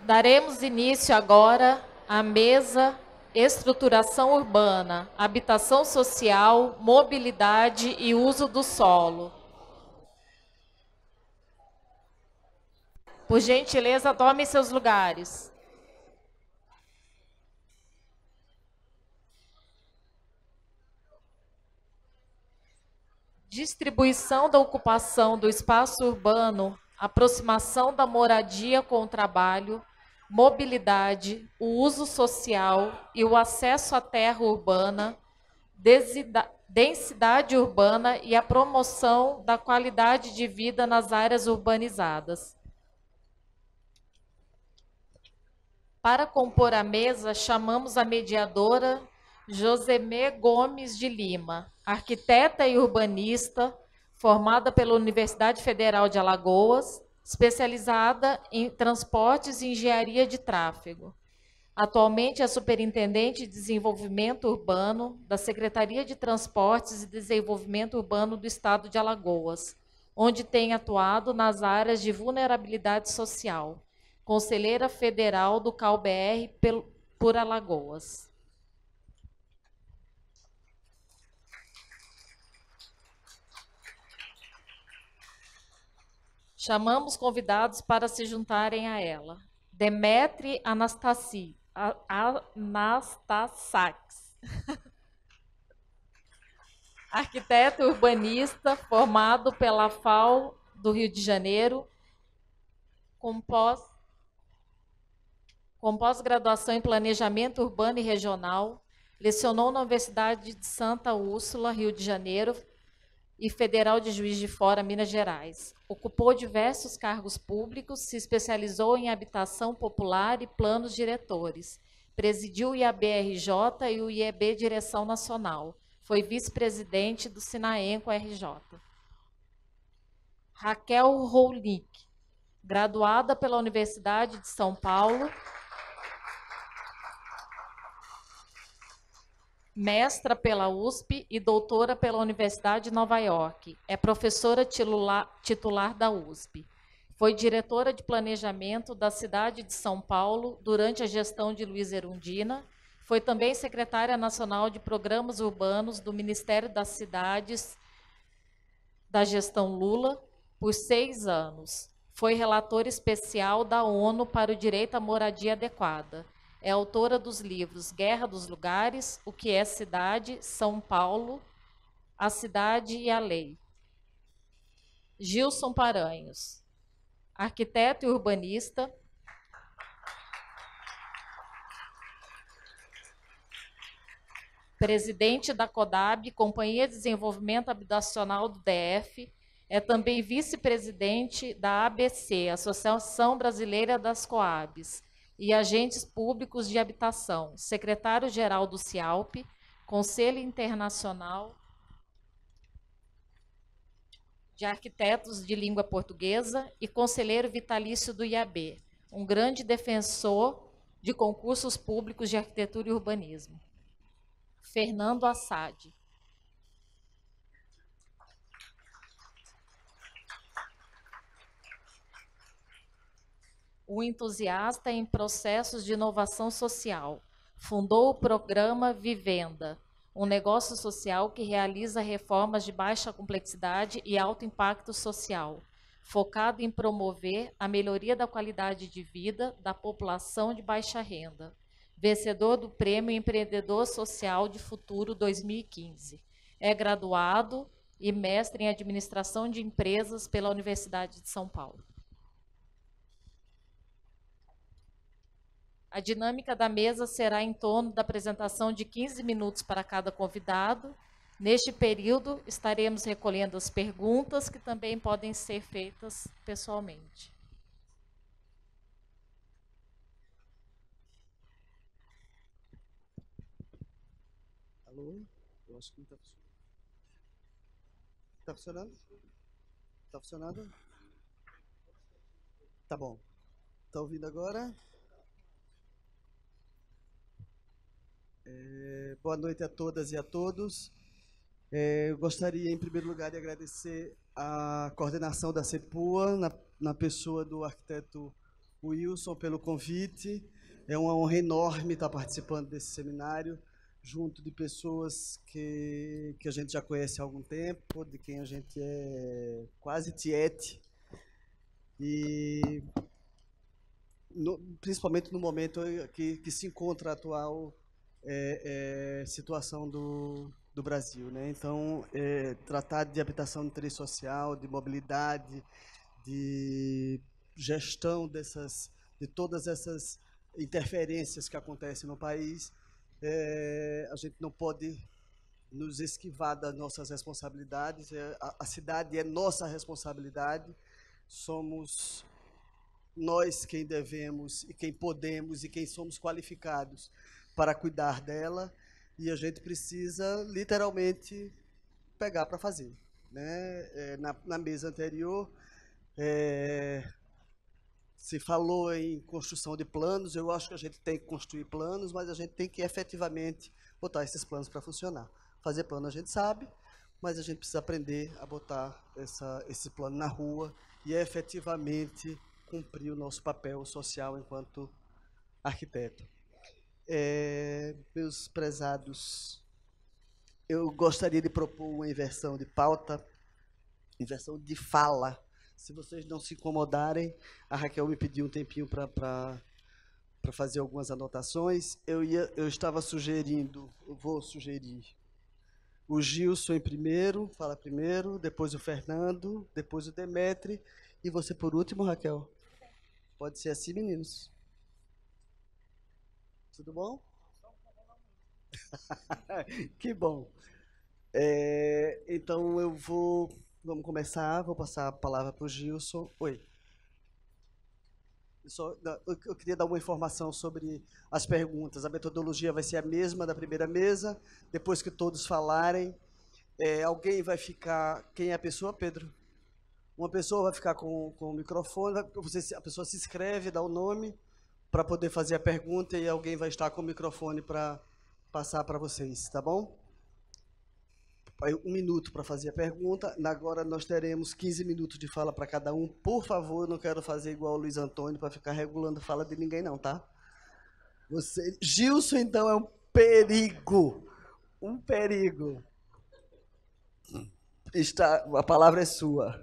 Daremos início agora à mesa Estruturação Urbana, Habitação Social, Mobilidade e Uso do Solo. Por gentileza, tomem seus lugares. Distribuição da ocupação do espaço urbano, aproximação da moradia com o trabalho, mobilidade, o uso social e o acesso à terra urbana, densidade urbana e a promoção da qualidade de vida nas áreas urbanizadas. Para compor a mesa, chamamos a mediadora Josemê Gomes de Lima, arquiteta e urbanista, formada pela Universidade Federal de Alagoas, especializada em transportes e engenharia de tráfego. Atualmente é superintendente de desenvolvimento urbano da Secretaria de Transportes e Desenvolvimento Urbano do Estado de Alagoas, onde tem atuado nas áreas de vulnerabilidade social. Conselheira Federal do CalBR por Alagoas. Chamamos convidados para se juntarem a ela. Demetri Anastasax. Arquiteto urbanista, formado pela FAU do Rio de Janeiro, com pós-graduação em Planejamento Urbano e Regional, lecionou na Universidade de Santa Úrsula, Rio de Janeiro, e Federal de Juiz de Fora, Minas Gerais. Ocupou diversos cargos públicos, se especializou em habitação popular e planos diretores. Presidiu o IAB-RJ e o IEB Direção Nacional. Foi vice-presidente do Sinaenco RJ. Raquel Roulic, graduada pela Universidade de São Paulo, mestra pela USP e doutora pela Universidade de Nova York. É professora titular da USP. Foi diretora de planejamento da cidade de São Paulo durante a gestão de Luiz Erundina. Foi também secretária nacional de programas urbanos do Ministério das Cidades da gestão Lula por 6 anos. Foi relatora especial da ONU para o direito à moradia adequada. É autora dos livros Guerra dos Lugares, O que é Cidade, São Paulo, A Cidade e a Lei. Gilson Paranhos, arquiteto e urbanista, presidente da CODAB, Companhia de Desenvolvimento Habitacional do DF, é também vice-presidente da ABC, Associação Brasileira das Coabs, e agentes públicos de habitação, secretário-geral do CIALP, Conselho Internacional de Arquitetos de Língua Portuguesa e conselheiro vitalício do IAB, um grande defensor de concursos públicos de arquitetura e urbanismo. Fernando Assad. Um entusiasta em processos de inovação social. Fundou o programa Vivenda, um negócio social que realiza reformas de baixa complexidade e alto impacto social, focado em promover a melhoria da qualidade de vida da população de baixa renda. Vencedor do Prêmio Empreendedor Social de Futuro 2015. É graduado e mestre em Administração de Empresas pela Universidade de São Paulo. A dinâmica da mesa será em torno da apresentação de 15 minutos para cada convidado. Neste período, estaremos recolhendo as perguntas, que também podem ser feitas pessoalmente. Alô? Eu acho que não está funcionando. Está funcionando? Está funcionando? Tá bom. Está ouvindo agora? Boa noite a todas e a todos. Eu gostaria, em primeiro lugar, de agradecer a coordenação da CEPUA, na pessoa do arquiteto o Wilson pelo convite. É uma honra enorme estar participando desse seminário, junto de pessoas que a gente já conhece há algum tempo, de quem a gente é quase tiete, e principalmente no momento que se encontra a atual situação do Brasil, né? Então, tratar de habitação de interesse social, de mobilidade, de gestão de todas essas interferências que acontecem no país, a gente não pode nos esquivar das nossas responsabilidades. A cidade é nossa responsabilidade, somos nós quem devemos e quem podemos e quem somos qualificados para cuidar dela, e a gente precisa literalmente pegar para fazer, né? Na mesa anterior se falou em construção de planos. Eu acho que a gente tem que construir planos, mas a gente tem que efetivamente botar esses planos para funcionar. Fazer plano a gente sabe, mas a gente precisa aprender a botar esse plano na rua e efetivamente cumprir o nosso papel social enquanto arquiteto. Meus prezados, eu gostaria de propor uma inversão de pauta, inversão de fala. Se vocês não se incomodarem, a Raquel me pediu um tempinho para fazer algumas anotações. Eu estava sugerindo, eu vou sugerir o Gilson em primeiro, fala primeiro, depois o Fernando, depois o Demetri, e você por último, Raquel. Pode ser assim, meninos? Tudo bom? Que bom. Então vamos começar, vou passar a palavra para o Gilson. Oi. Eu queria dar uma informação sobre as perguntas. A metodologia vai ser a mesma da primeira mesa. Depois que todos falarem, alguém vai ficar... Quem é a pessoa, Pedro? Uma pessoa vai ficar com o microfone, a pessoa se inscreve, dá o nome para poder fazer a pergunta, e alguém vai estar com o microfone para passar para vocês, tá bom? 1 minuto para fazer a pergunta. Agora nós teremos 15 minutos de fala para cada um. Por favor, não quero fazer igual o Luiz Antônio para ficar regulando a fala de ninguém, não, tá? Gilson, então, é um perigo. Um perigo. A palavra é sua.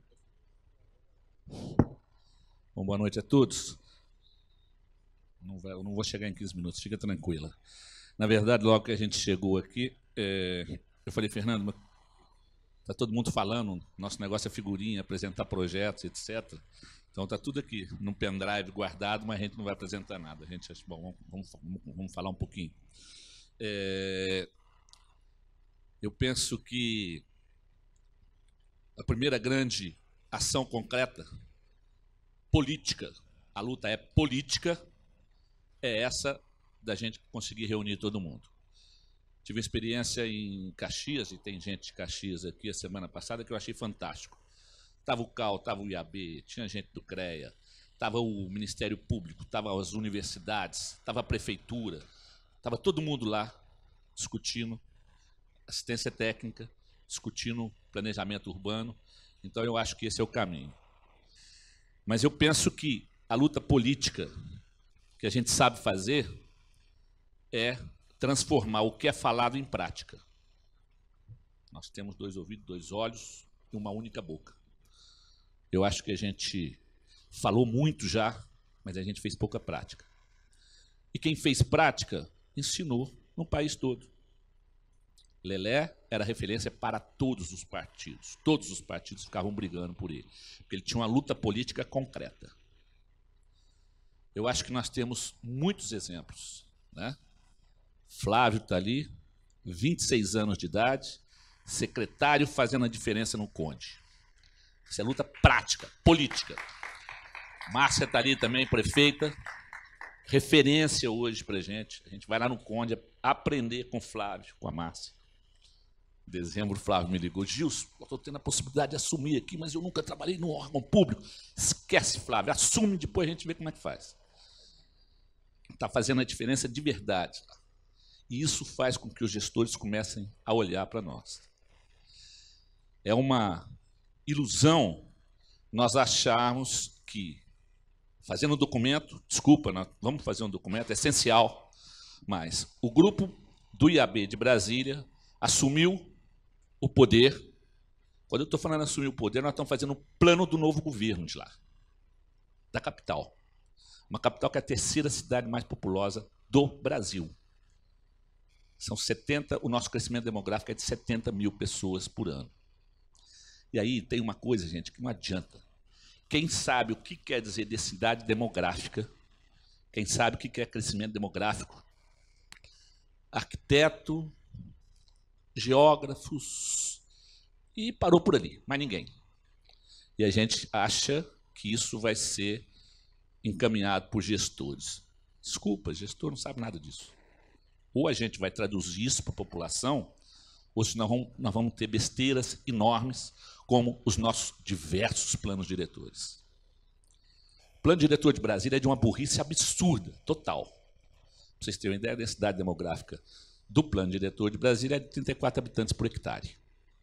Bom, boa noite a todos. Eu não vou chegar em 15 minutos, fica tranquila. Na verdade, logo que a gente chegou aqui, eu falei, Fernando, está todo mundo falando, nosso negócio é figurinha, apresentar projetos, etc. Então está tudo aqui, num pendrive guardado, mas a gente não vai apresentar nada. A gente acha, bom, vamos falar um pouquinho. Eu penso que a primeira grande ação concreta, política, a luta é política, é essa da gente conseguir reunir todo mundo. Tive experiência em Caxias, e tem gente de Caxias aqui a semana passada que eu achei fantástico. Estava o CAL, estava o IAB, tinha gente do CREA, estava o Ministério Público, estava as universidades, estava a prefeitura, estava todo mundo lá discutindo assistência técnica, discutindo planejamento urbano. Então eu acho que esse é o caminho. Mas eu penso que a luta política que a gente sabe fazer é transformar o que é falado em prática. Nós temos 2 ouvidos, 2 olhos e uma única boca. Eu acho que a gente falou muito já, mas a gente fez pouca prática. E quem fez prática, ensinou no país todo. Lelé era referência para todos os partidos. Todos os partidos ficavam brigando por ele, porque ele tinha uma luta política concreta. Eu acho que nós temos muitos exemplos, né? Flávio está ali, 26 anos de idade, secretário fazendo a diferença no Conde. Isso é luta prática, política. Márcia está ali também, prefeita, referência hoje para a gente. A gente vai lá no Conde aprender com o Flávio, com a Márcia. Em dezembro, o Flávio me ligou, Gilson, eu estou tendo a possibilidade de assumir aqui, mas eu nunca trabalhei num órgão público. Esquece, Flávio, assume, depois a gente vê como é que faz. Está fazendo a diferença de verdade. E isso faz com que os gestores comecem a olhar para nós. É uma ilusão nós acharmos que fazendo um documento, desculpa, nós vamos fazer um documento, é essencial, mas o grupo do IAB de Brasília assumiu o poder. Quando eu estou falando assumir o poder, nós estamos fazendo um plano do novo governo de lá, da capital. Uma capital que é a terceira cidade mais populosa do Brasil. São 70, o nosso crescimento demográfico é de 70 mil pessoas por ano. E aí tem uma coisa, gente, que não adianta. Quem sabe o que quer dizer densidade demográfica, quem sabe o que é crescimento demográfico, arquiteto, geógrafos, e parou por ali, mais ninguém. E a gente acha que isso vai ser encaminhado por gestores. Desculpa, gestor não sabe nada disso. Ou a gente vai traduzir isso para a população, ou senão nós vamos ter besteiras enormes, como os nossos diversos planos diretores. O plano diretor de Brasília é de uma burrice absurda, total. Para vocês terem uma ideia, a densidade demográfica do plano diretor de Brasília é de 34 habitantes por hectare.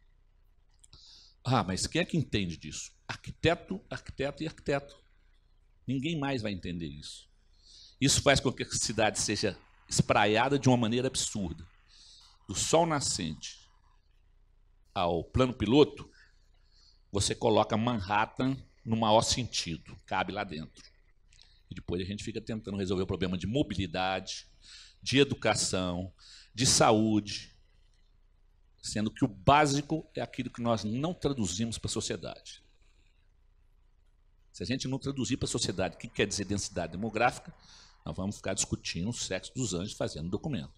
Ah, mas quem é que entende disso? Arquiteto, arquiteto e arquiteto. Ninguém mais vai entender isso. Isso faz com que a cidade seja espraiada de uma maneira absurda. Do sol nascente ao plano piloto, você coloca Manhattan no maior sentido, cabe lá dentro. E depois a gente fica tentando resolver o problema de mobilidade, de educação, de saúde, sendo que o básico é aquilo que nós não traduzimos para a sociedade. Se a gente não traduzir para a sociedade o que quer dizer densidade demográfica, nós vamos ficar discutindo o sexo dos anjos fazendo documento.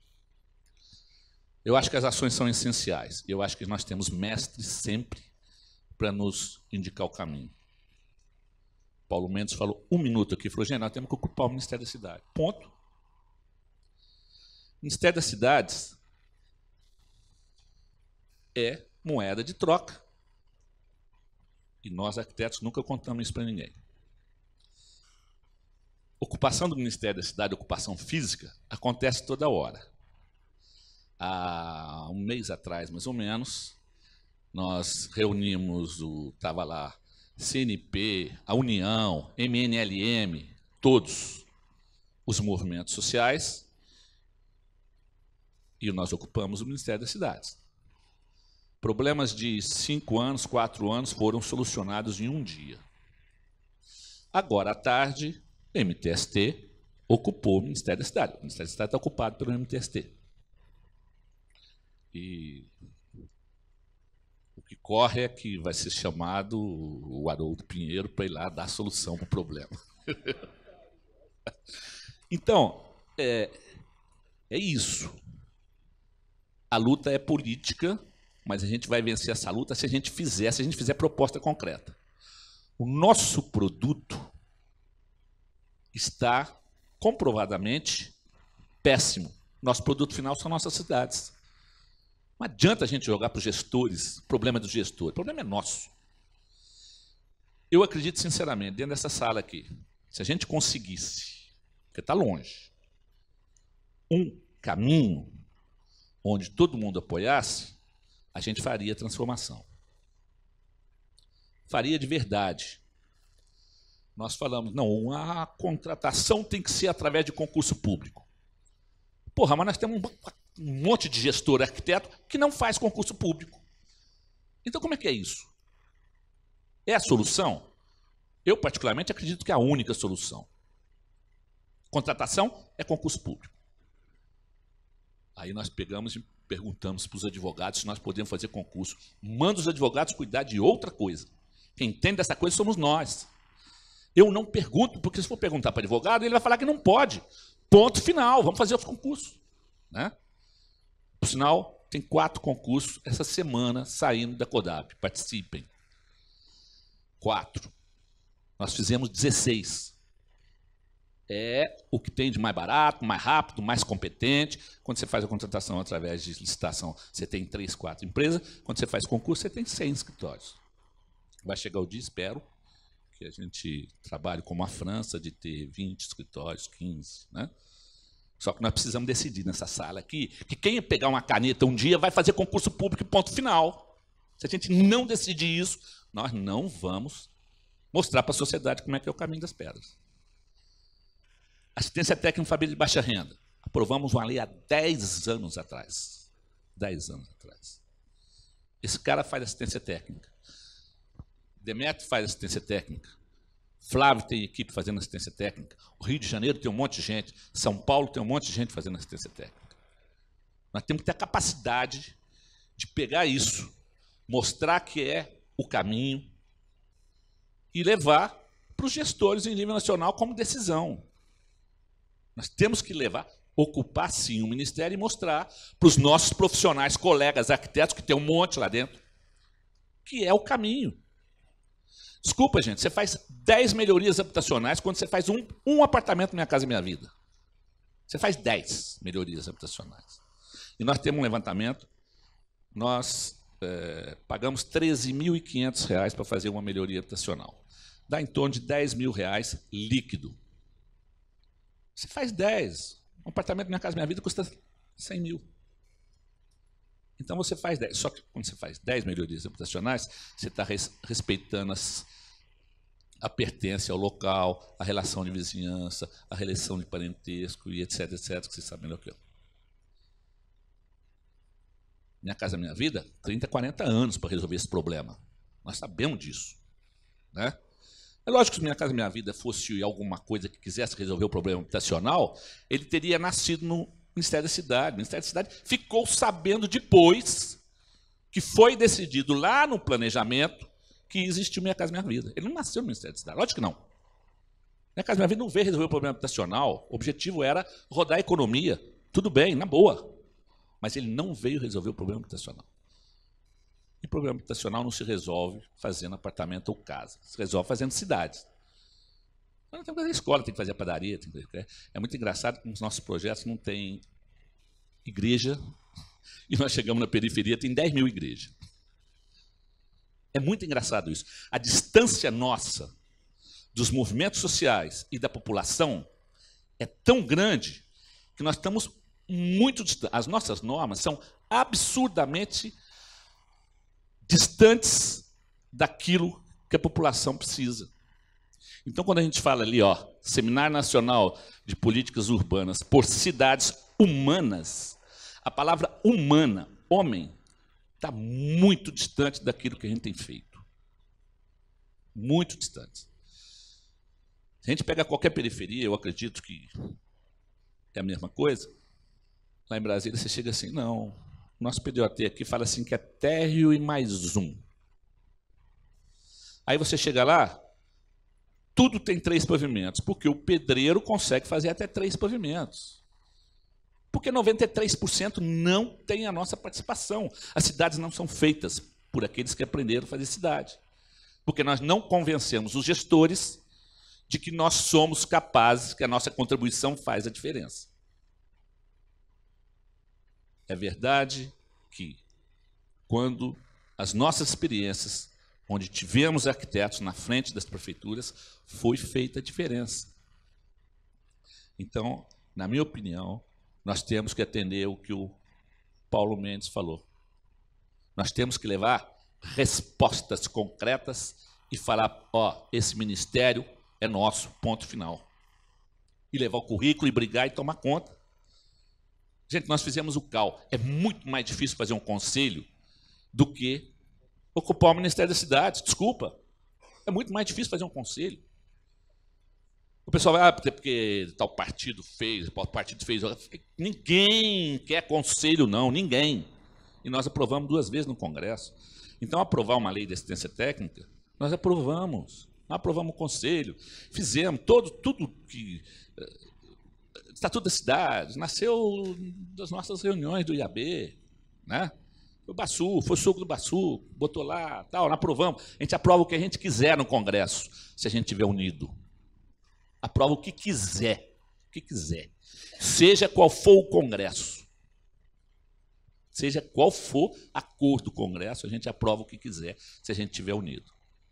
Eu acho que as ações são essenciais. Eu acho que nós temos mestres sempre para nos indicar o caminho. Paulo Mendes falou 1 minuto aqui, falou, gente, nós temos que ocupar o Ministério da Cidade. Ponto. O Ministério das Cidades é moeda de troca. E nós, arquitetos, nunca contamos isso para ninguém. Ocupação do Ministério da Cidade, ocupação física, acontece toda hora. Há um mês atrás, mais ou menos, nós reunimos, estava lá, CNP, a União, MNLM, todos os movimentos sociais, e nós ocupamos o Ministério das Cidades. Problemas de 5 anos, 4 anos foram solucionados em um dia. Agora, à tarde, o MTST ocupou o Ministério da Cidade. O Ministério da Cidade está ocupado pelo MTST. E o que corre é que vai ser chamado o Haroldo Pinheiro para ir lá dar a solução para o problema. Então, é isso. A luta é política, mas a gente vai vencer essa luta se a gente fizer proposta concreta. O nosso produto está comprovadamente péssimo. Nosso produto final são nossas cidades. Não adianta a gente jogar para os gestores, o problema é do gestor, o problema é nosso. Eu acredito sinceramente, dentro dessa sala aqui, se a gente conseguisse, porque está longe, um caminho onde todo mundo apoiasse, a gente faria transformação. Faria de verdade. Nós falamos, não, a contratação tem que ser através de concurso público. Porra, mas nós temos um monte de gestor arquiteto que não faz concurso público. Então, como é que é isso? É a solução? Eu, particularmente, acredito que é a única solução. Contratação é concurso público. Aí nós pegamos e perguntamos para os advogados se nós podemos fazer concurso. Manda os advogados cuidar de outra coisa. Quem entende dessa coisa somos nós. Eu não pergunto, porque se for perguntar para o advogado, ele vai falar que não pode. Ponto final, vamos fazer os concursos. Né? Por sinal, tem 4 concursos essa semana saindo da CODAP. Participem. 4. Nós fizemos 16. É o que tem de mais barato, mais rápido, mais competente. Quando você faz a contratação através de licitação, você tem 3, 4 empresas. Quando você faz concurso, você tem 100 escritórios. Vai chegar o dia, espero, que a gente trabalhe como a França, de ter 20 escritórios, 15. Né? Só que nós precisamos decidir nessa sala aqui que quem pegar uma caneta um dia vai fazer concurso público e ponto final. Se a gente não decidir isso, nós não vamos mostrar para a sociedade como é que é o caminho das pedras. Assistência técnica em família de baixa renda. Aprovamos uma lei há 10 anos atrás. 10 anos atrás. Esse cara faz assistência técnica. Demetrio faz assistência técnica. Flávio tem equipe fazendo assistência técnica. O Rio de Janeiro tem um monte de gente. São Paulo tem um monte de gente fazendo assistência técnica. Nós temos que ter a capacidade de pegar isso, mostrar que é o caminho e levar para os gestores em nível nacional como decisão. Nós temos que levar, ocupar sim o ministério e mostrar para os nossos profissionais, colegas, arquitetos, que tem um monte lá dentro, que é o caminho. Desculpa, gente, você faz 10 melhorias habitacionais quando você faz um apartamento Minha Casa Minha Vida. Você faz 10 melhorias habitacionais. E nós temos um levantamento, nós pagamos R$ 13.500 para fazer uma melhoria habitacional. Dá em torno de R$ 10.000 líquido. Você faz 10. Um apartamento Minha Casa Minha Vida custa 100 mil. Então você faz 10. Só que quando você faz 10 melhorias habitacionais, você está respeitando a pertença ao local, a relação de vizinhança, a relação de parentesco e etc, etc, que vocês sabem melhor que eu. Minha Casa Minha Vida, 30, 40 anos para resolver esse problema. Nós sabemos disso. Né? É lógico que se Minha Casa Minha Vida fosse alguma coisa que quisesse resolver o problema habitacional, ele teria nascido no Ministério da Cidade. O Ministério da Cidade ficou sabendo depois que foi decidido lá no planejamento que existiu Minha Casa Minha Vida. Ele não nasceu no Ministério da Cidade, lógico que não. Minha Casa Minha Vida não veio resolver o problema habitacional, o objetivo era rodar a economia. Tudo bem, na boa. Mas ele não veio resolver o problema habitacional. E o problema habitacional não se resolve fazendo apartamento ou casa, se resolve fazendo cidades. Não tem que fazer escola, tem que fazer a padaria. É muito engraçado que os nossos projetos não têm igreja, e nós chegamos na periferia, tem 10 mil igrejas. É muito engraçado isso. A distância nossa dos movimentos sociais e da população é tão grande que nós estamos muito distantes. As nossas normas são absurdamente distantes daquilo que a população precisa. Então, quando a gente fala ali, ó, Seminário Nacional de Políticas Urbanas por Cidades Humanas, a palavra humana, homem, está muito distante daquilo que a gente tem feito. Muito distante. Se a gente pega qualquer periferia, eu acredito que é a mesma coisa. Lá em Brasília, você chega assim, não, nosso PDOT aqui fala assim que é térreo e mais um. Aí você chega lá, tudo tem 3 pavimentos, porque o pedreiro consegue fazer até 3 pavimentos. Porque 93% não tem a nossa participação. As cidades não são feitas por aqueles que aprenderam a fazer cidade. Porque nós não convencemos os gestores de que nós somos capazes, que a nossa contribuição faz a diferença. É verdade que, quando as nossas experiências, onde tivemos arquitetos na frente das prefeituras, foi feita a diferença. Então, na minha opinião, nós temos que atender o que o Paulo Mendes falou. Nós temos que levar respostas concretas e falar, ó, esse ministério é nosso, ponto final. E levar o currículo e brigar e tomar conta. Gente, nós fizemos o CAL. É muito mais difícil fazer um conselho do que ocupar o Ministério das Cidades. Desculpa. É muito mais difícil fazer um conselho. O pessoal vai, porque tal partido fez, tal partido fez. Ninguém quer conselho, não, ninguém. E nós aprovamos 2 vezes no Congresso. Então, aprovar uma lei de assistência técnica, nós aprovamos. Nós aprovamos o conselho, fizemos tudo que... Estatuto da Cidade, nasceu das nossas reuniões do IAB, né? O Baçu, foi o suco do Baçu, botou lá, tal, nós aprovamos. A gente aprova o que a gente quiser no Congresso, se a gente estiver unido. Aprova o que quiser, seja qual for o Congresso. Seja qual for a cor do Congresso, a gente aprova o que quiser, se a gente estiver unido.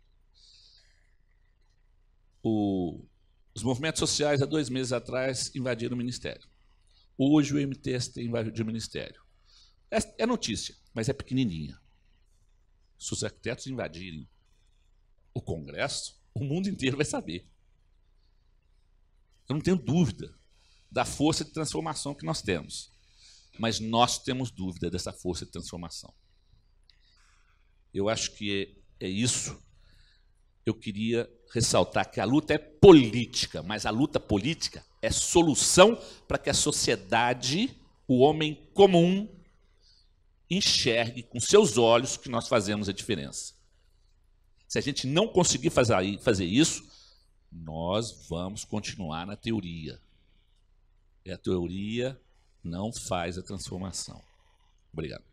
Os movimentos sociais, há 2 meses atrás, invadiram o Ministério. Hoje, o MTST invadiu o Ministério. É notícia, mas é pequenininha. Se os arquitetos invadirem o Congresso, O mundo inteiro vai saber. Eu não tenho dúvida da força de transformação que nós temos, mas nós temos dúvida dessa força de transformação. Eu acho que é isso. Eu queria ressaltar que a luta é política, mas a luta política é solução para que a sociedade, o homem comum, enxergue com seus olhos que nós fazemos a diferença. Se a gente não conseguir fazer isso, nós vamos continuar na teoria. E a teoria não faz a transformação. Obrigado.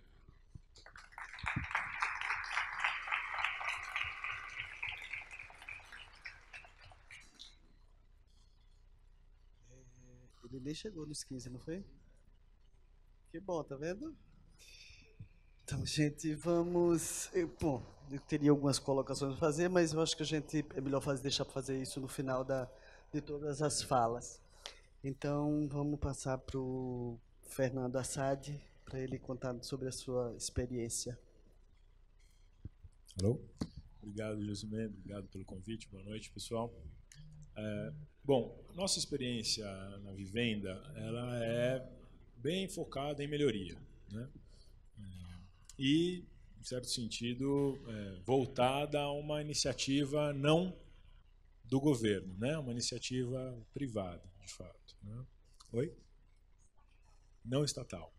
Ele nem chegou nos 15, não foi? Que bom, tá vendo? Então, gente, vamos... Bom, eu teria algumas colocações para fazer, mas eu acho que é melhor deixar para fazer isso no final de todas as falas. Então, vamos passar para o Fernando Assad, para ele contar sobre a sua experiência. Alô? Obrigado, Josimé, obrigado pelo convite, boa noite, pessoal. Bom, nossa experiência na Vivenda, ela é bem focada em melhoria, né? E, em certo sentido, voltada a uma iniciativa não do governo, né? Uma iniciativa privada, de fato, né? Oi? Não estatal.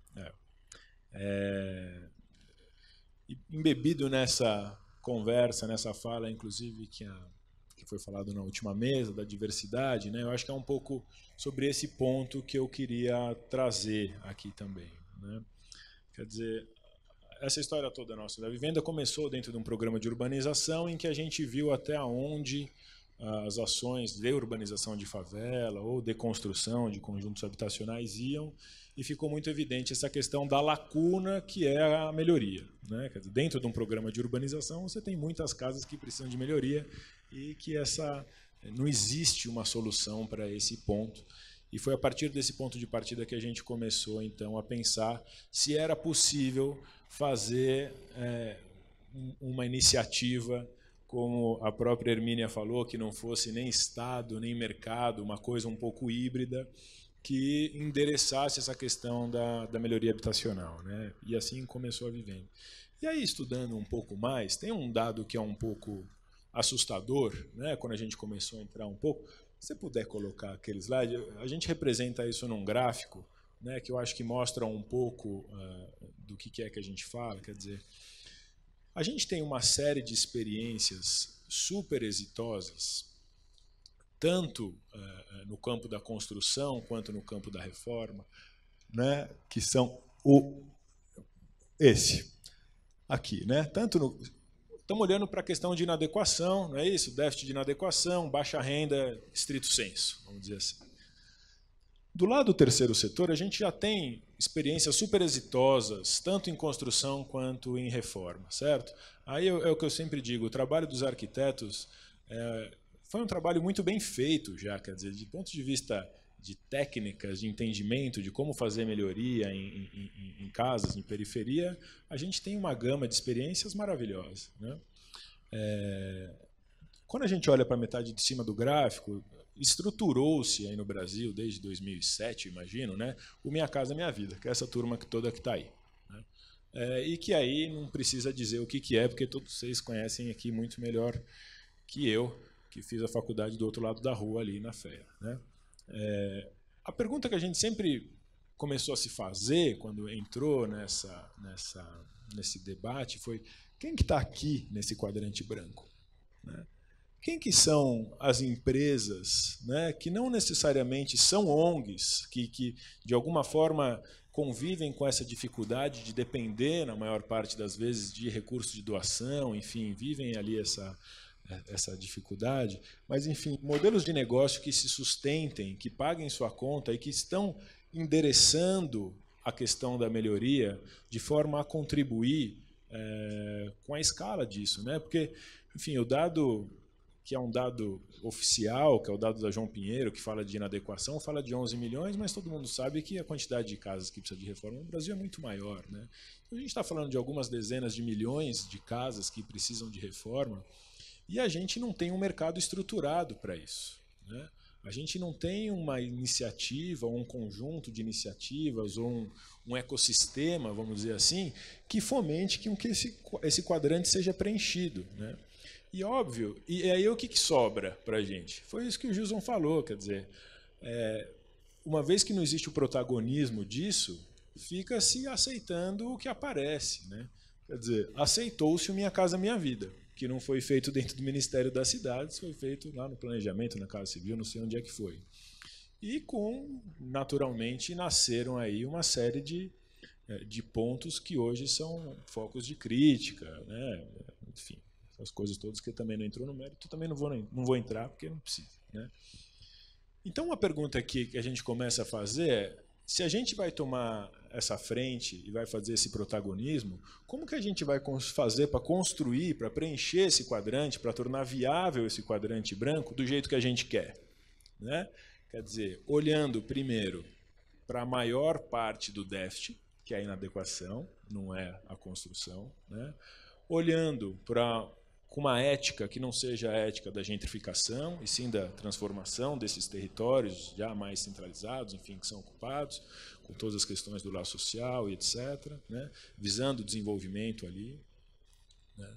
Embebido nessa conversa, nessa fala, inclusive, que foi falado na última mesa, da diversidade, né? Eu acho que é um pouco sobre esse ponto que eu queria trazer aqui também, né? Quer dizer, essa história toda nossa da Vivenda começou dentro de um programa de urbanização em que a gente viu até onde as ações de urbanização de favela ou de construção de conjuntos habitacionais iam, e ficou muito evidente essa questão da lacuna que é a melhoria, né? Quer dizer, dentro de um programa de urbanização você tem muitas casas que precisam de melhoria e que não existe uma solução para esse ponto. E foi a partir desse ponto de partida que a gente começou, então, a pensar se era possível fazer uma iniciativa, como a própria Hermínia falou, que não fosse nem Estado, nem mercado, uma coisa um pouco híbrida, que endereçasse essa questão da melhoria habitacional, né? E assim começou a Vivenda. E aí, estudando um pouco mais, tem um dado que é um pouco assustador, né? Quando a gente começou a entrar um pouco, se você puder colocar aquele slide, a gente representa isso num gráfico, né, que eu acho que mostra um pouco do que é que a gente fala. Quer dizer, a gente tem uma série de experiências super exitosas, tanto no campo da construção quanto no campo da reforma, né, que são esse aqui, né? Estamos olhando para a questão de inadequação, não é isso? Déficit de inadequação, baixa renda, estrito senso, vamos dizer assim. Do lado do terceiro setor, a gente já tem experiências super exitosas, tanto em construção quanto em reforma, certo? Aí é o que eu sempre digo, o trabalho dos arquitetos foi um trabalho muito bem feito já, quer dizer, de ponto de vista de técnicas, de entendimento de como fazer melhoria em casas, em periferia, a gente tem uma gama de experiências maravilhosas, né? Quando a gente olha para a metade de cima do gráfico, estruturou-se aí no Brasil, desde 2007, imagino, né, o Minha Casa Minha Vida, que é essa turma toda que está aí, né? E que aí não precisa dizer o que é, porque todos vocês conhecem aqui muito melhor que eu, que fiz a faculdade do outro lado da rua, ali na FEA, né? A pergunta que a gente sempre começou a se fazer quando entrou nesse debate foi: quem que está aqui nesse quadrante branco, né? Quem que são as empresas, né, que não necessariamente são ONGs, que de alguma forma convivem com essa dificuldade de depender, na maior parte das vezes, de recursos de doação, enfim, vivem ali essa dificuldade, mas, enfim, modelos de negócio que se sustentem, que paguem sua conta e que estão endereçando a questão da melhoria de forma a contribuir com a escala disso, né? Porque, enfim, o dado que é um dado oficial, que é o dado da João Pinheiro, que fala de inadequação, fala de 11 milhões, mas todo mundo sabe que a quantidade de casas que precisa de reforma no Brasil é muito maior, né? Então, a gente está falando de algumas dezenas de milhões de casas que precisam de reforma, E a gente não tem um mercado estruturado para isso, né? A gente não tem uma iniciativa, um conjunto de iniciativas, ou um ecossistema, vamos dizer assim, que fomente que esse quadrante seja preenchido, né? E óbvio, e aí o que sobra para a gente? Foi isso que o Gilson falou, quer dizer, uma vez que não existe o protagonismo disso, fica-se aceitando o que aparece, né? Quer dizer, aceitou-se o Minha Casa Minha Vida, que não foi feito dentro do Ministério das Cidades, foi feito lá no planejamento, na Casa Civil, não sei onde é que foi. E naturalmente, nasceram aí uma série de pontos que hoje são focos de crítica, né? Enfim, as coisas todas que também não entrou no mérito, também não vou entrar, porque não precisa, né? Então, uma pergunta aqui que a gente começa a fazer é, se a gente vai tomar essa frente e vai fazer esse protagonismo, como que a gente vai fazer para construir, para preencher esse quadrante, para tornar viável esse quadrante branco do jeito que a gente quer, né? Quer dizer, olhando primeiro para a maior parte do déficit, que é a inadequação, não é a construção, né? Olhando com uma ética que não seja a ética da gentrificação, e sim da transformação desses territórios já mais centralizados, enfim, que são ocupados, com todas as questões do laço social e etc., né? Visando o desenvolvimento ali, né?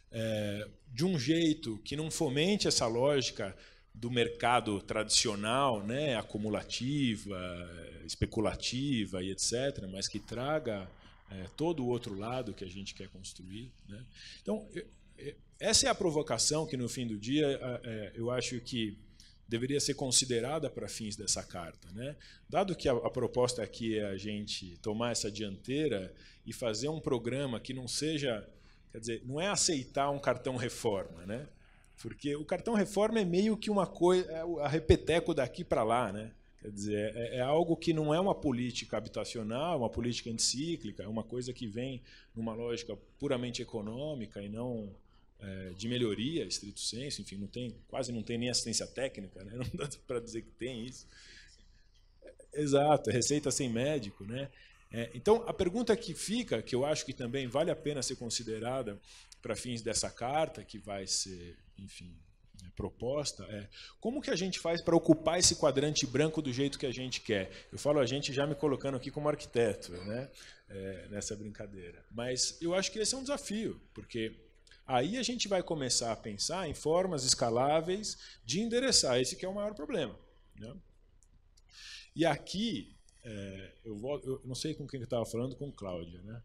De um jeito que não fomente essa lógica do mercado tradicional, né? Acumulativa, especulativa e etc., mas que traga todo o outro lado que a gente quer construir, né? Então, essa é a provocação que, no fim do dia, eu acho que deveria ser considerada para fins dessa carta, né? Dado que a proposta aqui é a gente tomar essa dianteira e fazer um programa que não seja, quer dizer, não é aceitar um cartão reforma, né? Porque o cartão reforma é meio que uma coisa, a repeteco daqui para lá, né? Quer dizer, é algo que não é uma política habitacional, uma política anticíclica, é uma coisa que vem numa lógica puramente econômica e não de melhoria, estrito senso, enfim, quase não tem nem assistência técnica, né? Não dá para dizer que tem isso. Exato, é receita sem médico, né? Então, a pergunta que fica, que eu acho que também vale a pena ser considerada para fins dessa carta, que vai ser, enfim, proposta, é como que a gente faz para ocupar esse quadrante branco do jeito que a gente quer? Eu falo a gente já me colocando aqui como arquiteto, né? Nessa brincadeira. Mas eu acho que esse é um desafio, porque aí a gente vai começar a pensar em formas escaláveis de endereçar esse que é o maior problema, né? E aqui, eu não sei com quem eu estava falando, com Cláudia, né?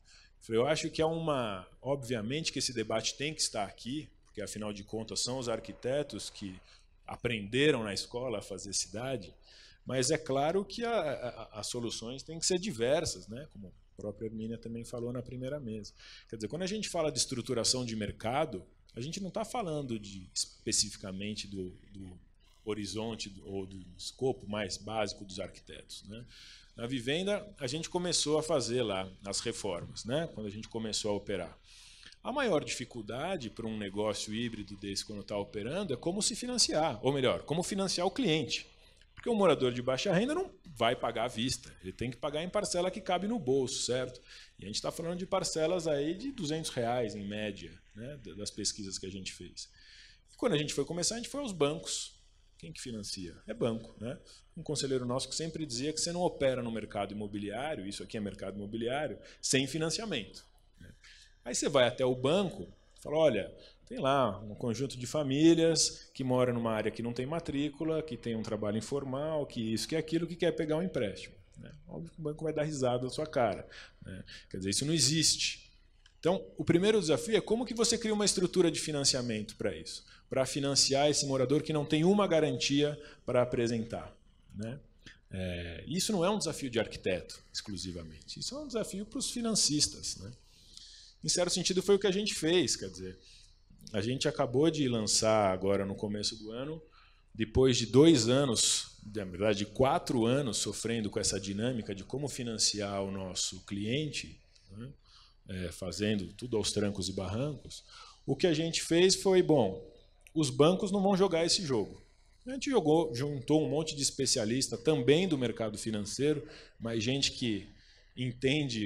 Eu acho que obviamente que esse debate tem que estar aqui, porque afinal de contas são os arquitetos que aprenderam na escola a fazer cidade, mas é claro que as soluções têm que ser diversas, né? Como a própria Hermínia também falou na primeira mesa. Quer dizer, quando a gente fala de estruturação de mercado, a gente não está falando especificamente do horizonte ou do escopo mais básico dos arquitetos, né? Na vivenda, a gente começou a fazer lá as reformas, né? Quando a gente começou a operar. A maior dificuldade para um negócio híbrido desse, quando está operando, é como se financiar, ou melhor, como financiar o cliente. Porque o morador de baixa renda não vai pagar à vista, ele tem que pagar em parcela que cabe no bolso, certo? E a gente está falando de parcelas aí de R$200 em média, né, das pesquisas que a gente fez. E quando a gente foi começar, a gente foi aos bancos. Quem que financia? É banco, né? Um conselheiro nosso que sempre dizia que você não opera no mercado imobiliário, isso aqui é mercado imobiliário, sem financiamento, né? Aí você vai até o banco e fala, olha, tem lá um conjunto de famílias que moram numa área que não tem matrícula, que tem um trabalho informal, que isso, que aquilo, que quer pegar um empréstimo, né? Óbvio que o banco vai dar risada na sua cara, né? Quer dizer, isso não existe. Então, o primeiro desafio é como que você cria uma estrutura de financiamento para isso, para financiar esse morador que não tem uma garantia para apresentar, né? Isso não é um desafio de arquiteto, exclusivamente. Isso é um desafio para os financistas, né? Em certo sentido, foi o que a gente fez. Quer dizer, a gente acabou de lançar agora no começo do ano, depois de 2 anos, na verdade, de 4 anos sofrendo com essa dinâmica de como financiar o nosso cliente, né? Fazendo tudo aos trancos e barrancos, o que a gente fez foi, bom, os bancos não vão jogar esse jogo. A gente juntou um monte de especialista também do mercado financeiro, mas gente que entende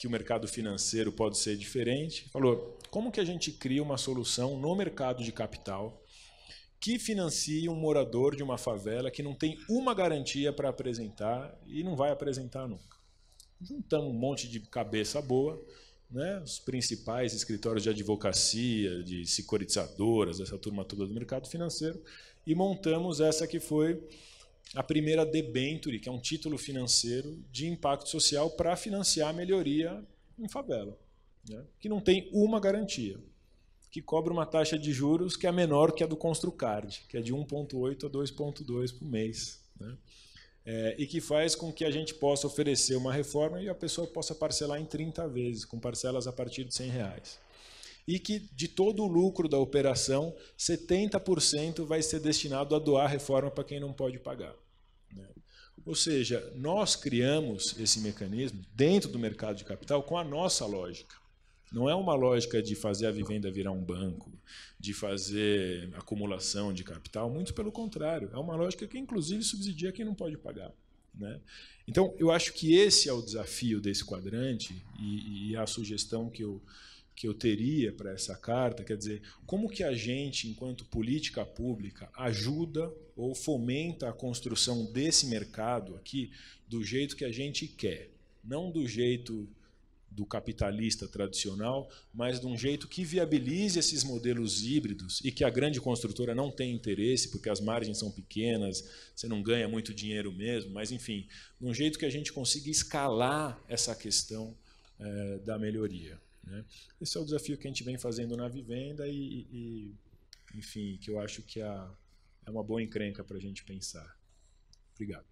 que o mercado financeiro pode ser diferente. Falou, como que a gente cria uma solução no mercado de capital que financie um morador de uma favela que não tem uma garantia para apresentar e não vai apresentar nunca. Juntamos um monte de cabeça boa, né, os principais escritórios de advocacia, de securitizadoras, essa turma toda do mercado financeiro, e montamos essa que foi a primeira debenture, que é um título financeiro de impacto social para financiar a melhoria em favela, né, que não tem uma garantia, que cobra uma taxa de juros que é menor que a do Construcard, que é de 1,8 a 2,2 por mês, né? E que faz com que a gente possa oferecer uma reforma e a pessoa possa parcelar em 30 vezes, com parcelas a partir de R$100. E que de todo o lucro da operação, 70% vai ser destinado a doar a reforma para quem não pode pagar, né? Ou seja, nós criamos esse mecanismo dentro do mercado de capital com a nossa lógica. Não é uma lógica de fazer a vivenda virar um banco, de fazer acumulação de capital, muito pelo contrário. É uma lógica que, inclusive, subsidia quem não pode pagar, né? Então, eu acho que esse é o desafio desse quadrante e a sugestão que eu teria para essa carta, quer dizer, como que a gente, enquanto política pública, ajuda ou fomenta a construção desse mercado aqui do jeito que a gente quer, não do jeito do capitalista tradicional, mas de um jeito que viabilize esses modelos híbridos e que a grande construtora não tem interesse, porque as margens são pequenas, você não ganha muito dinheiro mesmo, mas, enfim, de um jeito que a gente consiga escalar essa questão da melhoria, né? Esse é o desafio que a gente vem fazendo na Vivenda enfim, que eu acho que é uma boa encrenca para a gente pensar. Obrigado.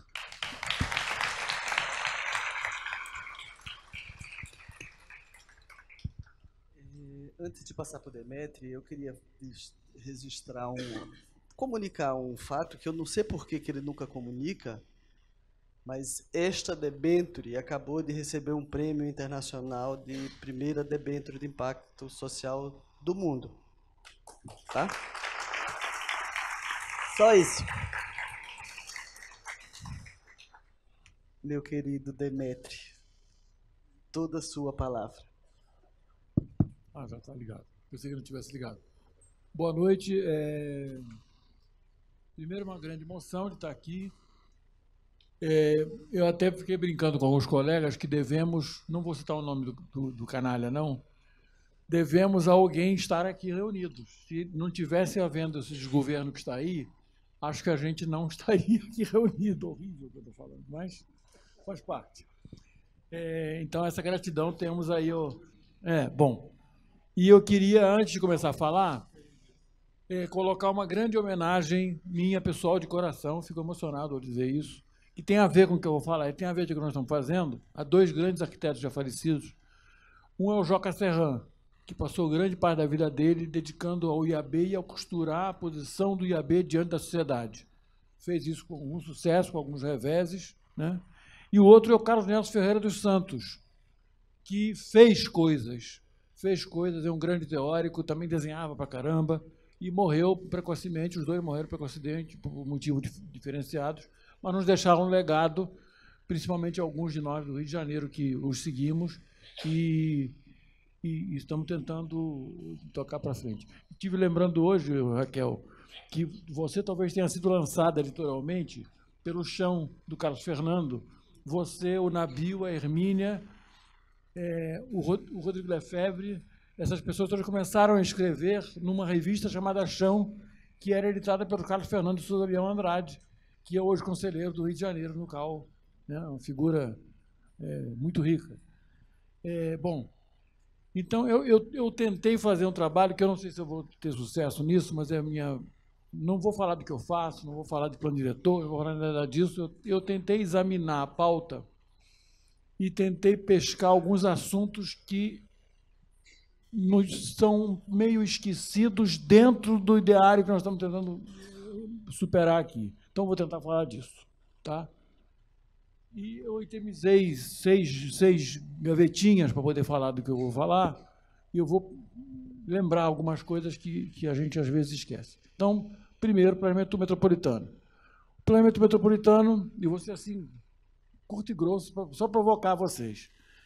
Antes de passar para o Demetri, eu queria registrar comunicar um fato que eu não sei por que ele nunca comunica, mas esta debenture acabou de receber um prêmio internacional de primeira debenture de impacto social do mundo. Tá? Só isso. Meu querido Demetri, toda a sua palavra. Já está ligado. Pensei que não tivesse ligado. Boa noite. Primeiro, uma grande emoção de estar aqui. Eu até fiquei brincando com alguns colegas que devemos, não vou citar o nome do canalha, não, devemos a alguém estar aqui reunidos. Se não tivesse havendo esse desgoverno que está aí, acho que a gente não estaria aqui reunido. Horrível o que eu estou falando, mas faz parte. Então, essa gratidão temos aí. Bom. E eu queria, antes de começar a falar, colocar uma grande homenagem minha, pessoal, de coração, fico emocionado ao dizer isso, que tem a ver com o que eu vou falar, tem a ver com o que nós estamos fazendo, a dois grandes arquitetos já falecidos. Um é o Joca Serran, que passou grande parte da vida dele dedicando ao IAB e a costurar a posição do IAB diante da sociedade. Fez isso com algum sucesso, com alguns reveses, né? E o outro é o Carlos Nelson Ferreira dos Santos, que fez coisas, é um grande teórico, também desenhava pra caramba, e morreu precocemente, os dois morreram precocemente, por motivos diferenciados, mas nos deixaram um legado, principalmente alguns de nós do Rio de Janeiro que os seguimos, e estamos tentando tocar para frente. Estive lembrando hoje, Raquel, que você talvez tenha sido lançada editorialmente pelo chão do Carlos Fernando, você, o Nabil, a Hermínia, o Rodrigo Lefebvre, essas pessoas todas começaram a escrever numa revista chamada Chão, que era editada pelo Carlos Fernando de Souza Leão Andrade, que é hoje conselheiro do Rio de Janeiro, no CAU, né? Uma figura muito rica. Bom, então eu tentei fazer um trabalho que eu não sei se eu vou ter sucesso nisso, mas não vou falar do que eu faço, não vou falar de plano diretor, não vou falar nada disso. Eu tentei examinar a pauta e tentei pescar alguns assuntos que são meio esquecidos dentro do ideário que nós estamos tentando superar aqui. Então, vou tentar falar disso. Tá? E eu itemizei seis gavetinhas para poder falar do que eu vou falar, e eu vou lembrar algumas coisas que a gente, às vezes, esquece. Então, primeiro, planeamento metropolitano. O planeamento metropolitano, e vou ser assim, curto e grosso, só provocar vocês.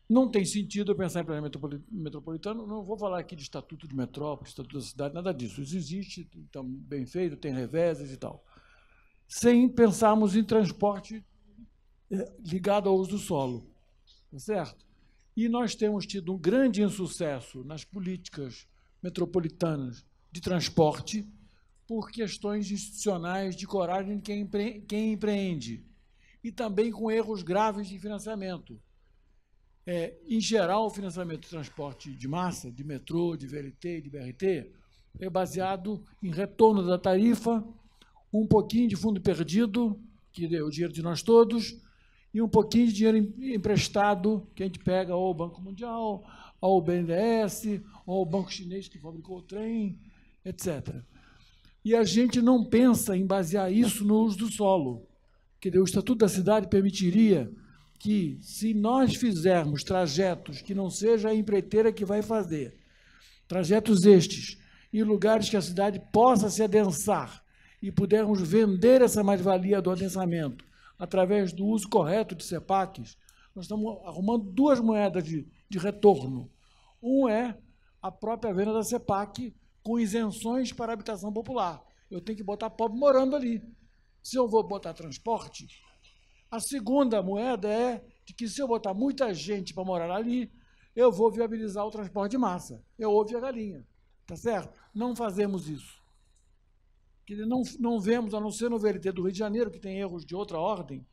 Não tem sentido eu pensar em planeamento metropolitano. Não vou falar aqui de estatuto de metrópole, estatuto da cidade, nada disso. Isso existe, está bem feito, tem reveses e tal. Sem pensarmos em transporte ligado ao uso do solo. Tá certo? E nós temos tido um grande insucesso nas políticas metropolitanas de transporte por questões institucionais de coragem de quem empreende e também com erros graves de financiamento. Em geral, o financiamento de transporte de massa, de metrô, de VLT, de BRT, é baseado em retorno da tarifa, um pouquinho de fundo perdido, que é o dinheiro de nós todos, e um pouquinho de dinheiro emprestado, que a gente pega ou ao Banco Mundial, ou ao BNDES, ou ao Banco Chinês que fabricou o trem, etc. E a gente não pensa em basear isso no uso do solo. O Estatuto da Cidade permitiria que, se nós fizermos trajetos que não seja a empreiteira que vai fazer, trajetos estes, em lugares que a cidade possa se adensar e pudermos vender essa mais-valia do adensamento através do uso correto de CEPACs, nós estamos arrumando duas moedas de retorno. Um é a própria venda da CEPAC com isenções para a habitação popular. Eu tenho que botar pobre morando ali. Se eu vou botar transporte, a segunda moeda é de que, se eu botar muita gente para morar ali, eu vou viabilizar o transporte de massa. Eu ovo a galinha. Tá certo? Não fazemos isso. Não vemos, a não ser no VLT do Rio de Janeiro, que tem erros de outra ordem,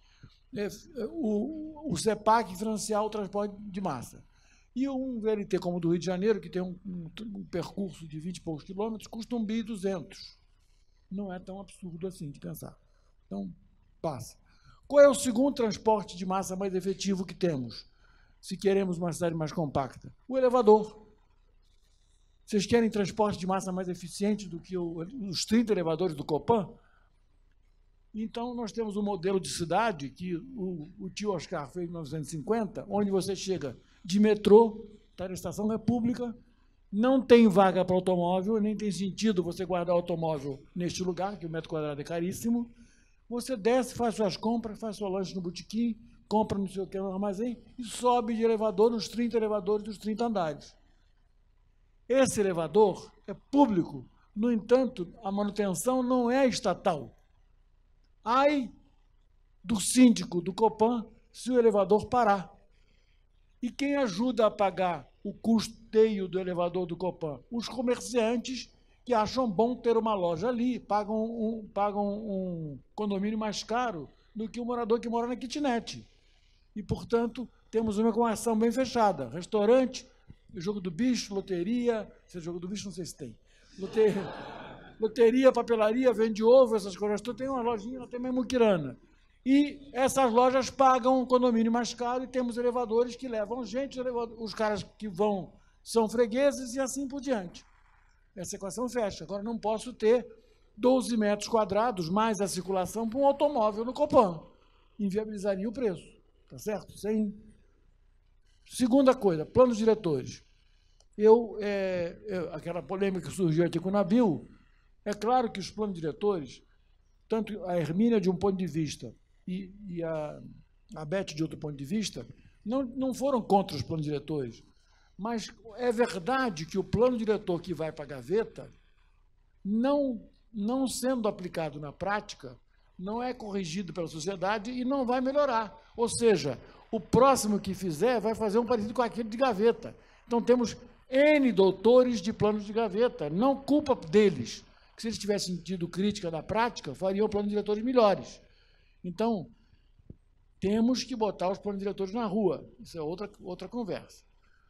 o CEPAC financiar o transporte de massa. E um VLT como o do Rio de Janeiro, que tem um percurso de 20 e poucos quilômetros, custa 1.200 bilhões. Não é tão absurdo assim de pensar. Então, passa. Qual é o segundo transporte de massa mais efetivo que temos, se queremos uma cidade mais compacta? O elevador. Vocês querem transporte de massa mais eficiente do que os 30 elevadores do Copan? Então, nós temos um modelo de cidade que o tio Oscar fez em 1950, onde você chega de metrô, está na Estação República, não tem vaga para automóvel, nem tem sentido você guardar automóvel neste lugar, que o metro quadrado é caríssimo. Você desce, faz suas compras, faz seu lanche no botequim, compra não sei o que no armazém e sobe de elevador nos 30 elevadores dos 30 andares. Esse elevador é público, no entanto, a manutenção não é estatal. Ai do síndico do Copan se o elevador parar. E quem ajuda a pagar o custeio do elevador do Copan? Os comerciantes que acham bom ter uma loja ali, pagam um condomínio mais caro do que o morador que mora na kitnet. E, portanto, temos uma ação bem fechada. Restaurante, jogo do bicho, loteria, jogo do bicho não sei se tem. Loteria, papelaria, vende ovo, essas coisas. Tem uma lojinha, tem mesmo Muquirana. E essas lojas pagam um condomínio mais caro e temos elevadores que levam gente, os caras que vão são fregueses e assim por diante. Essa equação fecha. Agora, não posso ter 12 metros quadrados mais a circulação para um automóvel no Copan. Inviabilizaria o preço. Tá certo? Segunda coisa, planos diretores. Aquela polêmica que surgiu aqui com o Nabil, é claro que os planos diretores, tanto a Hermínia de um ponto de vista e a Beth de outro ponto de vista, não foram contra os planos diretores. Mas é verdade que o plano diretor que vai para a gaveta, não sendo aplicado na prática, não é corrigido pela sociedade e não vai melhorar. Ou seja, o próximo que fizer vai fazer um parecido com aquele de gaveta. Então, temos N doutores de planos de gaveta, não culpa deles, que se eles tivessem tido crítica da prática, fariam planos diretores melhores. Então, temos que botar os planos diretores na rua. Isso é outra conversa.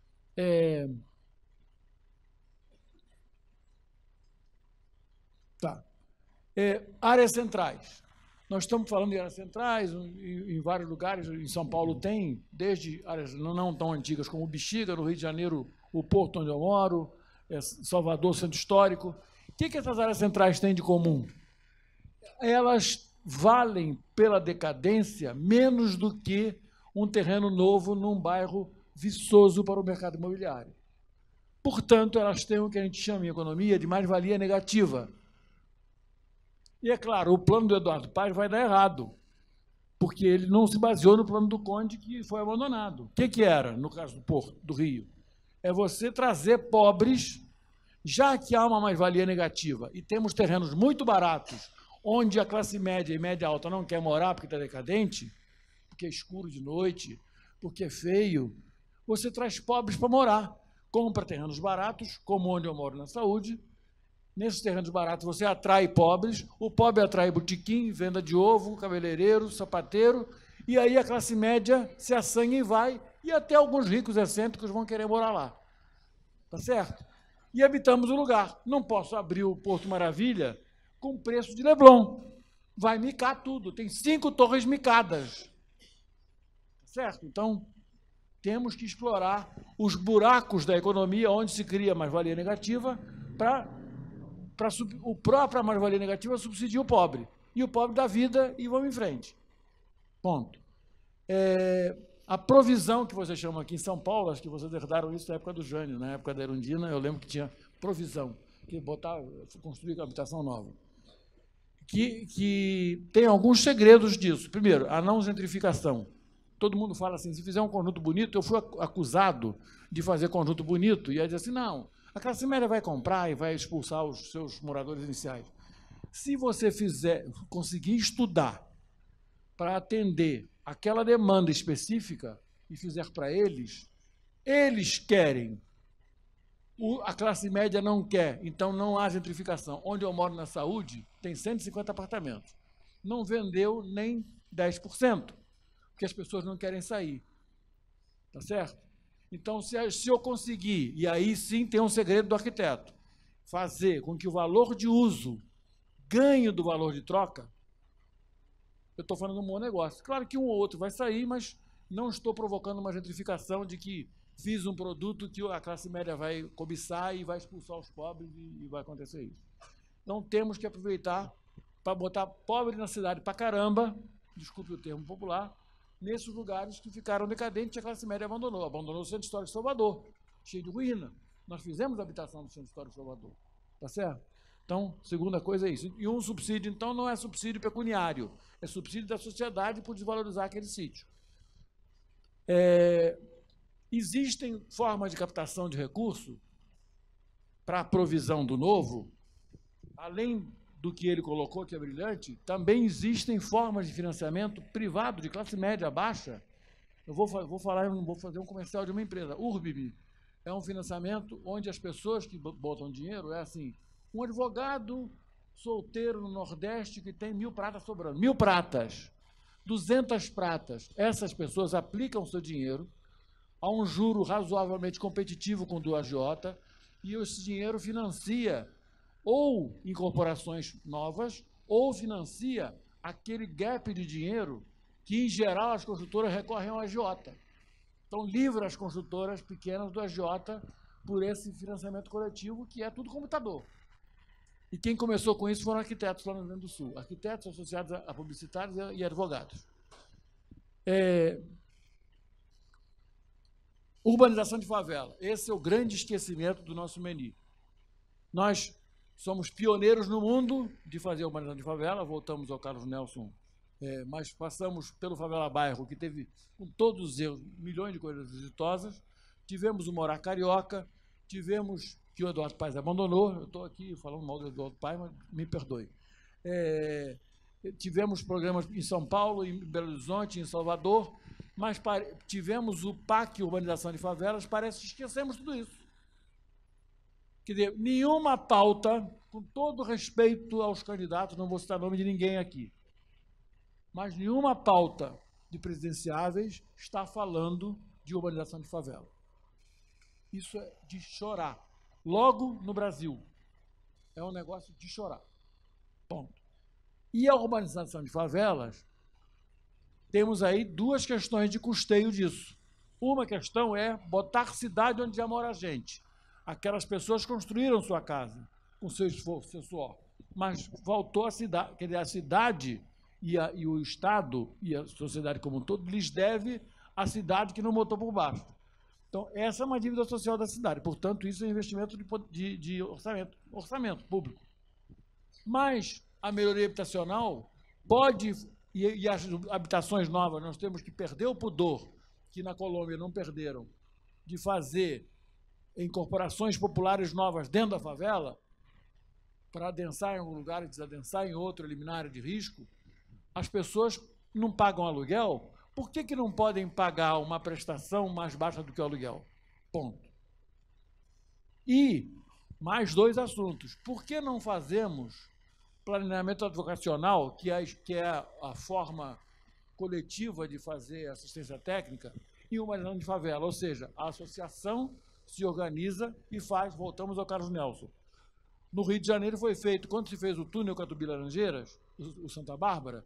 Áreas centrais. Nós estamos falando de áreas centrais, em vários lugares, em São Paulo tem, desde áreas não tão antigas como o Bexiga, no Rio de Janeiro, o Porto onde eu moro, Salvador, Centro Histórico. O que essas áreas centrais têm de comum? Elas valem, pela decadência, menos do que um terreno novo num bairro viçoso para o mercado imobiliário. Portanto, elas têm o que a gente chama em economia de mais-valia negativa. E, é claro, o plano do Eduardo Paes vai dar errado, porque ele não se baseou no plano do Conde, que foi abandonado. O que era, no caso do Porto, do Rio? É você trazer pobres, já que há uma mais-valia negativa e temos terrenos muito baratos, onde a classe média e média alta não quer morar porque está decadente, porque é escuro de noite, porque é feio, você traz pobres para morar. Compra terrenos baratos, como onde eu moro na Saúde. Nesses terrenos baratos você atrai pobres, o pobre atrai botequim, venda de ovo, cabeleireiro, sapateiro, e aí a classe média se assanha e vai, e até alguns ricos excêntricos vão querer morar lá. Tá certo? E habitamos o lugar. Não posso abrir o Porto Maravilha com preço de Leblon. Vai micar tudo. Tem 5 torres micadas. Tá certo? Então, temos que explorar os buracos da economia onde se cria mais-valia negativa para a própria mais-valia negativa subsidia o pobre. E o pobre dá vida e vamos em frente. Ponto. A provisão que vocês chamam aqui em São Paulo, acho que vocês herdaram isso na época do Jânio, na época da Erundina, eu lembro que tinha provisão, que construir habitação nova. Que tem alguns segredos disso. Primeiro, a não gentrificação. Todo mundo fala assim, se fizer um conjunto bonito, eu fui acusado de fazer conjunto bonito, e aí dizer assim, não, a classe média vai comprar e vai expulsar os seus moradores iniciais. Se você conseguir estudar para atender aquela demanda específica e fizer para eles querem, a classe média não quer, então não há gentrificação. Onde eu moro na Saúde, tem 150 apartamentos. Não vendeu nem 10%, porque as pessoas não querem sair. Tá certo? Então, se eu conseguir, e aí sim tem um segredo do arquiteto, fazer com que o valor de uso ganhe do valor de troca, eu estou falando um bom negócio. Claro que um ou outro vai sair, mas não estou provocando uma gentrificação de que fiz um produto que a classe média vai cobiçar e vai expulsar os pobres e vai acontecer isso. Então, temos que aproveitar para botar pobre na cidade para caramba, desculpe o termo popular, nesses lugares que ficaram decadentes e a classe média abandonou. Abandonou o Centro Histórico de Salvador, cheio de ruína. Nós fizemos a habitação do Centro Histórico de Salvador. Tá certo? Então, segunda coisa é isso. E um subsídio, então, não é subsídio pecuniário, é subsídio da sociedade por desvalorizar aquele sítio. Existem formas de captação de recurso para a provisão do novo, além do que ele colocou, que é brilhante, também existem formas de financiamento privado, de classe média baixa. Eu vou fazer um comercial de uma empresa. Urbib é um financiamento onde as pessoas que botam dinheiro, é assim, um advogado solteiro no Nordeste que tem 1.000 pratas sobrando. 1.000 pratas, 200 pratas. Essas pessoas aplicam seu dinheiro a um juro razoavelmente competitivo com o agiota e esse dinheiro financia ou incorporações novas ou financia aquele gap de dinheiro que, em geral, as construtoras recorrem ao agiota. Então, livra as construtoras pequenas do agiota por esse financiamento coletivo, que é tudo computador. E quem começou com isso foram arquitetos lá no Rio Grande do Sul. Arquitetos associados a publicitários e advogados. Urbanização de favela. Esse é o grande esquecimento do nosso menu. Nós somos pioneiros no mundo de fazer urbanização de favela, voltamos ao Carlos Nelson, mas passamos pelo Favela Bairro, que teve, com todos os erros, milhões de coisas exitosas. Tivemos o Morar Carioca, tivemos, que o Eduardo Paes abandonou, eu estou aqui falando mal do Eduardo Paes, mas me perdoe. Tivemos programas em São Paulo, em Belo Horizonte, em Salvador, mas tivemos o PAC, Urbanização de Favelas, parece que esquecemos tudo isso. Quer dizer, nenhuma pauta, com todo respeito aos candidatos, não vou citar nome de ninguém aqui, mas nenhuma pauta de presidenciáveis está falando de urbanização de favela. Isso é de chorar. Logo no Brasil. É um negócio de chorar. Ponto. E a urbanização de favelas, temos aí duas questões de custeio disso. Uma questão é botar cidade onde já mora gente. Aquelas pessoas construíram sua casa com seu esforço, seu suor, mas faltou a cidade, quer dizer, a cidade e o Estado e a sociedade como um todo lhes deve a cidade que não botou por baixo. Então, essa é uma dívida social da cidade, portanto, isso é investimento de orçamento público. Mas a melhoria habitacional pode e as habitações novas, nós temos que perder o pudor, que na Colômbia não perderam, de fazer incorporações populares novas dentro da favela, para adensar em um lugar e desadensar em outro, eliminar área de risco, as pessoas não pagam aluguel. Por que não podem pagar uma prestação mais baixa do que o aluguel? Ponto. E mais 2 assuntos. Por que não fazemos planejamento advocacional, que é a forma coletiva de fazer assistência técnica, e uma região de favela? Ou seja, a associação se organiza e faz, voltamos ao Carlos Nelson. No Rio de Janeiro foi feito, quando se fez o túnel Catubi Laranjeiras, o Santa Bárbara,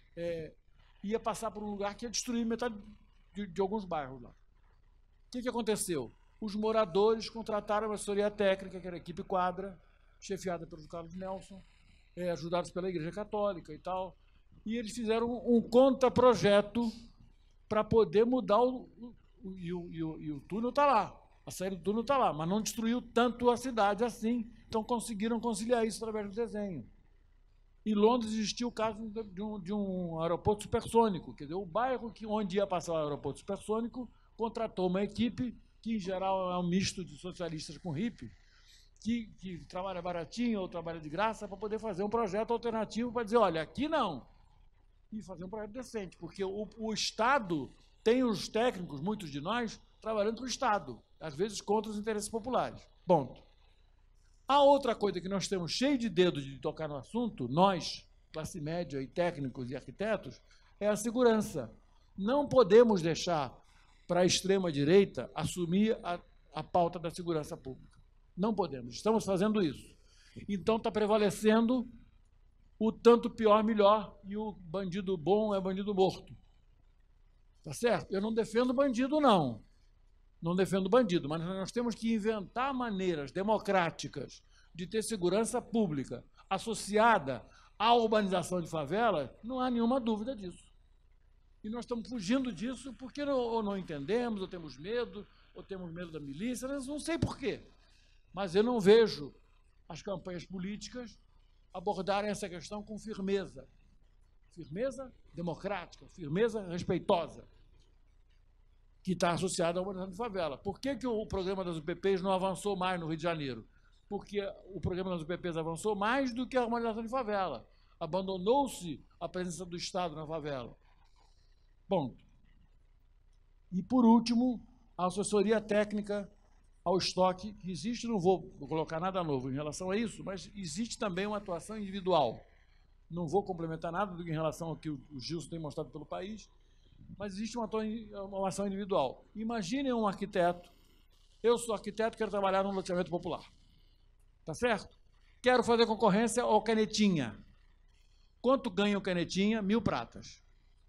ia passar por um lugar que ia destruir metade de alguns bairros lá. O que aconteceu? Os moradores contrataram a assessoria técnica, que era a equipe quadra, chefiada pelo Carlos Nelson, ajudados pela Igreja Católica e tal, e eles fizeram um contraprojeto para poder mudar e o túnel está lá, a saída do túnel está lá, mas não destruiu tanto a cidade assim, então conseguiram conciliar isso através do desenho. Em Londres existiu o caso de um aeroporto supersônico, quer dizer, o bairro onde ia passar o aeroporto supersônico contratou uma equipe que, em geral, é um misto de socialistas com hippie, que trabalha baratinho ou trabalha de graça, para poder fazer um projeto alternativo para dizer, olha, aqui não, e fazer um projeto decente, porque o Estado tem os técnicos, muitos de nós, trabalhando para o Estado, às vezes contra os interesses populares. Ponto. A outra coisa que nós temos cheio de dedos de tocar no assunto, nós, classe média e técnicos e arquitetos, é a segurança. Não podemos deixar para a extrema-direita assumir a pauta da segurança pública. Não podemos. Estamos fazendo isso. Então está prevalecendo o tanto pior, melhor, e o bandido bom é bandido morto. Tá certo? Eu não defendo bandido, não. Não defendo bandido, mas nós temos que inventar maneiras democráticas de ter segurança pública associada à urbanização de favela, não há nenhuma dúvida disso. E nós estamos fugindo disso porque ou não entendemos, ou temos medo da milícia, não sei por quê. Mas eu não vejo as campanhas políticas abordarem essa questão com firmeza. Firmeza democrática, firmeza respeitosa, que está associada à urbanização de favela. Por que o programa das UPPs não avançou mais no Rio de Janeiro? Porque o programa das UPPs avançou mais do que a urbanização de favela. Abandonou-se a presença do Estado na favela. Ponto. E, por último, a assessoria técnica ao estoque, que existe, não vou colocar nada novo em relação a isso, mas existe também uma atuação individual. Não vou complementar nada em relação ao que o Gilson tem mostrado pelo país, mas existe uma ação individual. Imaginem um arquiteto, eu sou arquiteto, quero trabalhar no loteamento popular. Tá certo? Quero fazer concorrência ao Canetinha. Quanto ganha o Canetinha? 1.000 pratas.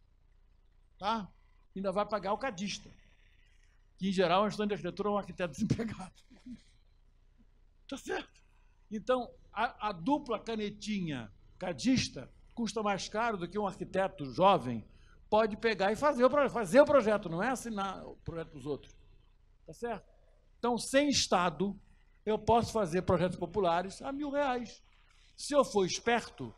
Tá? Ainda vai pagar o cadista, que, em geral, é um estudante de arquitetura ou um arquiteto desempregado. Tá certo? Então, a dupla Canetinha cadista custa mais caro do que um arquiteto jovem pode pegar e fazer o projeto, não é assinar o projeto dos outros. Tá certo? Então, sem Estado, eu posso fazer projetos populares a R$1.000. Se eu for esperto,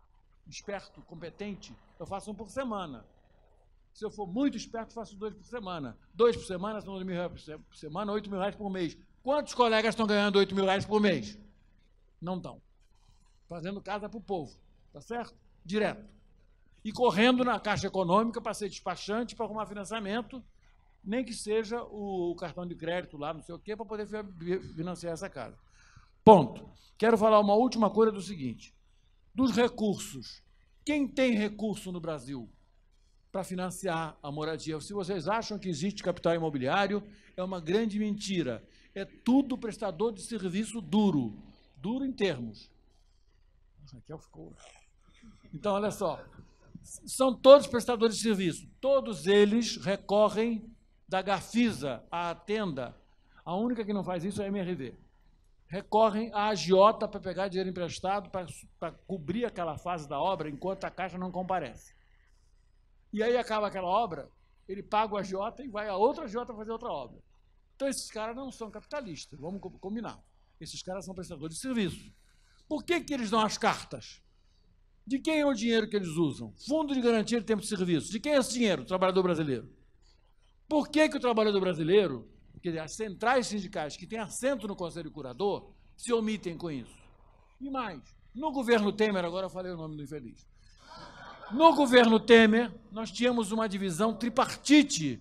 competente, eu faço um por semana. Se eu for muito esperto, faço 2 por semana. 2 por semana são R$2.000 por semana, R$8.000 por mês. Quantos colegas estão ganhando R$8.000 por mês? Não estão. Fazendo casa para o povo, tá certo? Direto. E correndo na Caixa Econômica para ser despachante, para arrumar financiamento, nem que seja o cartão de crédito lá, não sei o quê, para poder financiar essa casa. Ponto. Quero falar uma última coisa do seguinte. Dos recursos. Quem tem recurso no Brasil para financiar a moradia? Se vocês acham que existe capital imobiliário, é uma grande mentira. É tudo prestador de serviço duro. Duro em termos. Raquel ficou... Então, olha só. São todos prestadores de serviço. Todos eles recorrem da Gafisa à Tenda. A única que não faz isso é a MRV. Recorrem à agiota para pegar dinheiro emprestado para cobrir aquela fase da obra enquanto a Caixa não comparece. E aí acaba aquela obra, ele paga o agiota e vai a outra agiota fazer outra obra. Então, esses caras não são capitalistas, vamos combinar. Esses caras são prestadores de serviço. Por que eles dão as cartas? De quem é o dinheiro que eles usam? Fundo de Garantia de Tempo de Serviço. De quem é esse dinheiro? Do trabalhador brasileiro. Por que o trabalhador brasileiro, quer dizer, as centrais sindicais que têm assento no Conselho Curador, se omitem com isso? E mais, no governo Temer, agora eu falei o nome do infeliz, no governo Temer, nós tínhamos uma divisão tripartite,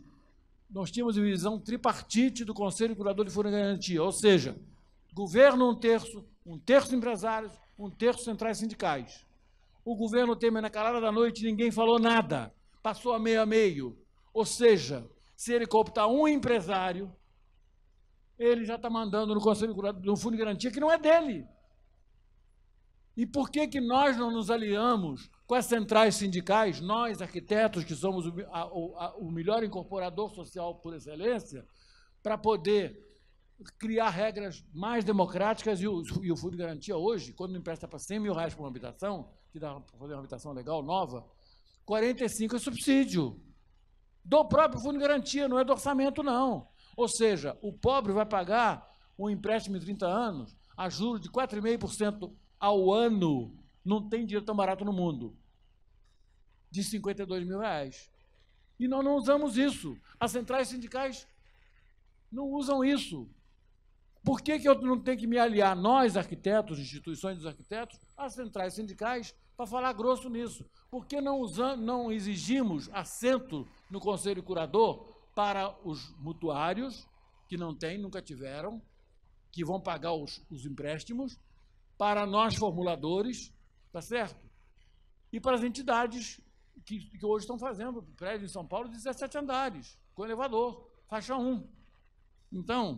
do Conselho Curador de Fundo de Garantia, ou seja, governo um terço empresários, um terço centrais sindicais. O governo Temer, na calada da noite, ninguém falou nada, passou a meio a meio, ou seja, se ele cooptar um empresário, ele já está mandando no Conselho Curador do Fundo de Garantia que não é dele. E por que nós não nos aliamos com as centrais sindicais, nós, arquitetos, que somos o melhor incorporador social por excelência, para poder criar regras mais democráticas e o Fundo de Garantia hoje, quando empresta para R$100 mil para uma habitação, que dá para fazer uma habitação legal, nova, 45 é subsídio do próprio Fundo de Garantia, não é do orçamento, não. Ou seja, o pobre vai pagar um empréstimo de 30 anos a juros de 4,5% ao ano, não tem dinheiro tão barato no mundo, de R$52 mil. E nós não usamos isso. As centrais sindicais não usam isso. Por que eu não tenho que me aliar, nós, arquitetos, instituições dos arquitetos, às centrais sindicais, para falar grosso nisso? Por que não exigimos assento no Conselho Curador para os mutuários, que não têm, nunca tiveram, que vão pagar os empréstimos, para nós formuladores, tá certo? E para as entidades que hoje estão fazendo prédio em São Paulo de 17 andares, com elevador, faixa 1. Então,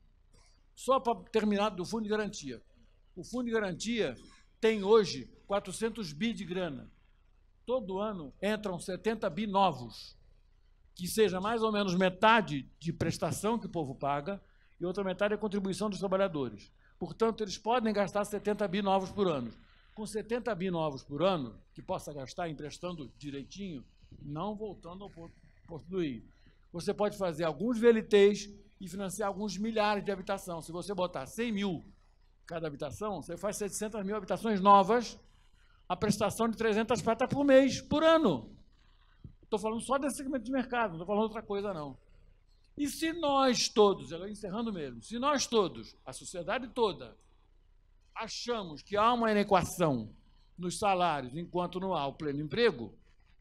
só para terminar do Fundo de Garantia. O Fundo de Garantia tem hoje 400 bi de grana. Todo ano entram 70 bi novos, que seja mais ou menos metade de prestação que o povo paga e outra metade é contribuição dos trabalhadores. Portanto, eles podem gastar 70 bi novos por ano. Com 70 bi novos por ano, que possa gastar emprestando direitinho, não voltando ao Porto do Rio. Você pode fazer alguns VLTs e financiar alguns milhares de habitação. Se você botar 100 mil cada habitação, você faz 700 mil habitações novas, a prestação de 300 pratas por mês, por ano. Estou falando só desse segmento de mercado, não estou falando outra coisa, não. E se nós todos, encerrando mesmo, se nós todos, a sociedade toda, achamos que há uma inequação nos salários enquanto não há o pleno emprego,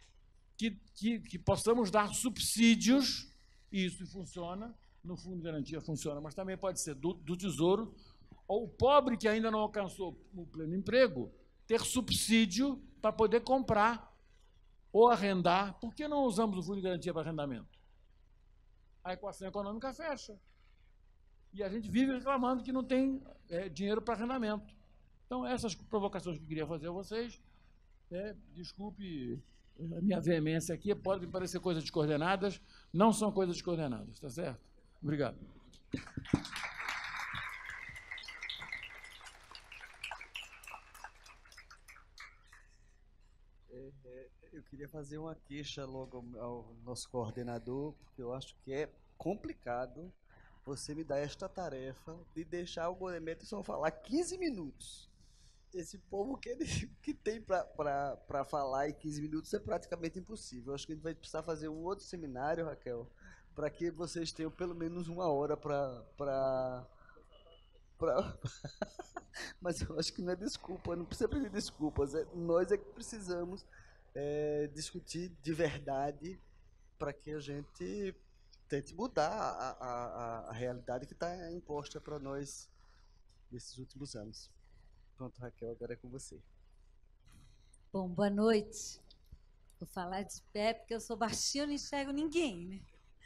que possamos dar subsídios, e isso funciona, no Fundo de Garantia funciona, mas também pode ser do Tesouro, ou o pobre que ainda não alcançou o pleno emprego, ter subsídio para poder comprar ou arrendar. Por que não usamos o Fundo de Garantia para arrendamento? A equação econômica fecha. E a gente vive reclamando que não tem dinheiro para arrendamento. Então, essas provocações que eu queria fazer a vocês, desculpe a minha veemência aqui, podem parecer coisas descoordenadas, não são coisas descoordenadas, tá certo? Obrigado. Eu queria fazer uma queixa logo ao nosso coordenador, porque eu acho que é complicado você me dar esta tarefa de deixar o Gonemeto só falar 15 minutos. Esse povo que tem para falar em 15 minutos é praticamente impossível. Eu acho que a gente vai precisar fazer um outro seminário, Raquel, para que vocês tenham pelo menos uma hora para... Mas eu acho que não é desculpa, não precisa pedir desculpas. Nós é que precisamos discutir de verdade para que a gente tente mudar a realidade que está imposta para nós nesses últimos anos. Pronto, Raquel, agora é com você. Bom, boa noite. Vou falar de pé porque eu sou baixinha e não enxergo ninguém, né?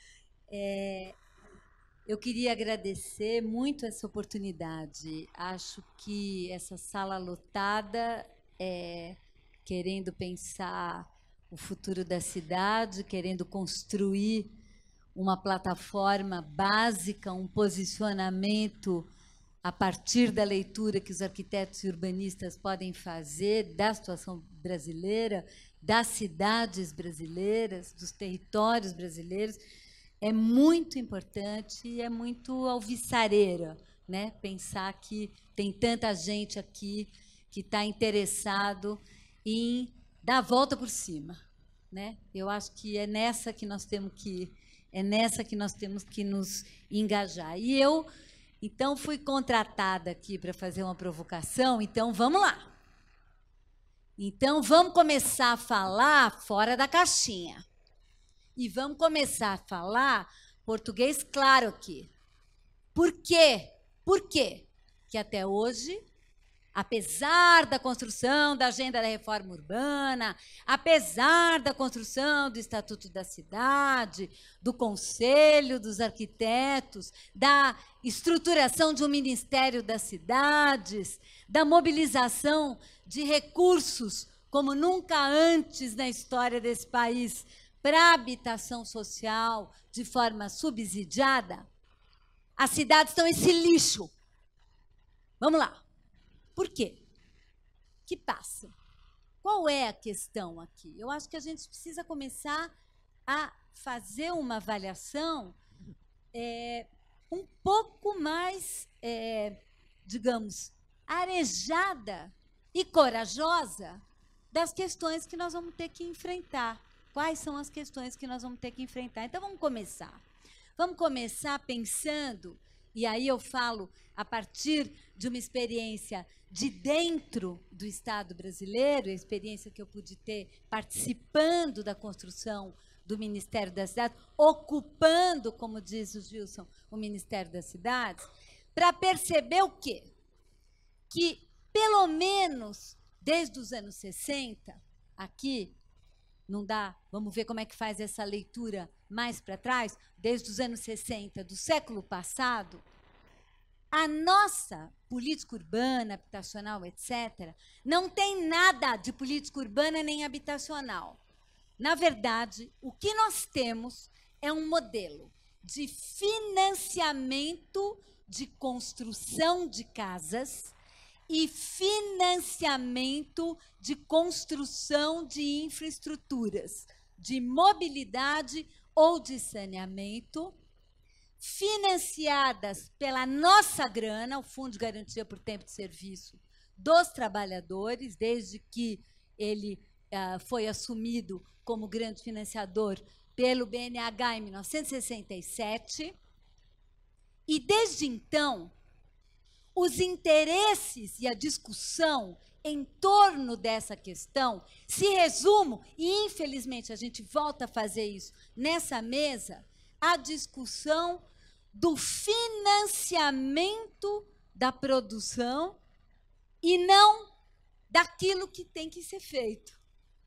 Eu queria agradecer muito essa oportunidade. Acho que essa sala lotada, querendo pensar o futuro da cidade, querendo construir uma plataforma básica, um posicionamento a partir da leitura que os arquitetos e urbanistas podem fazer da situação brasileira, das cidades brasileiras, dos territórios brasileiros, é muito importante e é muito alvissareira, né? Pensar que tem tanta gente aqui que está interessado em dar a volta por cima, né? Eu acho que é nessa que nós temos que nos engajar. E eu, então, fui contratada aqui para fazer uma provocação, então vamos lá. Então, vamos começar a falar fora da caixinha. E vamos começar a falar português claro aqui. Por quê? Por quê? Que até hoje, apesar da construção da agenda da reforma urbana, apesar da construção do Estatuto da Cidade, do Conselho dos Arquitetos, da estruturação de um Ministério das Cidades, da mobilização de recursos como nunca antes na história desse país para a habitação social de forma subsidiada, as cidades estão esse lixo. Vamos lá. Por quê? Que passa? Qual é a questão aqui? Eu acho que a gente precisa começar a fazer uma avaliação um pouco mais, digamos, arejada e corajosa das questões que nós vamos ter que enfrentar. Quais são as questões que nós vamos ter que enfrentar? Então, vamos começar. Vamos começar pensando, e aí eu falo a partir de uma experiência de dentro do Estado brasileiro, a experiência que eu pude ter participando da construção do Ministério das Cidades, ocupando, como diz o Gilson, o Ministério das Cidades, para perceber o quê? Que, pelo menos, desde os anos 60, aqui, não dá, vamos ver como é que faz essa leitura mais para trás, desde os anos 60 do século passado, a nossa política urbana, habitacional, etc., não tem nada de política urbana nem habitacional. Na verdade, o que nós temos é um modelo de financiamento de construção de casas e financiamento de construção de infraestruturas, de mobilidade ou de saneamento, financiadas pela nossa grana, o Fundo de Garantia por Tempo de Serviço dos Trabalhadores, desde que ele foi assumido como grande financiador pelo BNH em 1967. E, desde então, os interesses e a discussão em torno dessa questão se resumem, e infelizmente a gente volta a fazer isso nessa mesa, a discussão do financiamento da produção e não daquilo que tem que ser feito,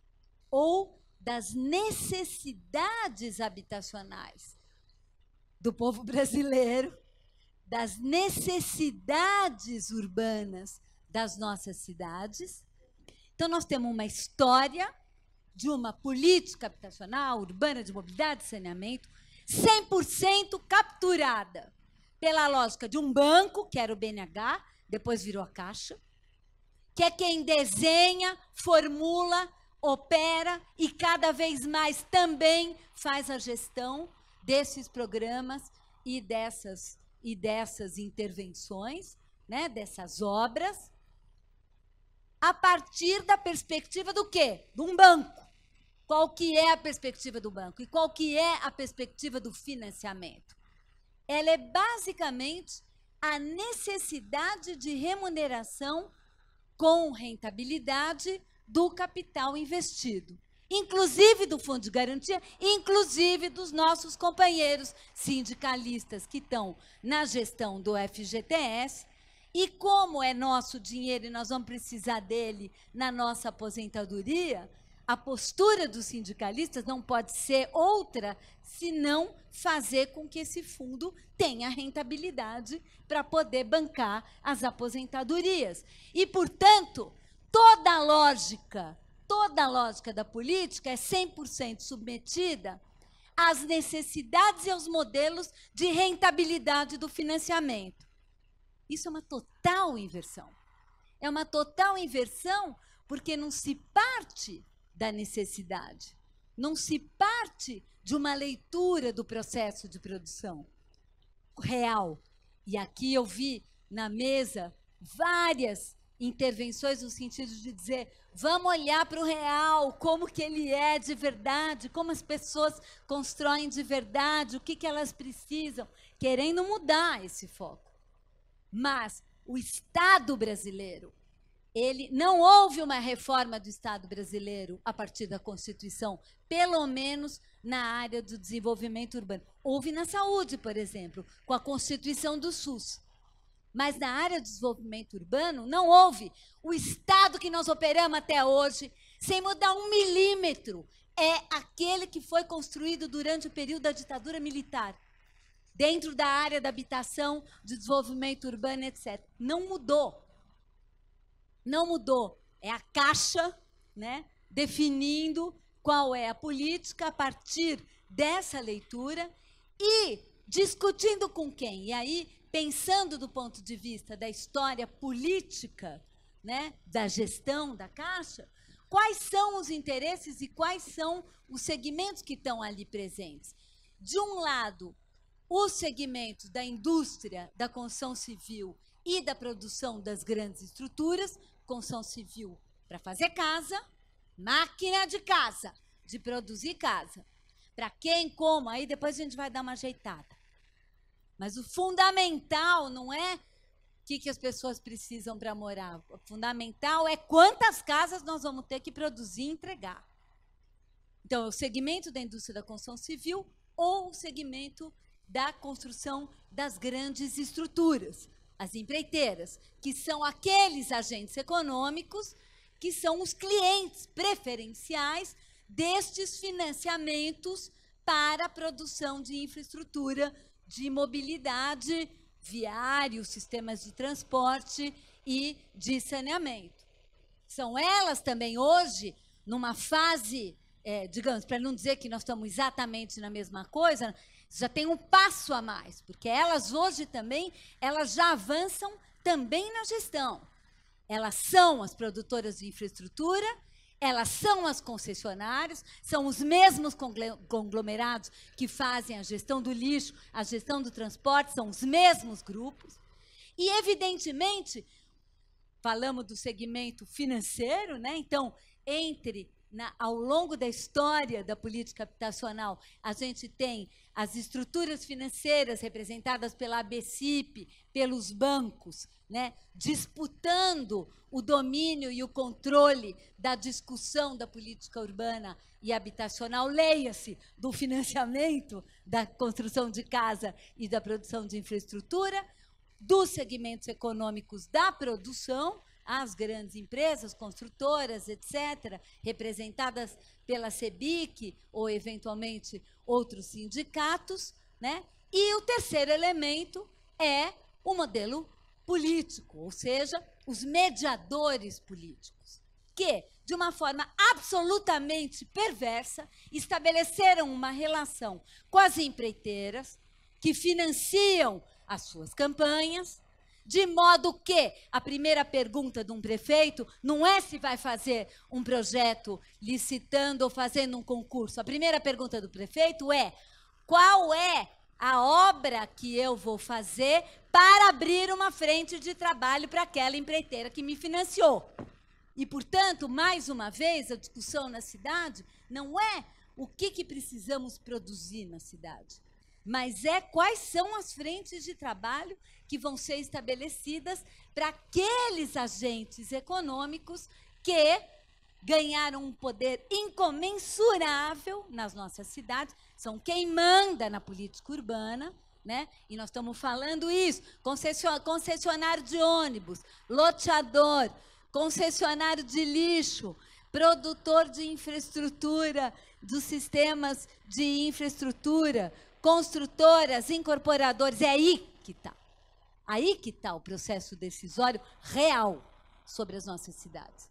ou das necessidades habitacionais do povo brasileiro, das necessidades urbanas das nossas cidades. Então, nós temos uma história de uma política habitacional, urbana, de mobilidade e saneamento, 100% capturada pela lógica de um banco, que era o BNH, depois virou a Caixa, que é quem desenha, formula, opera e cada vez mais também faz a gestão desses programas e dessas intervenções, né, dessas obras, a partir da perspectiva do quê? De um banco. Qual que é a perspectiva do banco? E qual que é a perspectiva do financiamento? Ela é basicamente a necessidade de remuneração com rentabilidade do capital investido, inclusive do Fundo de Garantia, inclusive dos nossos companheiros sindicalistas que estão na gestão do FGTS. E como é nosso dinheiro e nós vamos precisar dele na nossa aposentadoria, a postura dos sindicalistas não pode ser outra senão fazer com que esse fundo tenha rentabilidade para poder bancar as aposentadorias. E, portanto, toda a lógica da política é 100% submetida às necessidades e aos modelos de rentabilidade do financiamento. Isso é uma total inversão. É uma total inversão porque não se parte da necessidade, não se parte de uma leitura do processo de produção real. E aqui eu vi na mesa várias intervenções no sentido de dizer, vamos olhar para o real, como que ele é de verdade, como as pessoas constroem de verdade, o que elas precisam, querendo mudar esse foco. Mas o Estado brasileiro, não houve uma reforma do Estado brasileiro a partir da Constituição, pelo menos na área do desenvolvimento urbano. Houve na saúde, por exemplo, com a Constituição do SUS. Mas na área do desenvolvimento urbano não houve. O Estado que nós operamos até hoje, sem mudar 1 milímetro, é aquele que foi construído durante o período da ditadura militar, dentro da área da habitação, de desenvolvimento urbano, etc. Não mudou. Não mudou. É a Caixa, né, definindo qual é a política a partir dessa leitura e discutindo com quem. E aí, pensando do ponto de vista da história política, né, da gestão da Caixa, quais são os interesses e quais são os segmentos que estão ali presentes. De um lado, os segmentos da indústria, da construção civil e da produção das grandes estruturas, construção civil para fazer casa, máquina de casa, de produzir casa. Para quem, como, aí depois a gente vai dar uma ajeitada. Mas o fundamental não é o que as pessoas precisam para morar. O fundamental é quantas casas nós vamos ter que produzir e entregar. Então, é o segmento da indústria da construção civil ou o segmento da construção das grandes estruturas, as empreiteiras, que são aqueles agentes econômicos que são os clientes preferenciais destes financiamentos para a produção de infraestrutura de mobilidade, viários, sistemas de transporte e de saneamento. São elas também hoje, numa fase, digamos, para não dizer que nós estamos exatamente na mesma coisa, já tem um passo a mais, porque elas hoje também, elas já avançam também na gestão. Elas são as produtoras de infraestrutura, elas são as concessionárias, são os mesmos conglomerados que fazem a gestão do lixo, a gestão do transporte, são os mesmos grupos. E, evidentemente, falamos do segmento financeiro, né? Então, ao longo da história da política habitacional, a gente tem as estruturas financeiras representadas pela ABCIP, pelos bancos, né, disputando o domínio e o controle da discussão da política urbana e habitacional, leia-se, do financiamento da construção de casa e da produção de infraestrutura, dos segmentos econômicos da produção, as grandes empresas, construtoras, etc., representadas pela CEBIC ou, eventualmente, outros sindicatos, né? E o terceiro elemento é o modelo político, ou seja, os mediadores políticos, que, de uma forma absolutamente perversa, estabeleceram uma relação com as empreiteiras, que financiam as suas campanhas, de modo que a primeira pergunta de um prefeito não é se vai fazer um projeto licitando ou fazendo um concurso. A primeira pergunta do prefeito é: qual é a obra que eu vou fazer para abrir uma frente de trabalho para aquela empreiteira que me financiou? E, portanto, mais uma vez, a discussão na cidade não é o que precisamos produzir na cidade, mas é quais são as frentes de trabalho que vão ser estabelecidas para aqueles agentes econômicos que ganharam um poder incomensurável nas nossas cidades, são quem manda na política urbana, né? E nós estamos falando isso, concessionário de ônibus, loteador, concessionário de lixo, produtor de infraestrutura, dos sistemas de infraestrutura, construtoras, incorporadores, é aí que está. Aí que está o processo decisório real sobre as nossas cidades.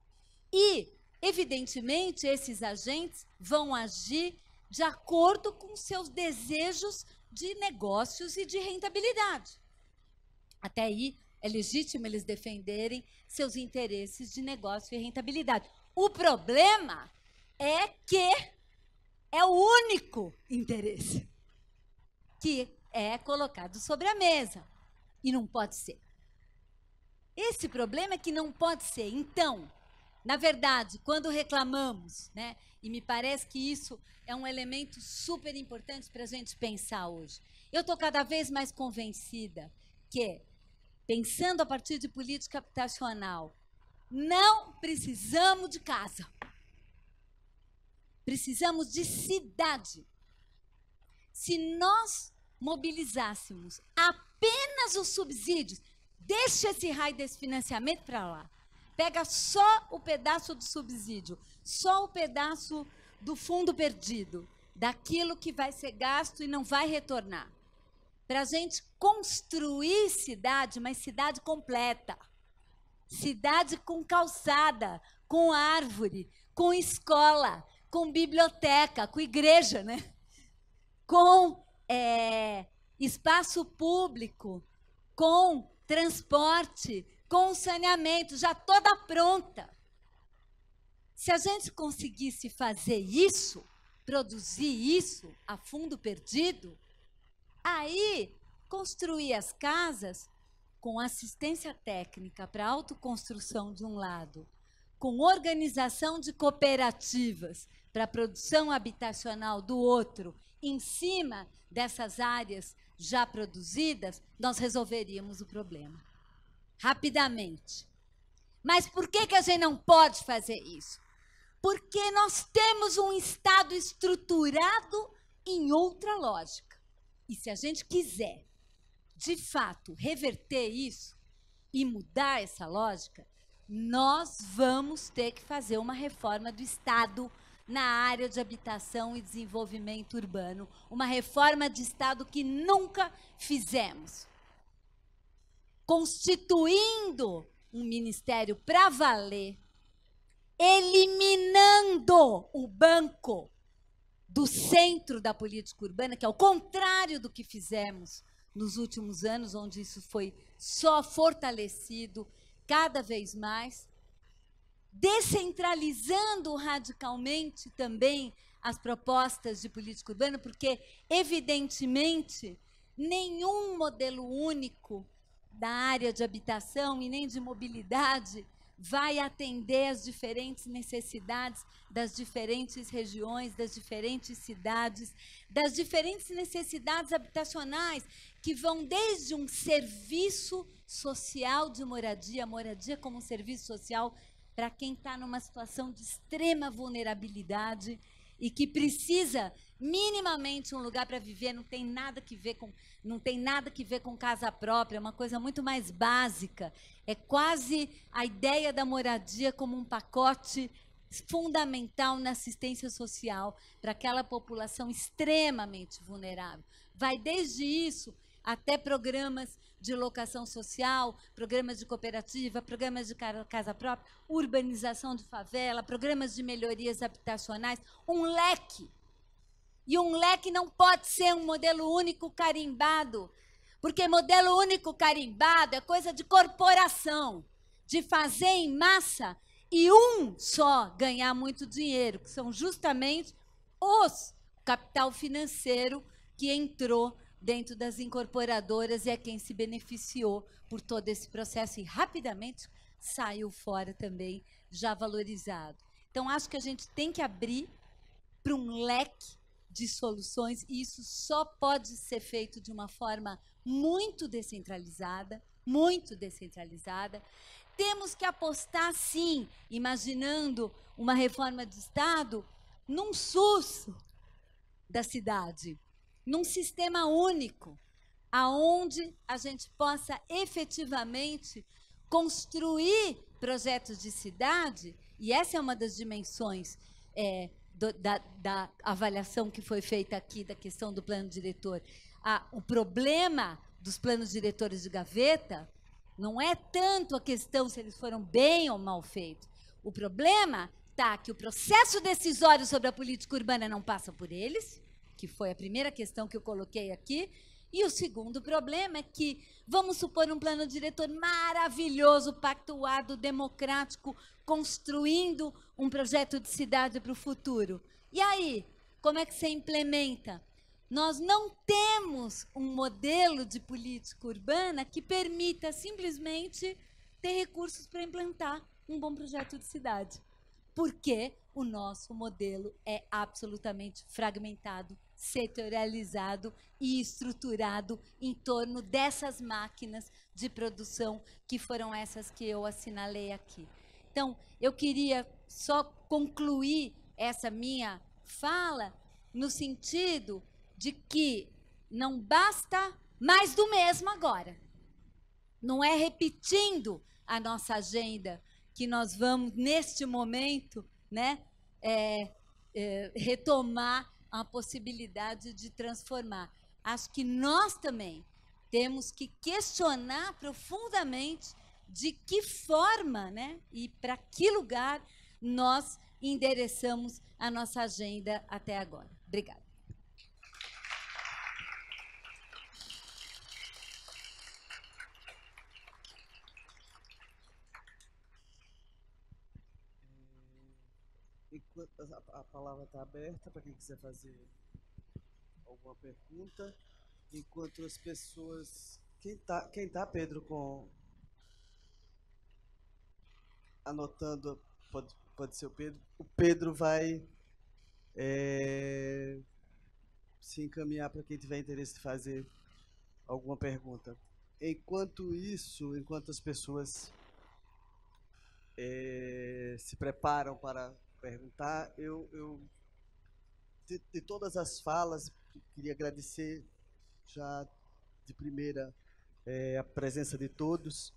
E, evidentemente, esses agentes vão agir de acordo com seus desejos de negócios e de rentabilidade. Até aí, é legítimo eles defenderem seus interesses de negócio e rentabilidade. O problema é que é o único interesse que é colocado sobre a mesa. E não pode ser. Esse problema é que não pode ser. Então, na verdade, quando reclamamos, né, e me parece que isso é um elemento super importante para a gente pensar hoje, eu estou cada vez mais convencida que, pensando a partir de política habitacional, não precisamos de casa. Precisamos de cidade. Se nós mobilizássemos apenas os subsídios, deixa esse raio desse financiamento para lá. Pega só o pedaço do subsídio, só o pedaço do fundo perdido, daquilo que vai ser gasto e não vai retornar. Para a gente construir cidade, mas cidade completa. Cidade com calçada, com árvore, com escola, com biblioteca, com igreja, né? Com espaço público, com transporte, com saneamento, já toda pronta. Se a gente conseguisse fazer isso, produzir isso a fundo perdido, aí construir as casas com assistência técnica para autoconstrução de um lado, com organização de cooperativas para a produção habitacional do outro, em cima dessas áreas já produzidas, nós resolveríamos o problema rapidamente. Mas por que a gente não pode fazer isso? Porque nós temos um Estado estruturado em outra lógica. E se a gente quiser, de fato, reverter isso e mudar essa lógica, nós vamos ter que fazer uma reforma do Estado na área de habitação e desenvolvimento urbano, uma reforma de Estado que nunca fizemos. Constituindo um ministério para valer, eliminando o banco do centro da política urbana, que é o contrário do que fizemos nos últimos anos, onde isso foi só fortalecido cada vez mais, descentralizando radicalmente também as propostas de política urbana, porque, evidentemente, nenhum modelo único da área de habitação e nem de mobilidade vai atender às diferentes necessidades das diferentes regiões, das diferentes cidades, das diferentes necessidades habitacionais, que vão desde um serviço social de moradia, moradia como um serviço social para quem está numa situação de extrema vulnerabilidade e que precisa minimamente um lugar para viver, não tem nada que ver com casa própria, é uma coisa muito mais básica. É quase a ideia da moradia como um pacote fundamental na assistência social para aquela população extremamente vulnerável. Vai desde isso até programas de locação social, programas de cooperativa, programas de casa própria, urbanização de favela, programas de melhorias habitacionais, um leque. E um leque não pode ser um modelo único carimbado, porque modelo único carimbado é coisa de corporação, de fazer em massa e um só ganhar muito dinheiro, que são justamente o capital financeiro que entrou dentro das incorporadoras e é quem se beneficiou por todo esse processo e rapidamente saiu fora também, já valorizado. Então, acho que a gente tem que abrir para um leque de soluções e isso só pode ser feito de uma forma muito descentralizada, muito descentralizada. Temos que apostar, sim, imaginando uma reforma de Estado, num SUS da cidade, num sistema único, aonde a gente possa efetivamente construir projetos de cidade, e essa é uma das dimensões da avaliação que foi feita aqui, da questão do plano diretor. O problema dos planos diretores de gaveta não é tanto a questão se eles foram bem ou mal feitos. O problema está que o processo decisório sobre a política urbana não passa por eles, que foi a primeira questão que eu coloquei aqui, e o segundo problema é que, vamos supor um plano diretor maravilhoso, pactuado, democrático, construindo um projeto de cidade para o futuro. E aí, como é que você implementa? Nós não temos um modelo de política urbana que permita simplesmente ter recursos para implantar um bom projeto de cidade. Porque o nosso modelo é absolutamente fragmentado, setorializado e estruturado em torno dessas máquinas de produção que foram essas que eu assinalei aqui. Então, eu queria só concluir essa minha fala no sentido de que não basta mais do mesmo agora. Não é repetindo a nossa agenda que nós vamos, neste momento, né, retomar a possibilidade de transformar. Acho que nós também temos que questionar profundamente de que forma, né, e para que lugar nós endereçamos a nossa agenda até agora. Obrigada. A palavra está aberta para quem quiser fazer alguma pergunta. Enquanto as pessoas... Quem tá, Pedro, anotando, pode ser o Pedro. O Pedro vai se encaminhar para quem tiver interesse de fazer alguma pergunta. Enquanto isso, enquanto as pessoas se preparam para perguntar, de todas as falas, queria agradecer já de primeira a presença de todos.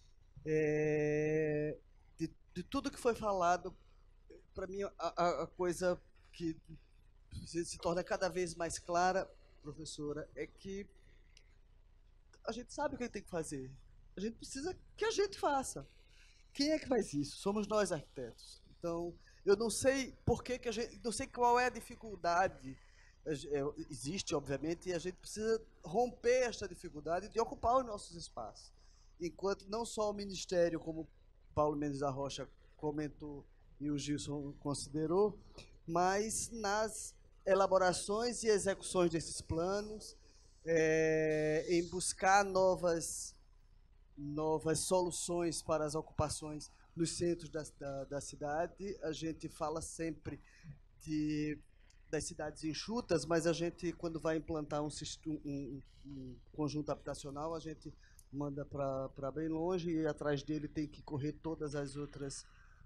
De tudo que foi falado, para mim, a coisa que se torna cada vez mais clara, professora, é que a gente sabe o que tem que fazer. A gente precisa que a gente faça. Quem é que faz isso? Somos nós, arquitetos. Então, eu não sei por que a gente... Não sei qual é a dificuldade. Existe, obviamente, e a gente precisa romper esta dificuldade de ocupar os nossos espaços. Enquanto não só o Ministério, como Paulo Mendes da Rocha comentou e o Gilson considerou, mas nas elaborações e execuções desses planos, em buscar novas soluções para as ocupações nos centros da cidade. A gente fala sempre das cidades enxutas, mas a gente, quando vai implantar um conjunto habitacional, a gente manda para bem longe e atrás dele tem que correr todas as outras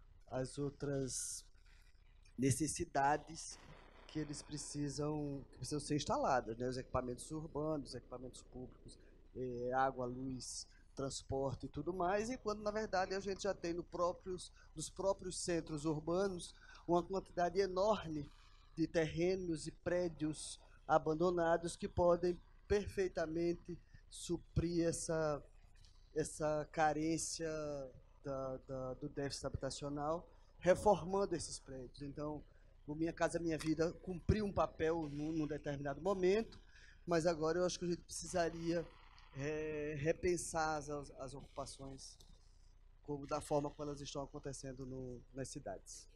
necessidades que eles precisam ser instaladas, né? Os equipamentos urbanos, os equipamentos públicos, água, luz, transporte e tudo mais, e quando, na verdade, a gente já tem nos próprios centros urbanos uma quantidade enorme de terrenos e prédios abandonados que podem perfeitamente suprir essa carência do déficit habitacional, reformando esses prédios. Então, o Minha Casa Minha Vida cumpriu um papel num determinado momento, mas agora eu acho que a gente precisaria repensar as ocupações da forma como elas estão acontecendo nas cidades.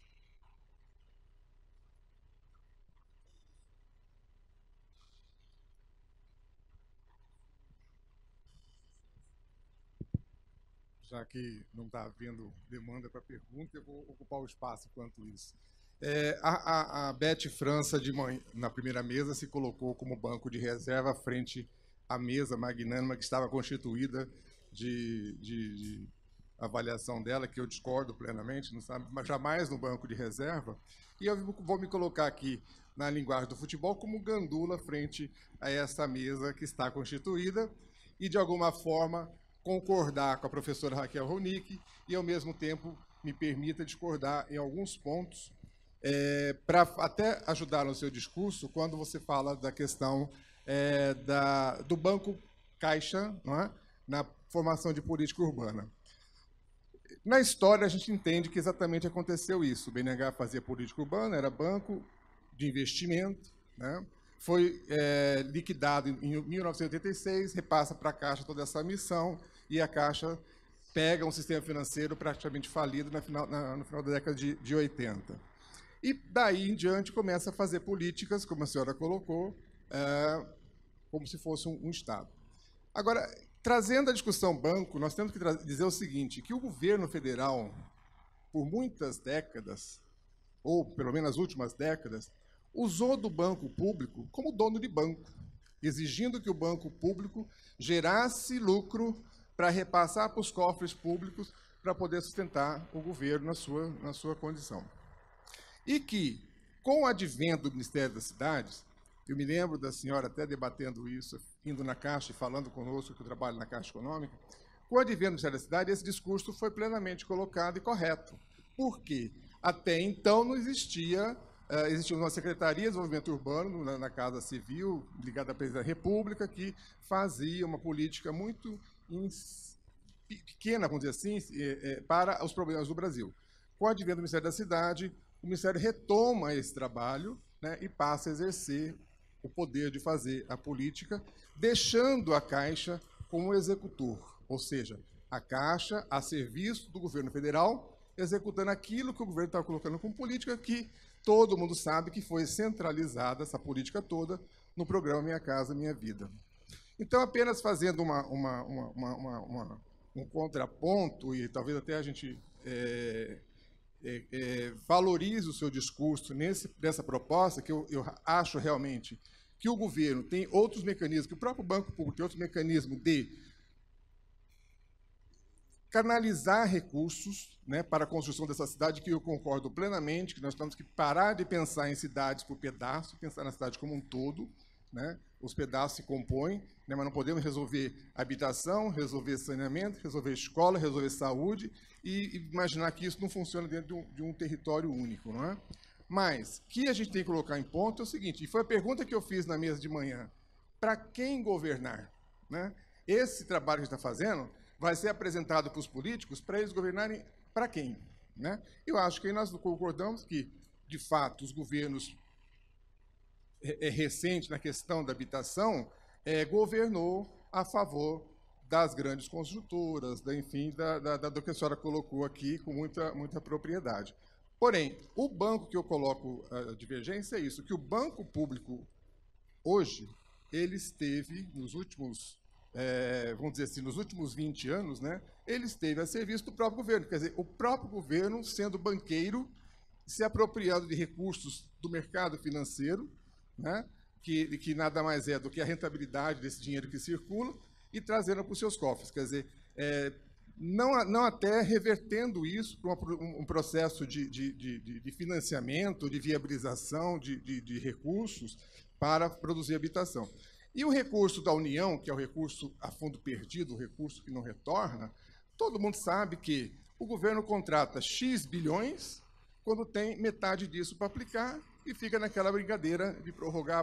Já que não está havendo demanda para pergunta, eu vou ocupar o espaço quanto isso. A Beth França, na primeira mesa, se colocou como banco de reserva frente à mesa magnânima que estava constituída de avaliação dela, que eu discordo plenamente, não sabe, mas jamais no banco de reserva. E eu vou me colocar aqui, na linguagem do futebol, como gandula frente a essa mesa que está constituída e, de alguma forma, concordar com a professora Raquel Ronick e, ao mesmo tempo, me permita discordar em alguns pontos, para até ajudar no seu discurso, quando você fala da questão do Banco Caixa, não é? Na formação de política urbana. Na história, a gente entende que exatamente aconteceu isso. O BNH fazia política urbana, era banco de investimento, né? Foi liquidado em 1986, repassa para a Caixa toda essa missão, e a Caixa pega um sistema financeiro praticamente falido no final da década de 80. E daí em diante começa a fazer políticas, como a senhora colocou, como se fosse um Estado. Agora, Trazendo a discussão banco, nós temos que dizer o seguinte, que o governo federal, por muitas décadas, ou pelo menos as últimas décadas, usou do banco público como dono de banco, exigindo que o banco público gerasse lucro para repassar para os cofres públicos para poder sustentar o governo na sua condição. E que, com o advento do Ministério das Cidades, eu me lembro da senhora até debatendo isso, indo na Caixa e falando conosco que eu trabalho na Caixa Econômica, com o advento do Ministério da Cidade, esse discurso foi plenamente colocado e correto. Por quê? Até então não existia uma Secretaria de Desenvolvimento Urbano na Casa Civil, ligada à Presidência da República, que fazia uma política muito pequena, vamos dizer assim, para os problemas do Brasil. Com o advento do Ministério da Cidade, o Ministério retoma esse trabalho, né, e passa a exercer o poder de fazer a política, deixando a Caixa como executor, ou seja, a Caixa a serviço do governo federal, executando aquilo que o governo está colocando como política, que todo mundo sabe que foi centralizada, essa política toda, no programa Minha Casa Minha Vida. Então, apenas fazendo um contraponto, e talvez até a gente valorize o seu discurso nessa proposta, que eu acho realmente que o governo tem outros mecanismos, que o próprio Banco Público tem outros mecanismos de canalizar recursos, né, para a construção dessa cidade, que eu concordo plenamente, que nós temos que parar de pensar em cidades por pedaço, pensar na cidade como um todo, né? Os pedaços se compõem, né, mas não podemos resolver habitação, resolver saneamento, resolver escola, resolver saúde, e imaginar que isso não funciona dentro de um território único, não é? Mas o que a gente tem que colocar em ponto é o seguinte, e foi a pergunta que eu fiz na mesa de manhã, para quem governar, né? Esse trabalho que a gente está fazendo vai ser apresentado para os políticos para eles governarem para quem, né? Eu acho que nós concordamos que, de fato, os governos recentes na questão da habitação governou a favor das grandes construtoras, enfim, do que a senhora colocou aqui com muita propriedade. Porém, o banco que eu coloco a divergência é isso, que o banco público, hoje, ele esteve, nos últimos, vamos dizer assim, nos últimos 20 anos, né, ele esteve a serviço do próprio governo. Quer dizer, o próprio governo, sendo banqueiro, se apropriando de recursos do mercado financeiro, né, que nada mais é do que a rentabilidade desse dinheiro que circula, e trazendo para os seus cofres. Quer dizer, não até revertendo isso para um processo de financiamento, de viabilização de recursos para produzir habitação. E o recurso da União, que é o recurso a fundo perdido, o recurso que não retorna, todo mundo sabe que o governo contrata X bilhões quando tem metade disso para aplicar e fica naquela brincadeira de prorrogar,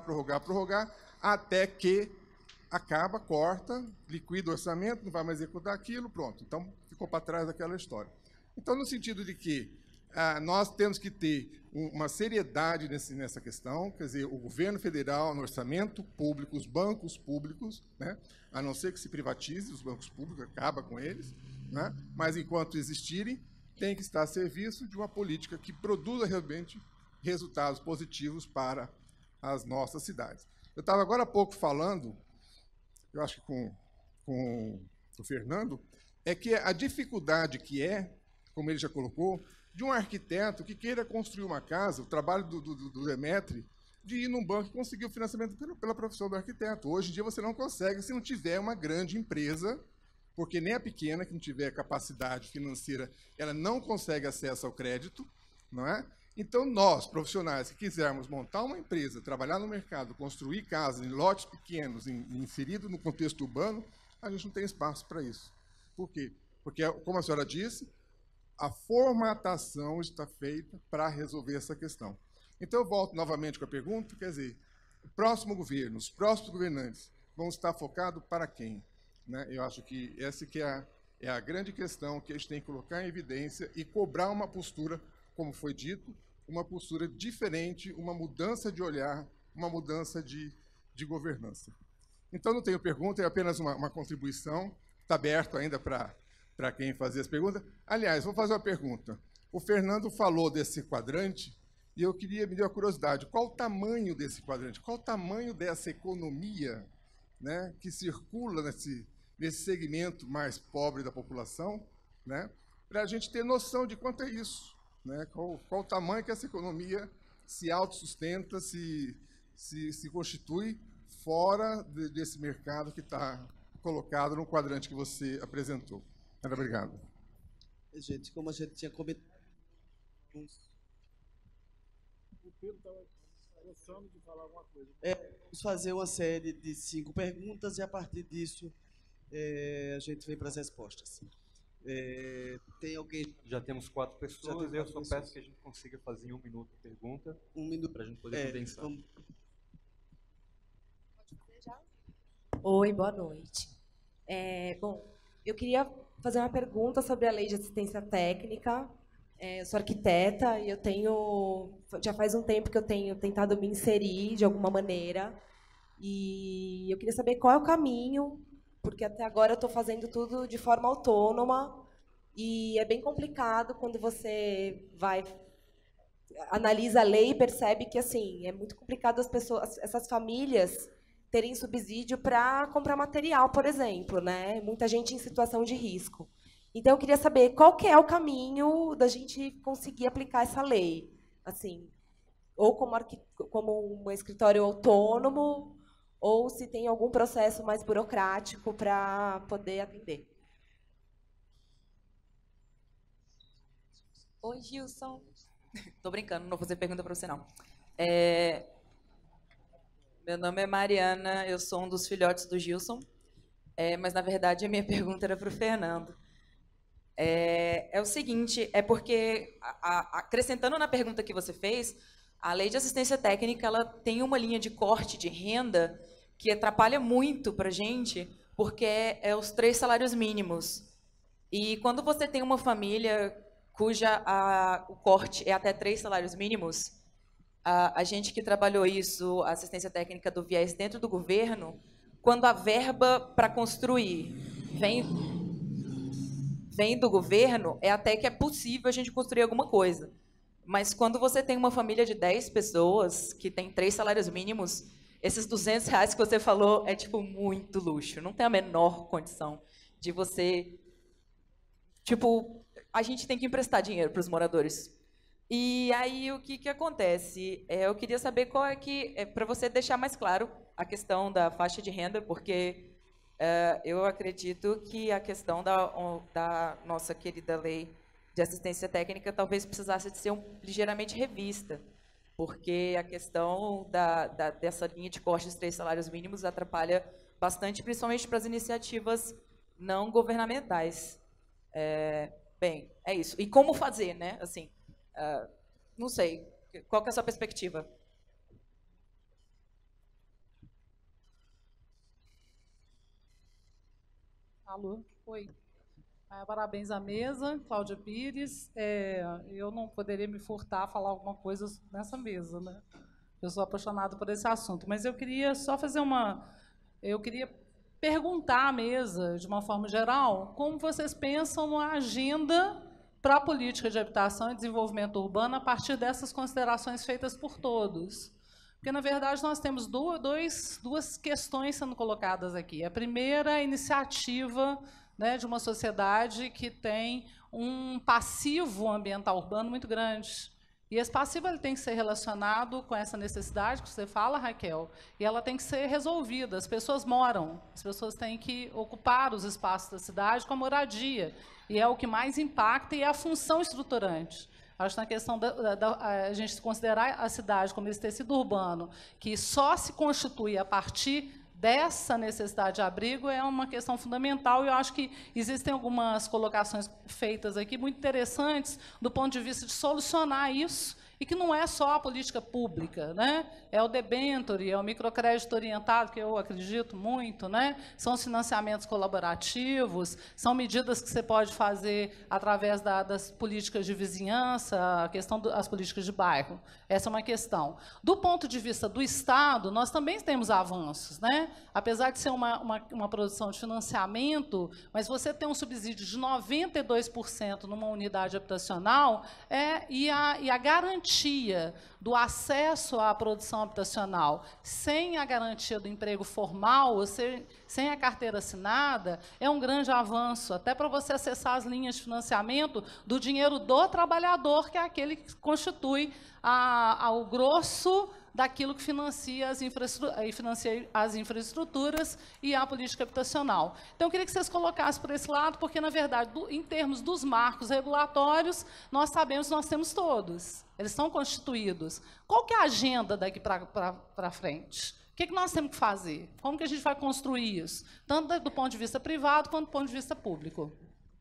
até que acaba, corta, liquida o orçamento, não vai mais executar aquilo, pronto. Então, ficou para trás daquela história. Então, no sentido de que nós temos que ter uma seriedade nessa questão, quer dizer, o governo federal, no orçamento público, os bancos públicos, né, a não ser que se privatize os bancos públicos, acaba com eles, né, mas enquanto existirem, tem que estar a serviço de uma política que produza realmente resultados positivos para as nossas cidades. Eu estava agora há pouco falando, eu acho que com o Fernando, é que a dificuldade que como ele já colocou, de um arquiteto que queira construir uma casa, o trabalho do Demetri, de ir num banco e conseguir o financiamento pela profissão do arquiteto. Hoje em dia você não consegue se não tiver uma grande empresa, porque nem a pequena, que não tiver capacidade financeira, ela não consegue acesso ao crédito, não é? Então, nós, profissionais, que quisermos montar uma empresa, trabalhar no mercado, construir casas em lotes pequenos, inserido no contexto urbano, a gente não tem espaço para isso. Por quê? Porque, como a senhora disse, a formatação está feita para resolver essa questão. Então, eu volto novamente com a pergunta, quer dizer, o próximo governo, os próximos governantes vão estar focados para quem? Né? Eu acho que essa que é a grande questão que a gente tem que colocar em evidência e cobrar uma postura, como foi dito, uma postura diferente, uma mudança de olhar, uma mudança de governança. Então, não tenho pergunta, é apenas uma contribuição, está aberto ainda para quem fazer as perguntas. Aliás, vou fazer uma pergunta. O Fernando falou desse quadrante, e me deu a curiosidade, qual o tamanho desse quadrante? Qual o tamanho dessa economia, né, que circula nesse segmento mais pobre da população, né, para a gente ter noção de quanto é isso, né, qual o tamanho que essa economia se autossustenta, se constitui fora desse mercado que está colocado no quadrante que você apresentou. Muito obrigado. Gente, como a gente tinha comentado... O Pedro estava gostando de falar alguma coisa. Vamos fazer uma série de 5 perguntas e, a partir disso, a gente vem para as respostas. Tem alguém... Já temos 4 pessoas, eu só peço que a gente consiga fazer em 1 minuto a pergunta, 1 minuto para a gente poder condensar. Vamos... Oi, boa noite. Bom, eu queria fazer uma pergunta sobre a Lei de Assistência Técnica. Eu sou arquiteta e já faz um tempo que eu tenho tentado me inserir de alguma maneira. E eu queria saber qual é o caminho, porque até agora eu estou fazendo tudo de forma autônoma e é bem complicado quando você analisa a lei e percebe que assim é muito complicado essas famílias terem subsídio para comprar material, por exemplo, né? Muita gente em situação de risco. Então, eu queria saber qual que é o caminho da gente conseguir aplicar essa lei, assim, ou como um escritório autônomo, ou se tem algum processo mais burocrático para poder atender. Oi, Gilson. Tô brincando, não vou fazer pergunta para você, não. Meu nome é Mariana, eu sou um dos filhotes do Gilson, mas, na verdade, a minha pergunta era para o Fernando. É o seguinte, porque, acrescentando na pergunta que você fez, a Lei de Assistência Técnica ela tem uma linha de corte de renda que atrapalha muito para a gente, porque é os 3 salários mínimos. E quando você tem uma família cuja o corte é até 3 salários mínimos, a gente que trabalhou isso, a assistência técnica do viés dentro do governo, quando a verba para construir vem do governo, é até que é possível a gente construir alguma coisa. Mas quando você tem uma família de 10 pessoas, que tem 3 salários mínimos, esses R$200 que você falou é, tipo, muito luxo. Não tem a menor condição de você... Tipo, a gente tem que emprestar dinheiro para os moradores. E aí, o que acontece? Eu queria saber qual para você deixar mais claro a questão da faixa de renda, porque eu acredito que a questão da nossa querida lei de assistência técnica talvez precisasse de ser ligeiramente revista, porque a questão dessa linha de corte dos 3 salários mínimos atrapalha bastante, principalmente para as iniciativas não governamentais. Bem, é isso. E como fazer, né? Assim, não sei. Qual que é a sua perspectiva? Alô? Oi. Parabéns à mesa, Cláudia Pires. Eu não poderia me furtar a falar alguma coisa nessa mesa, né? Eu sou apaixonada por esse assunto, mas eu queria só fazer eu queria perguntar à mesa, de uma forma geral, como vocês pensam a agenda para a política de habitação e desenvolvimento urbano a partir dessas considerações feitas por todos. Porque, na verdade, nós temos duas questões sendo colocadas aqui. A primeira é a iniciativa, né, de uma sociedade que tem um passivo ambiental urbano muito grande. E esse passivo ele tem que ser relacionado com essa necessidade que você fala, Raquel, e ela tem que ser resolvida. As pessoas moram, as pessoas têm que ocupar os espaços da cidade com a moradia, e é o que mais impacta e é a função estruturante. Acho que na questão a gente considerar a cidade como esse tecido urbano, que só se constitui a partir dessa necessidade de abrigo, é uma questão fundamental, e eu acho que existem algumas colocações feitas aqui muito interessantes do ponto de vista de solucionar isso, e que não é só a política pública, né? É o debenture, é o microcrédito orientado, que eu acredito muito, né? São os financiamentos colaborativos, são medidas que você pode fazer através das políticas de vizinhança, a questão das políticas de bairro. Essa é uma questão. Do ponto de vista do Estado, nós também temos avanços, né? Apesar de ser uma produção de financiamento, mas você tem um subsídio de 92% numa unidade habitacional e a garantia garantia do acesso à produção habitacional, sem a garantia do emprego formal, ou sem a carteira assinada, é um grande avanço, até para você acessar as linhas de financiamento do dinheiro do trabalhador, que é aquele que constitui o grosso daquilo que financia as infraestruturas e a política habitacional. Então, eu queria que vocês colocassem por esse lado, porque, na verdade, em termos dos marcos regulatórios, nós sabemos que nós temos todos. Eles estão constituídos. Qual que é a agenda daqui para frente? O que nós temos que fazer? Como que a gente vai construir isso? Tanto do ponto de vista privado, quanto do ponto de vista público.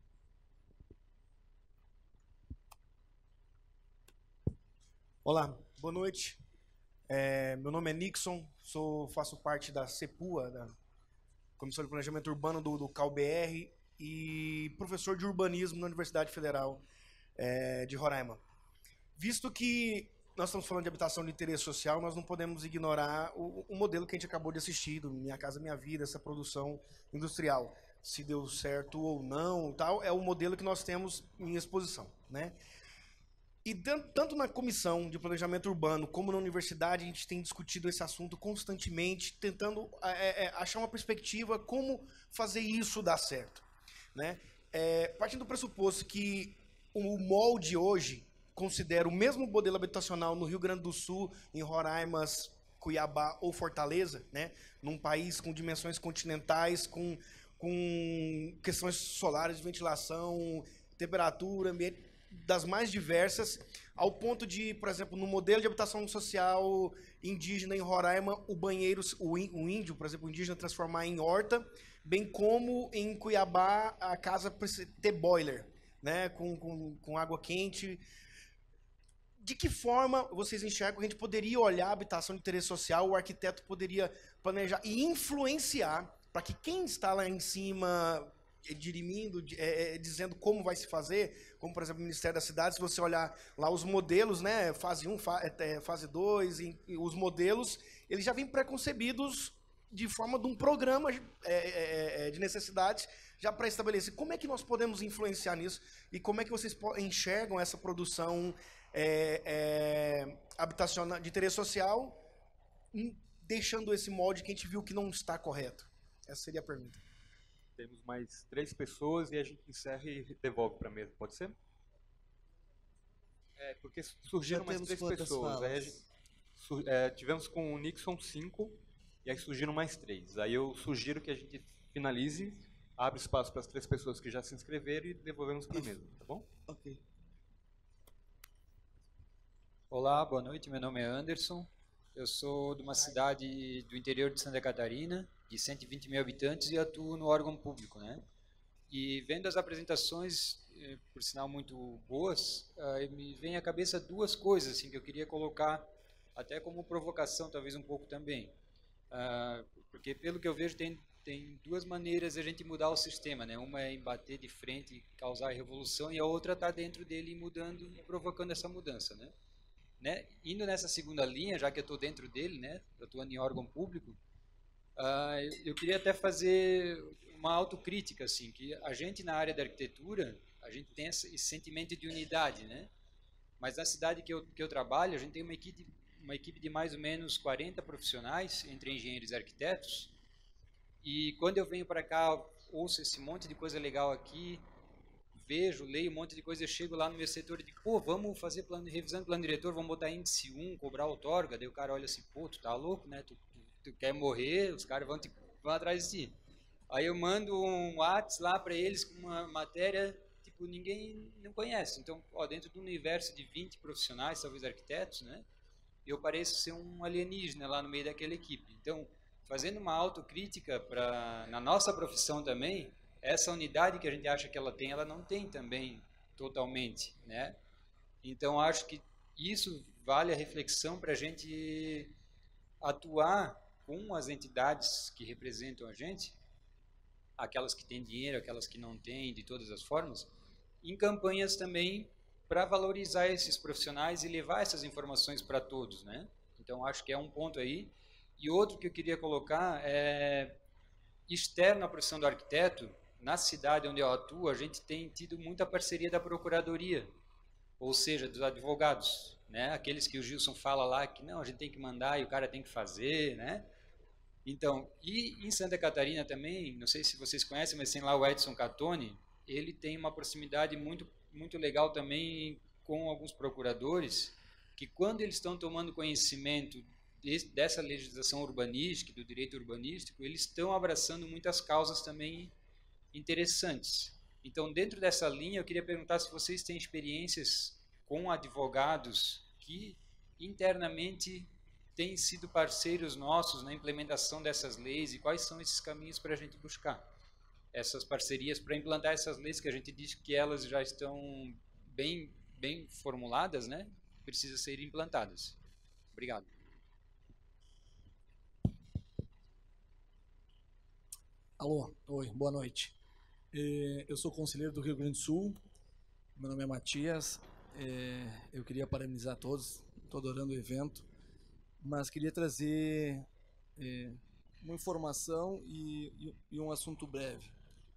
Olá, boa noite. Meu nome é Nixon, faço parte da CEPUA, da Comissão de Planejamento Urbano do CalBR, e professor de urbanismo na Universidade Federal de Roraima. Visto que nós estamos falando de habitação de interesse social, nós não podemos ignorar o modelo que a gente acabou de assistir, do Minha Casa Minha Vida, essa produção industrial. Se deu certo ou não, tal, é o modelo que nós temos em exposição, né? E tanto na Comissão de Planejamento Urbano como na universidade, a gente tem discutido esse assunto constantemente, tentando achar uma perspectiva como fazer isso dar certo, né? Partindo do pressuposto que o molde hoje considera o mesmo modelo habitacional no Rio Grande do Sul, em Roraima, Cuiabá ou Fortaleza, né? Num país com dimensões continentais, com questões solares, de ventilação, temperatura, ambiente, das mais diversas, ao ponto de, por exemplo, no modelo de habitação social indígena em Roraima, o banheiro, o índio, por exemplo, o indígena transformar em horta, bem como em Cuiabá a casa precisa ter boiler, né, com água quente. De que forma vocês enxergam que a gente poderia olhar a habitação de interesse social, o arquiteto poderia planejar e influenciar para que quem está lá em cima dirimindo, dizendo como vai se fazer, como, por exemplo, o Ministério da Cidade, se você olhar lá os modelos, né, fase 1, fase 2, e os modelos, eles já vêm preconcebidos de forma de um programa de necessidades já pré-estabelecido. Como é que nós podemos influenciar nisso? E como é que vocês enxergam essa produção habitacional de interesse social, deixando esse molde que a gente viu que não está correto? Essa seria a pergunta. Temos mais 3 pessoas e a gente encerra e devolve para a mesa. Pode ser? Porque surgiram mais 3 pessoas. Aí tivemos com o Nixon 5 e aí surgiram mais 3. Aí eu sugiro que a gente finalize, abre espaço para as 3 pessoas que já se inscreveram e devolvemos para a mesa. Tá bom? Ok. Olá, boa noite. Meu nome é Anderson. Eu sou de uma cidade do interior de Santa Catarina, de 120 mil habitantes, e atuo no órgão público, né? E vendo as apresentações, por sinal muito boas, me vem à cabeça 2 coisas assim, que eu queria colocar até como provocação, talvez um pouco também. Porque pelo que eu vejo tem 2 maneiras de a gente mudar o sistema, né? Uma é em bater de frente e causar revolução, e a outra está dentro dele mudando e provocando essa mudança, né? Indo nessa segunda linha, já que eu estou dentro dele, né, atuando em órgão público, eu queria até fazer uma autocrítica, assim, que a gente na área da arquitetura, a gente tem esse sentimento de unidade, né? Mas na cidade que eu trabalho, a gente tem uma equipe de mais ou menos 40 profissionais, entre engenheiros e arquitetos, e quando eu venho para cá, ouço esse monte de coisa legal aqui, vejo, leio um monte de coisa, eu chego lá no meu setor e digo, pô, vamos fazer revisão de plano diretor, vamos botar índice 1, cobrar outorga. Daí o cara olha assim, pô, tu tá louco, né? Tu quer morrer, os caras vão atrás de ti. Aí eu mando um WhatsApp lá para eles com uma matéria, tipo, ninguém não conhece. Então, dentro do universo de 20 profissionais, talvez arquitetos, né? Eu pareço ser um alienígena lá no meio daquela equipe. Então, fazendo uma autocrítica na nossa profissão também, essa unidade que a gente acha que ela não tem também totalmente, né? Então, acho que isso vale a reflexão para a gente atuar com as entidades que representam a gente, aquelas que têm dinheiro, aquelas que não têm, de todas as formas, em campanhas também para valorizar esses profissionais e levar essas informações para todos, né? Então, acho que é um ponto aí. E outro que eu queria colocar é, externo à profissão do arquiteto, na cidade onde eu atuo, a gente tem tido muita parceria da Procuradoria. ou seja, dos advogados, né? Aqueles que o Gilson fala lá que não, a gente tem que mandar e o cara tem que fazer, né? Então, e em Santa Catarina também, não sei se vocês conhecem, mas tem lá o Edson Catoni, ele tem uma proximidade muito legal também com alguns procuradores, que quando eles estão tomando conhecimento dessa legislação urbanística, do direito urbanístico, eles estão abraçando muitas causas também interessantes. Então, dentro dessa linha, eu queria perguntar se vocês têm experiências com advogados que internamente têm sido parceiros nossos na implementação dessas leis e quais são esses caminhos para a gente buscar essas parcerias para implantar essas leis que a gente diz que elas já estão bem formuladas, né? Precisam ser implantadas. Obrigado. Alô, oi, boa noite. Eu sou conselheiro do Rio Grande do Sul, meu nome é Matias, eu queria parabenizar todos, estou adorando o evento, mas queria trazer uma informação e um assunto breve.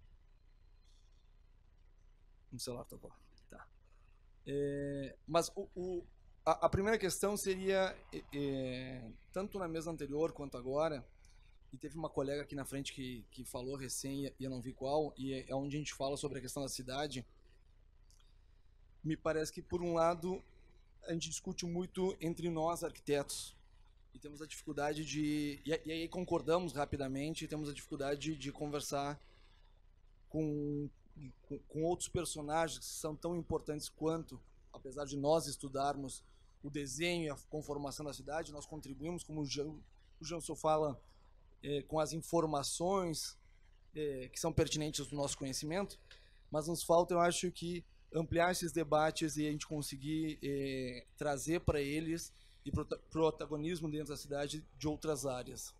No celular tocou. Tá. Mas a primeira questão seria, tanto na mesa anterior quanto agora, e teve uma colega aqui na frente que falou recém, e eu não vi qual, e é onde a gente fala sobre a questão da cidade. Me parece que, por um lado, a gente discute muito entre nós, arquitetos, e temos a dificuldade de... E aí concordamos rapidamente, e temos a dificuldade de conversar com outros personagens que são tão importantes quanto, apesar de nós estudarmos o desenho e a conformação da cidade, nós contribuímos, como o Janson fala, com as informações que são pertinentes ao nosso conhecimento, mas nos falta, eu acho que, ampliar esses debates e a gente conseguir trazer para eles e protagonismo dentro da cidade de outras áreas.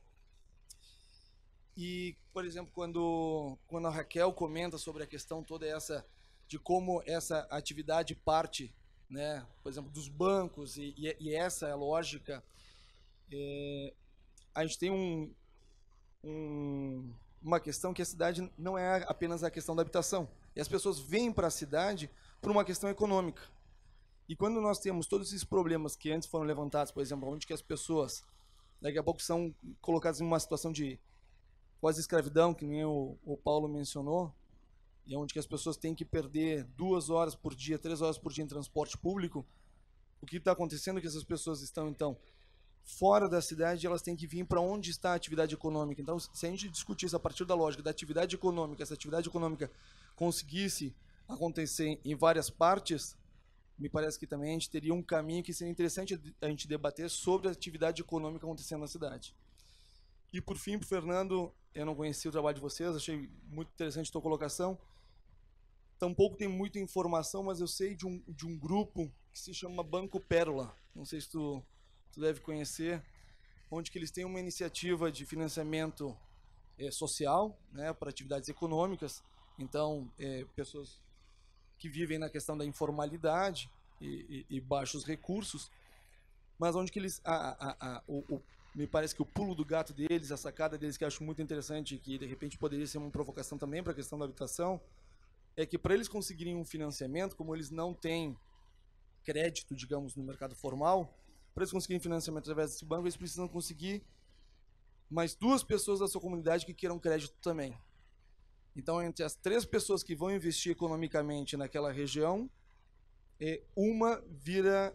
E, por exemplo, quando a Raquel comenta sobre a questão toda essa, de como essa atividade parte, né, por exemplo, dos bancos, e essa é a lógica, a gente tem uma questão que a cidade não é apenas a questão da habitação. E as pessoas vêm para a cidade por uma questão econômica. E quando nós temos todos esses problemas que antes foram levantados, por exemplo, onde que as pessoas daqui a pouco são colocadas em uma situação de quase escravidão, que nem o Paulo mencionou, e onde que as pessoas têm que perder 2 horas por dia, 3 horas por dia em transporte público, o que está acontecendo é que essas pessoas estão, então, fora da cidade, elas têm que vir para onde está a atividade econômica. Então, se a gente discutir isso a partir da lógica da atividade econômica, essa atividade econômica conseguisse acontecer em várias partes, me parece que também a gente teria um caminho que seria interessante a gente debater sobre a atividade econômica acontecendo na cidade. E, por fim, para o Fernando, eu não conheci o trabalho de vocês, achei muito interessante a tua colocação. Tampouco tem muita informação, mas eu sei de um grupo que se chama Banco Pérola. Não sei se tu deve conhecer, onde que eles têm uma iniciativa de financiamento social, né, para atividades econômicas. Então, pessoas que vivem na questão da informalidade e baixos recursos, mas onde que eles... me parece que o pulo do gato deles, a sacada deles, que eu acho muito interessante, que de repente poderia ser uma provocação também para a questão da habitação, é que para eles conseguirem um financiamento, como eles não têm crédito, digamos, no mercado formal, para eles conseguirem financiamento através desse banco, eles precisam conseguir mais 2 pessoas da sua comunidade que queiram crédito também. Então, entre as 3 pessoas que vão investir economicamente naquela região, uma vira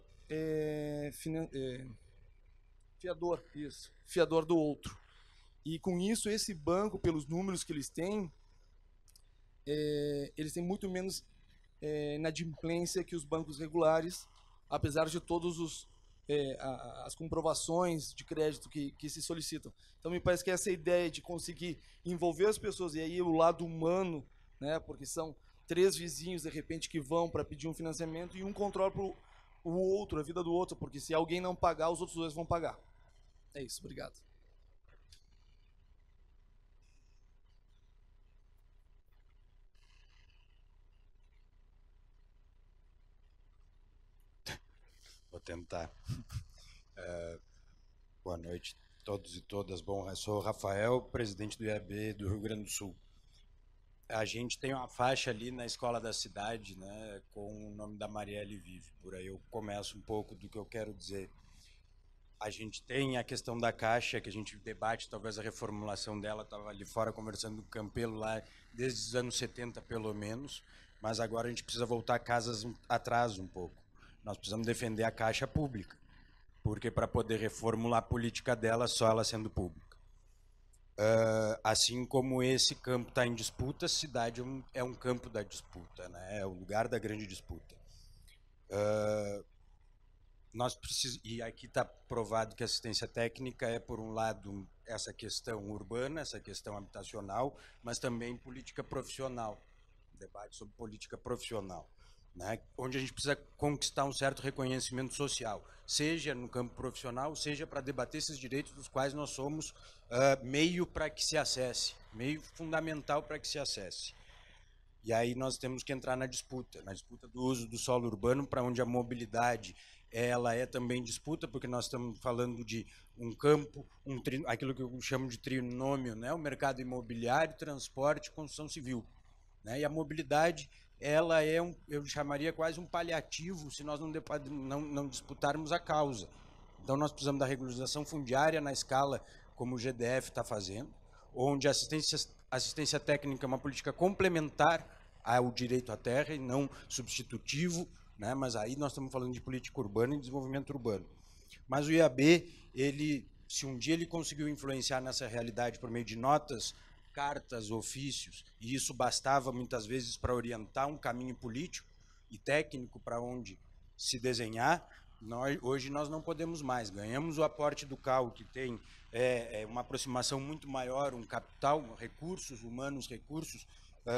fiador do outro. E com isso, esse banco, pelos números que eles têm muito menos inadimplência que os bancos regulares, apesar de todos as comprovações de crédito que se solicitam. Então, me parece que essa ideia de conseguir envolver as pessoas, e aí o lado humano, né, porque são 3 vizinhos, de repente, que vão para pedir um financiamento e um controla o outro, a vida do outro, porque se alguém não pagar, os outros 2 vão pagar. É isso, obrigado. Vou tentar. Boa noite a todos e todas. Bom, eu sou o Rafael, presidente do IAB do Rio Grande do Sul. A gente tem uma faixa ali na escola da cidade, né, com o nome da Marielle Vive. Por aí eu começo um pouco do que eu quero dizer. A gente tem a questão da Caixa, que a gente debate talvez a reformulação dela. Estava ali fora conversando com o Campelo lá desde os anos 70, pelo menos, mas agora a gente precisa voltar casas atrás um pouco. Nós precisamos defender a Caixa pública, porque para poder reformular a política dela, só ela sendo pública. Assim como esse campo está em disputa, a cidade é um campo da disputa, né? É o lugar da grande disputa. E aqui está provado que a assistência técnica é, por um lado, essa questão urbana, essa questão habitacional, mas também política profissional, debate sobre política profissional, né? Onde a gente precisa conquistar um certo reconhecimento social, seja no campo profissional, seja para debater esses direitos dos quais nós somos meio para que se acesse, meio fundamental para que se acesse. E aí nós temos que entrar na disputa do uso do solo urbano, para onde a mobilidade ela é também disputa, porque nós estamos falando de um campo, aquilo que eu chamo de trinômio, né? O mercado imobiliário, transporte e construção civil, né? E a mobilidade, ela é eu chamaria quase um paliativo se nós não disputarmos a causa. Então nós precisamos da regularização fundiária na escala como o GDF está fazendo, onde a assistência técnica é uma política complementar ao direito à terra e não substitutivo, né? Mas aí nós estamos falando de política urbana e desenvolvimento urbano. Mas o IAB, se um dia ele conseguiu influenciar nessa realidade por meio de notas, cartas, ofícios, e isso bastava muitas vezes para orientar um caminho político e técnico para onde se desenhar, hoje nós não podemos mais. Ganhamos o aporte do CAU, que tem uma aproximação muito maior, um capital, recursos humanos, recursos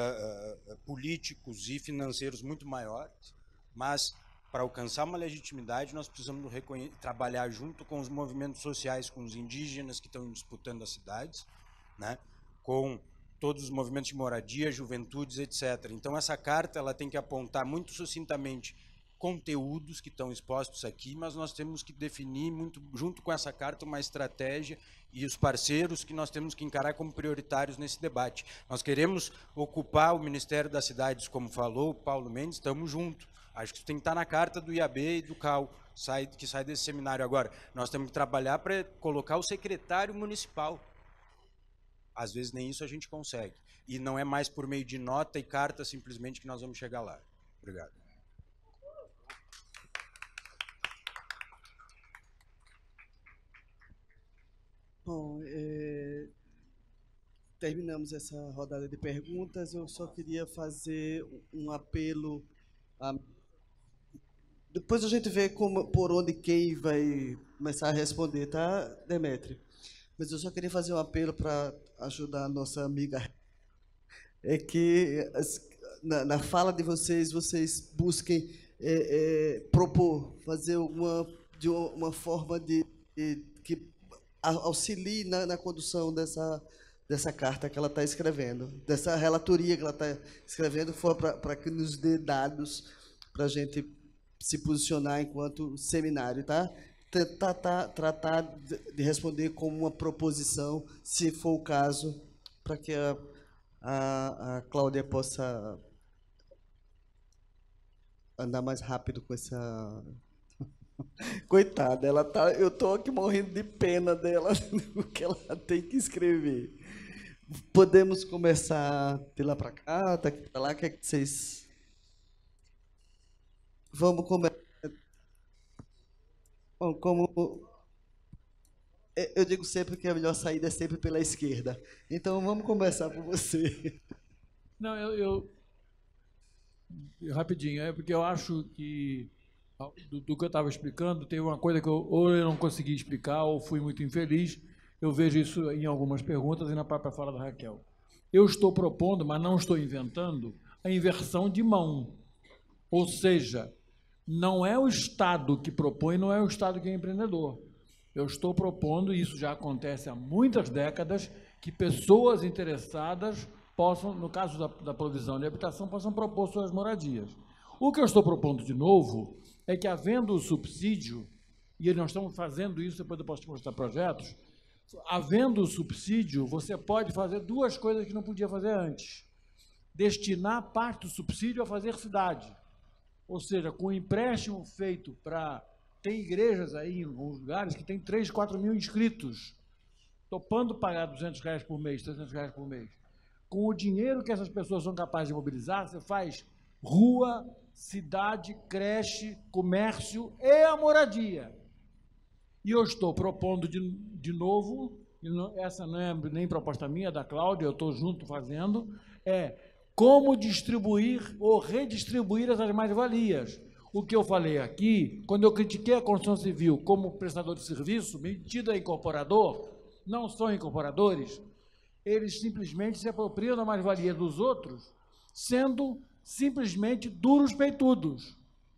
políticos e financeiros muito maiores, mas para alcançar uma legitimidade nós precisamos trabalhar junto com os movimentos sociais, com os indígenas que estão disputando as cidades, né? Com todos os movimentos de moradia, juventudes, etc. Então essa carta ela tem que apontar muito sucintamente conteúdos que estão expostos aqui, mas nós temos que definir, muito junto com essa carta, uma estratégia e os parceiros que nós temos que encarar como prioritários nesse debate. Nós queremos ocupar o Ministério das Cidades, como falou o Paulo Mendes, estamos juntos. Acho que isso tem que estar na carta do IAB e do CAU, que sai desse seminário agora. Nós temos que trabalhar para colocar o secretário municipal. Às vezes nem isso a gente consegue. E não é mais por meio de nota e carta simplesmente que nós vamos chegar lá. Obrigado. Bom, terminamos essa rodada de perguntas. Eu só queria fazer um apelo. Depois a gente vê por onde quem vai começar a responder, tá, Demetrio? Mas eu só queria fazer um apelo para ajudar a nossa amiga. É que na fala de vocês busquem propor, fazer uma forma que auxilie na condução dessa carta que ela está escrevendo, dessa relatoria que ela está escrevendo, para que nos dê dados para a gente se posicionar enquanto seminário, tá? Tratar de responder como uma proposição, se for o caso, para que a Cláudia possa andar mais rápido com essa... Coitada, eu estou aqui morrendo de pena dela, o que ela tem que escrever. Podemos começar de lá para cá, daqui para lá, o que é que vocês... Vamos começar. Bom, como eu digo sempre que a melhor saída é sempre pela esquerda. Então, vamos começar por você. Não, rapidinho, porque eu acho que, do que eu estava explicando, teve uma coisa que ou eu não consegui explicar, ou fui muito infeliz. Eu vejo isso em algumas perguntas e na própria fala da Raquel. Eu estou propondo, mas não estou inventando, a inversão de mão. Ou seja, não é o Estado que propõe, não é o Estado que é empreendedor. Eu estou propondo, e isso já acontece há muitas décadas, que pessoas interessadas possam, no caso da provisão de habitação, possam propor suas moradias. O que eu estou propondo de novo é que, havendo o subsídio, e nós estamos fazendo isso, depois eu posso te mostrar projetos, havendo o subsídio, você pode fazer duas coisas que não podia fazer antes. destinar parte do subsídio a fazer cidade. Ou seja, com o empréstimo feito para... Tem igrejas aí, em alguns lugares, que tem 3, 4 mil inscritos, topando pagar R$200 por mês, R$300 por mês. Com o dinheiro que essas pessoas são capazes de mobilizar, você faz rua, cidade, creche, comércio e a moradia. E eu estou propondo de novo, essa não é nem proposta minha, da Cláudia, eu estou junto fazendo, como distribuir ou redistribuir essas mais-valias. O que eu falei aqui, quando eu critiquei a construção civil como prestador de serviço, metido a incorporador, não são incorporadores, eles simplesmente se apropriam da mais-valia dos outros, sendo simplesmente duros peitudos.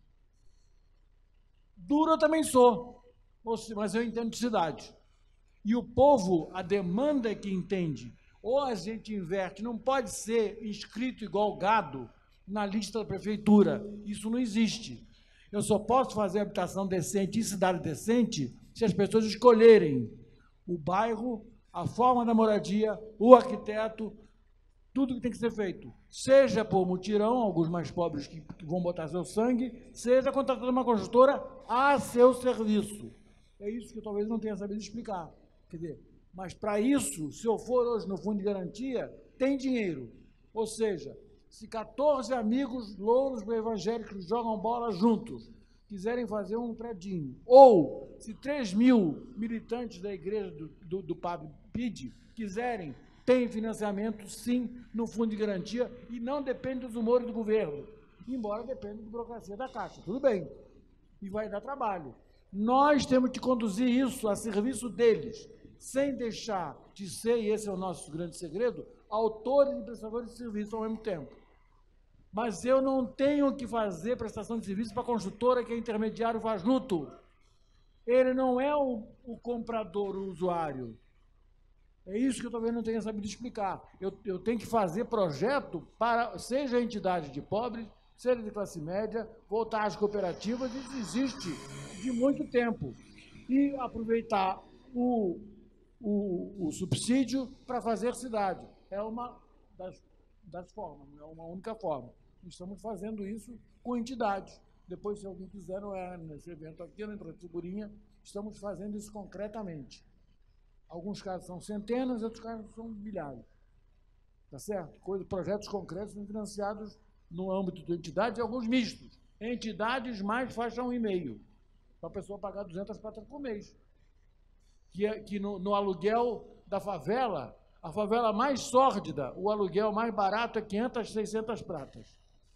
Duro eu também sou, mas eu entendo de cidade. E o povo, a demanda é que entende. Ou a gente inverte, não pode ser inscrito igual gado na lista da prefeitura. Isso não existe. Eu só posso fazer habitação decente e cidade decente se as pessoas escolherem o bairro, a forma da moradia, o arquiteto, tudo que tem que ser feito. Seja por mutirão, alguns mais pobres que vão botar seu sangue, seja contratando uma construtora a seu serviço. É isso que eu talvez não tenha sabido explicar. Quer dizer, mas para isso, se eu for hoje no Fundo de Garantia, tem dinheiro. Ou seja, se 14 amigos louros evangélicos jogam bola juntos, quiserem fazer um predinho, ou se 3 mil militantes da igreja do PAB-PID quiserem, tem financiamento, sim, no Fundo de Garantia, e não depende dos humores do governo, embora dependa da burocracia da Caixa. Tudo bem, e vai dar trabalho. Nós temos que conduzir isso a serviço deles, sem deixar de ser, e esse é o nosso grande segredo, autores e prestadores de serviço ao mesmo tempo. Mas eu não tenho que fazer prestação de serviço para a construtora, que é intermediário fajuto. Ele não é o comprador, o usuário. É isso que eu talvez não tenha sabido explicar. Eu tenho que fazer projeto para, seja a entidade de pobres, seja de classe média, voltar às cooperativas, isso existe de muito tempo. E aproveitar o subsídio para fazer cidade. É uma das formas, não é uma única forma. Estamos fazendo isso com entidades. Depois, se alguém quiser, não é nesse evento aqui, na Entrada de Figurinha, estamos fazendo isso concretamente. Alguns casos são centenas, outros casos são milhares. Tá certo? Projetos concretos são financiados no âmbito de entidades e alguns mistos. Entidades mais faixa 1,5, para a pessoa pagar 200 pratas por mês. Que no aluguel da favela, a favela mais sórdida, o aluguel mais barato é 500, 600 pratas.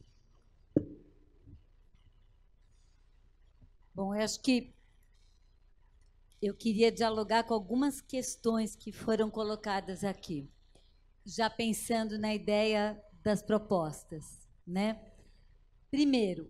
Bom, eu acho que eu queria dialogar com algumas questões que foram colocadas aqui, já pensando na ideia das propostas, né? Primeiro,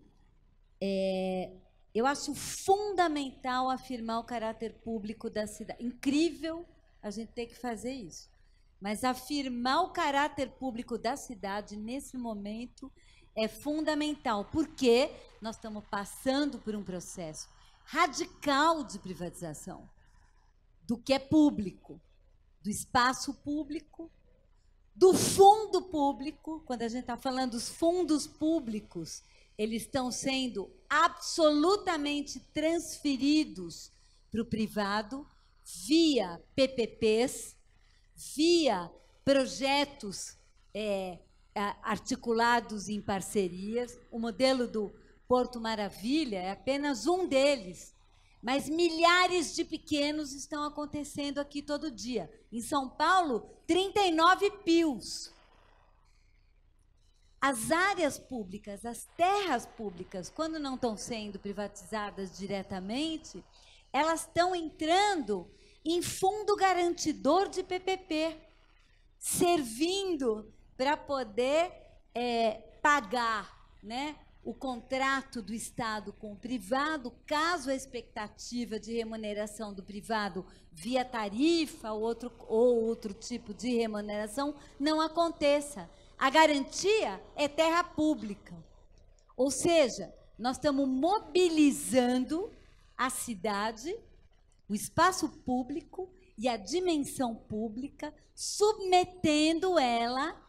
eu acho fundamental afirmar o caráter público da cidade. Incrível a gente ter que fazer isso. Mas afirmar o caráter público da cidade, nesse momento, é fundamental, porque nós estamos passando por um processo radical de privatização do que é público, do espaço público, do fundo público. Quando a gente está falando dos fundos públicos, eles estão sendo absolutamente transferidos para o privado via PPPs, via projetos articulados em parcerias. O modelo do Porto Maravilha é apenas um deles, mas milhares de pequenos estão acontecendo aqui todo dia. Em São Paulo, 39 PIUs. As áreas públicas, as terras públicas, quando não estão sendo privatizadas diretamente, elas estão entrando em fundo garantidor de PPP, servindo para poder pagar, né, o contrato do Estado com o privado, caso a expectativa de remuneração do privado via tarifa ou outro tipo de remuneração não aconteça. A garantia é terra pública. Ou seja, nós estamos mobilizando a cidade, o espaço público e a dimensão pública, submetendo ela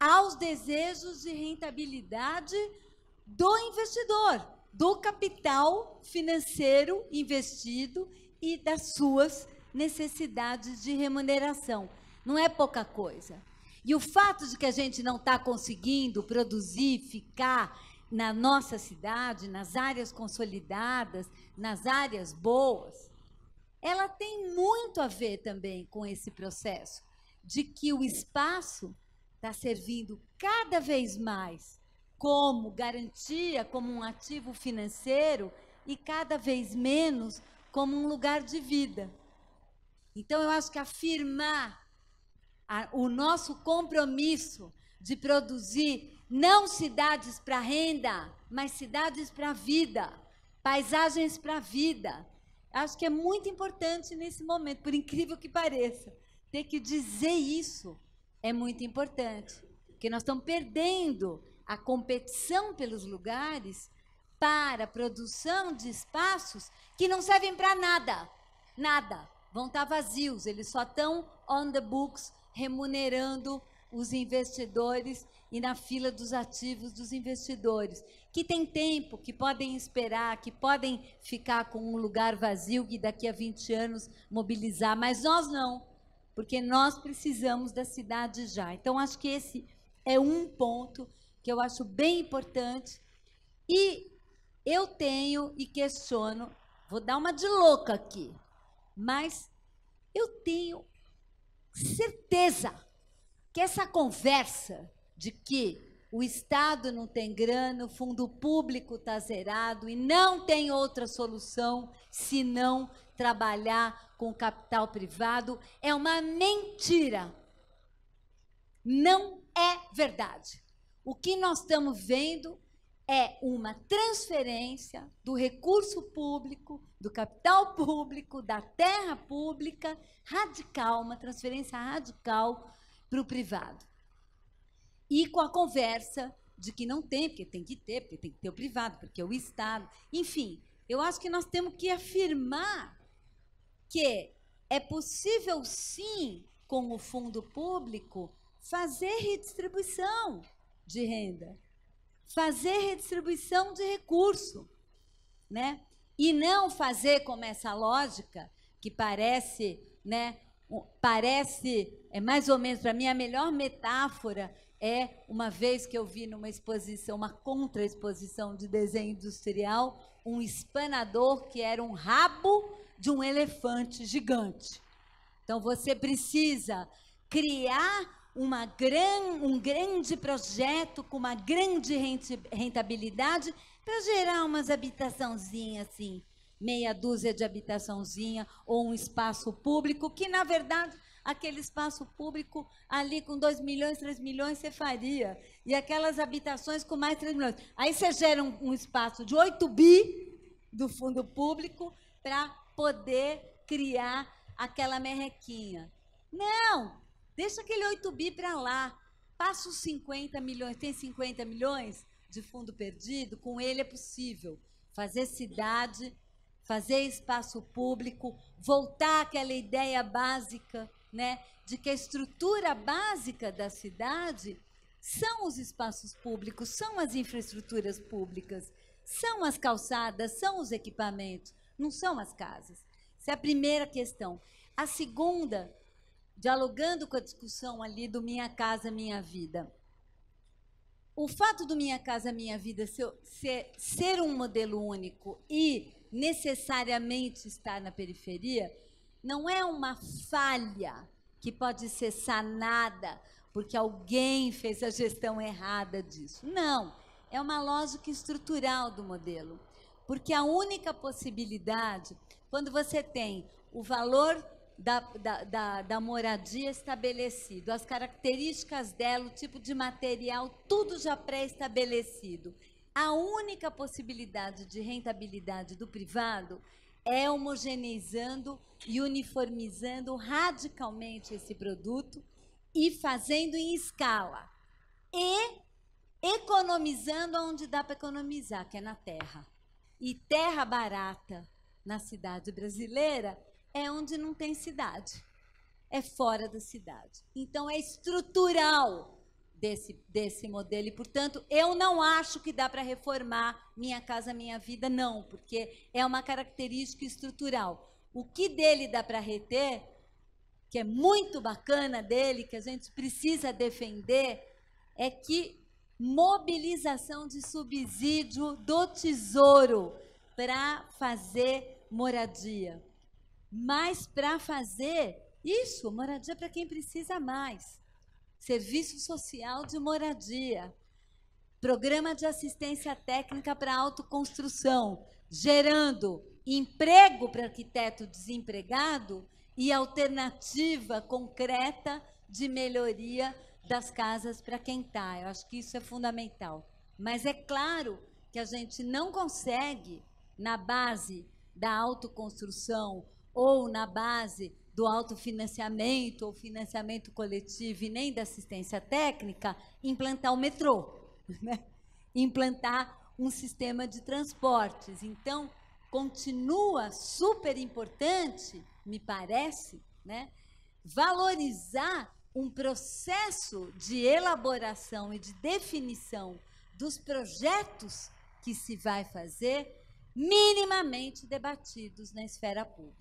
aos desejos de rentabilidade do investidor, do capital financeiro investido e das suas necessidades de remuneração. Não é pouca coisa. E o fato de que a gente não está conseguindo produzir, ficar na nossa cidade, nas áreas consolidadas, nas áreas boas, ela tem muito a ver também com esse processo de que o espaço está servindo cada vez mais como garantia, como um ativo financeiro e cada vez menos como um lugar de vida. Então, eu acho que afirmar o nosso compromisso de produzir não cidades para renda, mas cidades para a vida, paisagens para a vida. Acho que é muito importante nesse momento, por incrível que pareça. Ter que dizer isso é muito importante, porque nós estamos perdendo a competição pelos lugares para a produção de espaços que não servem para nada. Nada. Vão estar vazios, eles só estão on the books, remunerando os investidores e na fila dos ativos dos investidores, que têm tempo, que podem esperar, que podem ficar com um lugar vazio e daqui a 20 anos mobilizar, mas nós não, porque nós precisamos da cidade já. Então, acho que esse é um ponto que eu acho bem importante. E eu tenho e questiono, vou dar uma de louca aqui, mas eu tenho certeza que essa conversa de que o Estado não tem grana, o fundo público está zerado e não tem outra solução senão trabalhar com capital privado é uma mentira. Não é verdade. O que nós estamos vendo é uma transferência do recurso público, do capital público, da terra pública, radical, uma transferência radical para o privado. E com a conversa de que não tem, porque tem que ter o privado, porque o Estado. Enfim, eu acho que nós temos que afirmar que é possível, sim, com o fundo público, fazer redistribuição de renda, fazer redistribuição de recurso, né? E não fazer como essa lógica que parece, né? É mais ou menos, para mim, a melhor metáfora é uma vez que eu vi numa exposição, uma contra-exposição de desenho industrial, um espanador que era um rabo de um elefante gigante. Então, você precisa criar um grande projeto com uma grande rentabilidade para gerar umas habitaçãozinhas, assim, meia dúzia de habitaçãozinha ou um espaço público, que, na verdade, aquele espaço público ali com 2 milhões, 3 milhões você faria. E aquelas habitações com mais 3 milhões. Aí você gera um espaço de 8 bi do fundo público para poder criar aquela merrequinha. Não! Deixa aquele 8 bi para lá. Passa os 50 milhões. Tem 50 milhões de fundo perdido? Com ele é possível fazer cidade, fazer espaço público, voltar àquela ideia básica, né, de que a estrutura básica da cidade são os espaços públicos, são as infraestruturas públicas, são as calçadas, são os equipamentos, não são as casas. Essa é a primeira questão. A segunda, dialogando com a discussão ali do Minha Casa Minha Vida. O fato do Minha Casa Minha Vida ser um modelo único e necessariamente estar na periferia não é uma falha que pode ser sanada porque alguém fez a gestão errada disso. Não, é uma lógica estrutural do modelo. Porque a única possibilidade, quando você tem o valor da moradia estabelecido, as características dela, o tipo de material, tudo já pré-estabelecido. A única possibilidade de rentabilidade do privado é homogeneizando e uniformizando radicalmente esse produto e fazendo em escala. E economizando onde dá para economizar, que é na terra. E terra barata na cidade brasileira é onde não tem cidade, é fora da cidade. Então, é estrutural desse modelo. E, portanto, eu não acho que dá para reformar Minha Casa Minha Vida, não, porque é uma característica estrutural. O que dele dá para reter, que é muito bacana dele, que a gente precisa defender, é que mobilização de subsídio do Tesouro para fazer moradia. Mas para fazer isso, moradia para quem precisa mais. Serviço social de moradia. Programa de assistência técnica para autoconstrução, gerando emprego para arquiteto desempregado e alternativa concreta de melhoria das casas para quem está. Eu acho que isso é fundamental. Mas é claro que a gente não consegue, na base da autoconstrução ou na base do autofinanciamento ou financiamento coletivo e nem da assistência técnica, implantar o metrô, né? Implantar um sistema de transportes. Então, continua super importante, me parece, né, valorizar um processo de elaboração e de definição dos projetos que se vai fazer minimamente debatidos na esfera pública.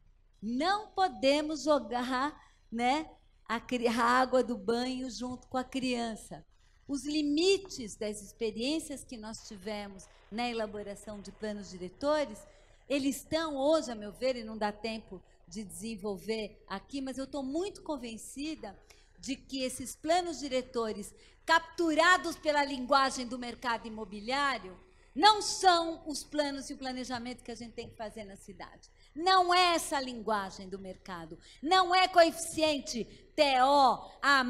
Não podemos jogar, né, a água do banho junto com a criança. Os limites das experiências que nós tivemos na elaboração de planos diretores, eles estão hoje, a meu ver, e não dá tempo de desenvolver aqui, mas eu estou muito convencida de que esses planos diretores, capturados pela linguagem do mercado imobiliário, não são os planos e o planejamento que a gente tem que fazer na cidade. Não é essa a linguagem do mercado. Não é coeficiente TO, A+,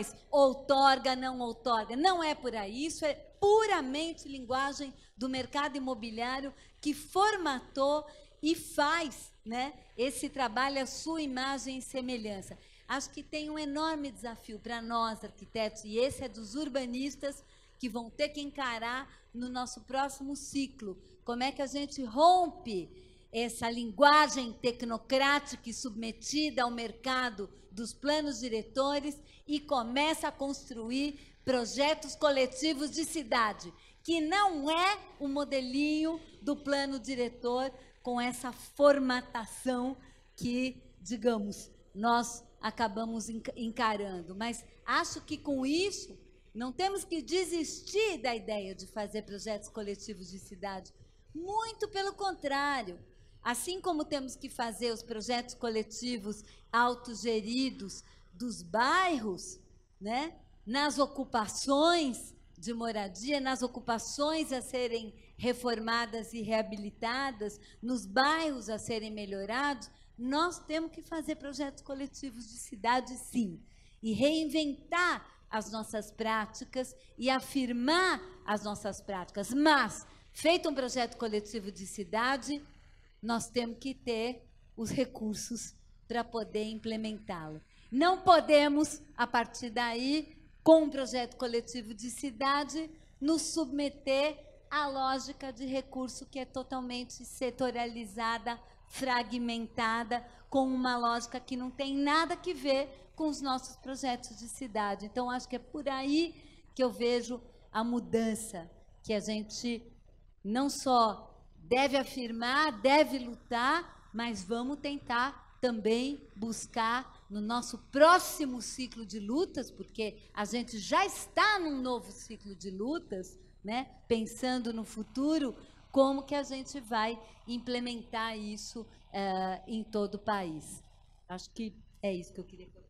outorga, não outorga. Não é por aí. Isso é puramente linguagem do mercado imobiliário que formatou e faz, né, esse trabalho à sua imagem e semelhança. Acho que tem um enorme desafio para nós, arquitetos, e esse é dos urbanistas, que vão ter que encarar no nosso próximo ciclo. Como é que a gente rompe essa linguagem tecnocrática e submetida ao mercado dos planos diretores e começa a construir projetos coletivos de cidade, que não é o modelinho do plano diretor com essa formatação que, digamos, nós acabamos encarando. Mas acho que com isso não temos que desistir da ideia de fazer projetos coletivos de cidade. Muito pelo contrário. Assim como temos que fazer os projetos coletivos autogeridos dos bairros, né, nas ocupações de moradia, nas ocupações a serem reformadas e reabilitadas, nos bairros a serem melhorados, nós temos que fazer projetos coletivos de cidade, sim, e reinventar as nossas práticas e afirmar as nossas práticas. Mas, feito um projeto coletivo de cidade, nós temos que ter os recursos para poder implementá-lo. Não podemos, a partir daí, com um projeto coletivo de cidade, nos submeter à lógica de recurso que é totalmente setorializada, fragmentada, com uma lógica que não tem nada que ver com os nossos projetos de cidade. Então, acho que é por aí que eu vejo a mudança, que a gente não só deve afirmar, deve lutar, mas vamos tentar também buscar no nosso próximo ciclo de lutas, porque a gente já está num novo ciclo de lutas, né? Pensando no futuro, como que a gente vai implementar isso em todo o país. Acho que é isso que eu queria falar.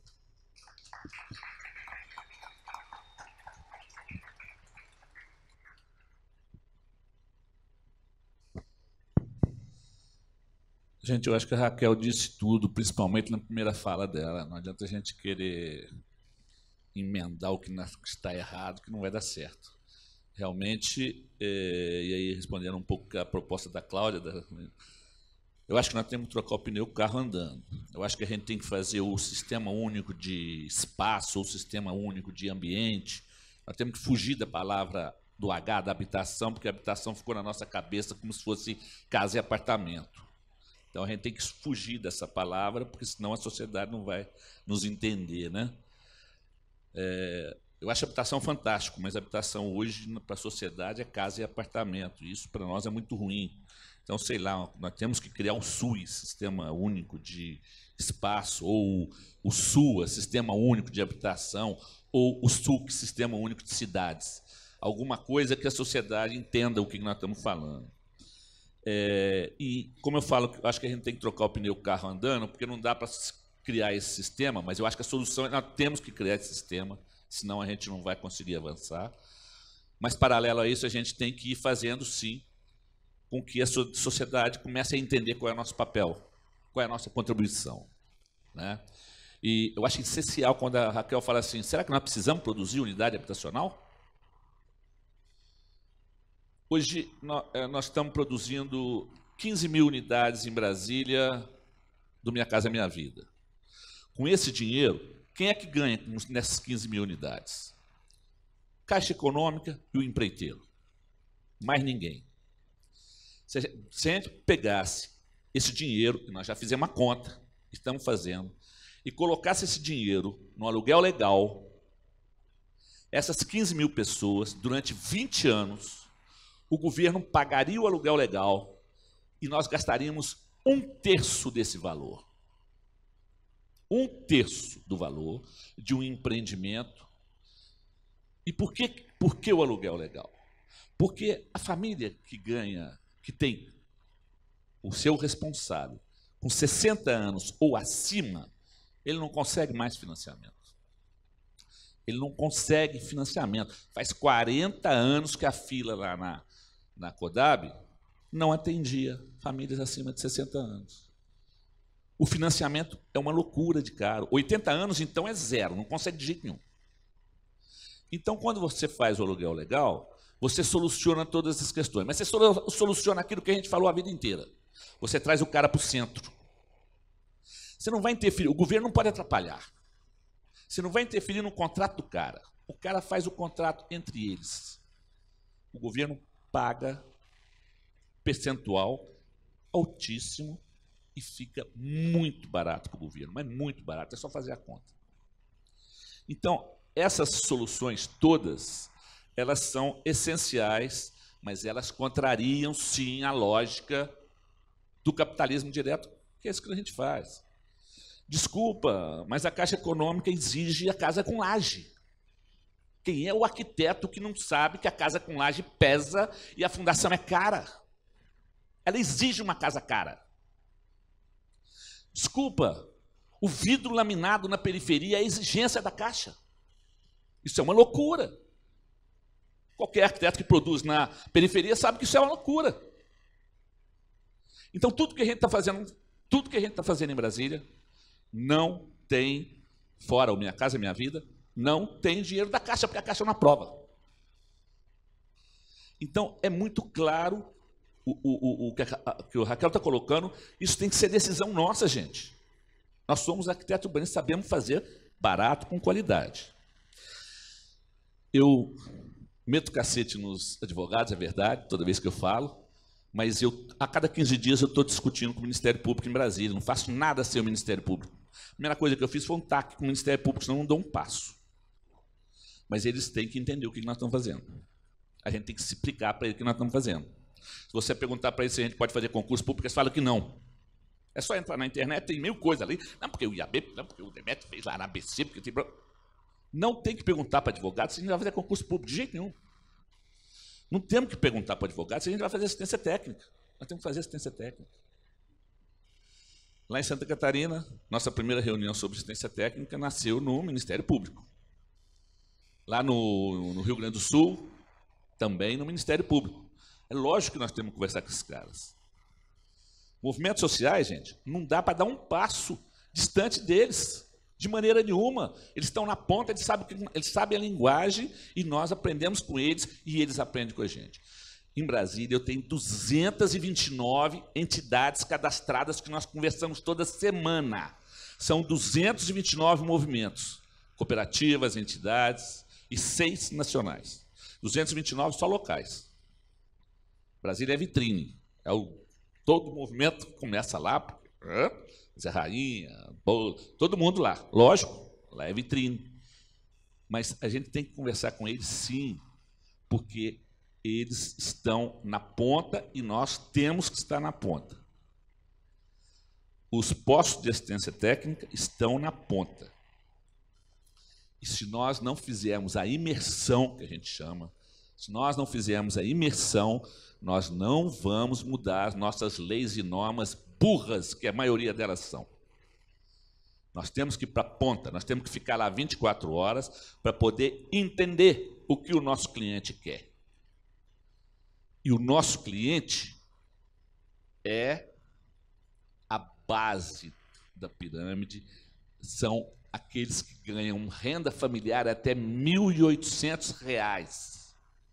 Gente, eu acho que a Raquel disse tudo, principalmente na primeira fala dela. Não adianta a gente querer emendar o que está errado, que não vai dar certo. Realmente, e aí respondendo um pouco a proposta da Cláudia, eu acho que nós temos que trocar o pneu com o carro andando. Eu acho que a gente tem que fazer o sistema único de espaço, ou o sistema único de ambiente. Nós temos que fugir da palavra do H, da habitação, porque a habitação ficou na nossa cabeça como se fosse casa e apartamento. Então, a gente tem que fugir dessa palavra, porque senão a sociedade não vai nos entender, né? Eu acho a habitação fantástico, mas a habitação hoje, para a sociedade, é casa e apartamento. E isso, para nós, é muito ruim. Então, sei lá, nós temos que criar um SUS, Sistema Único de Espaço, ou o SUA, Sistema Único de Habitação, ou o SUC, Sistema Único de Cidades. Alguma coisa que a sociedade entenda o que nós estamos falando. E, como eu falo, eu acho que a gente tem que trocar o pneu do carro andando, porque não dá para criar esse sistema, mas eu acho que a solução é nós temos que criar esse sistema, senão a gente não vai conseguir avançar. Mas, paralelo a isso, a gente tem que ir fazendo, sim, com que a sociedade comece a entender qual é o nosso papel, qual é a nossa contribuição, né? E eu acho essencial quando a Raquel fala assim, será que nós precisamos produzir unidade habitacional? Hoje, nós estamos produzindo 15 mil unidades em Brasília do Minha Casa Minha Vida. Com esse dinheiro, quem é que ganha nessas 15 mil unidades? Caixa Econômica e o empreiteiro. Mais ninguém. Se a gente pegasse esse dinheiro, que nós já fizemos uma conta, estamos fazendo, e colocasse esse dinheiro no aluguel legal, essas 15 mil pessoas, durante 20 anos, o governo pagaria o aluguel legal e nós gastaríamos 1/3 desse valor. 1/3 do valor de um empreendimento. E por que o aluguel legal? Porque a família que tem o seu responsável com 60 anos ou acima, ele não consegue mais financiamento. Ele não consegue financiamento. Faz 40 anos que a fila lá na CODAB não atendia famílias acima de 60 anos. O financiamento é uma loucura de caro. 80 anos, então, é zero, não consegue de jeito nenhum. Então, quando você faz o aluguel legal, você soluciona todas essas questões. Mas você soluciona aquilo que a gente falou a vida inteira. Você traz o cara para o centro. Você não vai interferir, o governo não pode atrapalhar. Você não vai interferir no contrato do cara. O cara faz o contrato entre eles. O governo paga percentual altíssimo e fica muito barato para o governo, mas muito barato, é só fazer a conta. Então, essas soluções todas, elas são essenciais, mas elas contrariam, sim, a lógica do capitalismo direto, que é isso que a gente faz. Desculpa, mas a Caixa Econômica exige a casa com laje. Quem é o arquiteto que não sabe que a casa com laje pesa e a fundação é cara? Ela exige uma casa cara. Desculpa, o vidro laminado na periferia é a exigência da Caixa. Isso é uma loucura. Qualquer arquiteto que produz na periferia sabe que isso é uma loucura. Então, tudo que a gente está fazendo em Brasília, não tem, fora o Minha Casa Minha Vida, não tem dinheiro da Caixa, porque a Caixa não aprova. Então, é muito claro o que o Raquel está colocando, isso tem que ser decisão nossa, gente. Nós somos arquitetos urbanistas, sabemos fazer barato com qualidade. Eu meto cacete nos advogados, é verdade, toda vez que eu falo, mas a cada 15 dias eu estou discutindo com o Ministério Público em Brasília, não faço nada sem o Ministério Público. A primeira coisa que eu fiz foi um TAC com o Ministério Público, senão não dou um passo. Mas eles têm que entender o que nós estamos fazendo. A gente tem que explicar para eles o que nós estamos fazendo. Se você perguntar para eles se a gente pode fazer concurso público, eles falam que não. É só entrar na internet, tem 1000 coisas ali. Não, porque o IAB, não, porque o DEMET fez lá na ABC, porque tem... Não tem que perguntar para advogado se a gente vai fazer concurso público, de jeito nenhum. Não temos que perguntar para advogado se a gente vai fazer assistência técnica. Nós temos que fazer assistência técnica. Lá em Santa Catarina, nossa primeira reunião sobre assistência técnica nasceu no Ministério Público. Lá no Rio Grande do Sul, também no Ministério Público. É lógico que nós temos que conversar com esses caras. Movimentos sociais, gente, não dá para dar um passo distante deles, de maneira nenhuma. Eles estão na ponta, eles sabem a linguagem e nós aprendemos com eles e eles aprendem com a gente. Em Brasília, eu tenho 229 entidades cadastradas que nós conversamos toda semana. São 229 movimentos, cooperativas, entidades e 6 nacionais. 229 só locais. Brasília é vitrine. Todo movimento começa lá, Zé Rainha, todo mundo lá. Lógico, lá é vitrine. Mas a gente tem que conversar com eles, sim, porque eles estão na ponta e nós temos que estar na ponta. Os postos de assistência técnica estão na ponta. E se nós não fizermos a imersão, que a gente chama, se nós não fizermos a imersão, nós não vamos mudar as nossas leis e normas burras, que a maioria delas são. Nós temos que ir para a ponta, nós temos que ficar lá 24 horas para poder entender o que o nosso cliente quer. E o nosso cliente é a base da pirâmide, são aqueles que ganham renda familiar até R$ 1.800.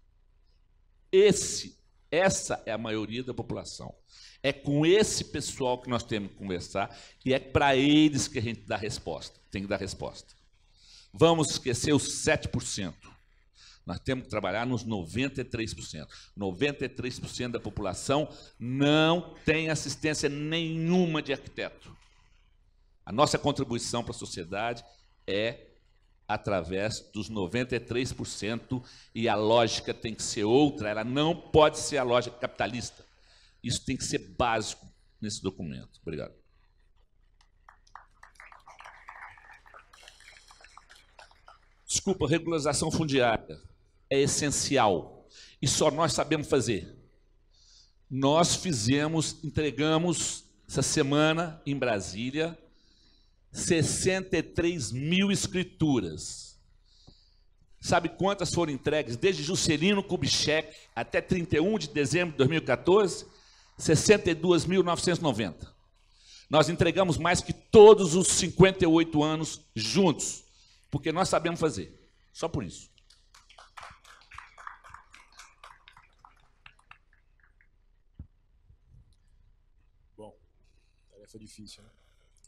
Essa é a maioria da população. É com esse pessoal que nós temos que conversar e é para eles que a gente dá resposta, tem que dar resposta. Vamos esquecer os 7%. Nós temos que trabalhar nos 93%. 93% da população não tem assistência nenhuma de arquiteto. A nossa contribuição para a sociedade é através dos 93% e a lógica tem que ser outra, ela não pode ser a lógica capitalista. Isso tem que ser básico nesse documento. Obrigado. Desculpa, regularização fundiária é essencial e só nós sabemos fazer. Nós entregamos essa semana em Brasília 63 mil escrituras. Sabe quantas foram entregues desde Juscelino Kubitschek até 31 de dezembro de 2014? 62.990. Nós entregamos mais que todos os 58 anos juntos, porque nós sabemos fazer. Só por isso. Bom, tarefa difícil, né?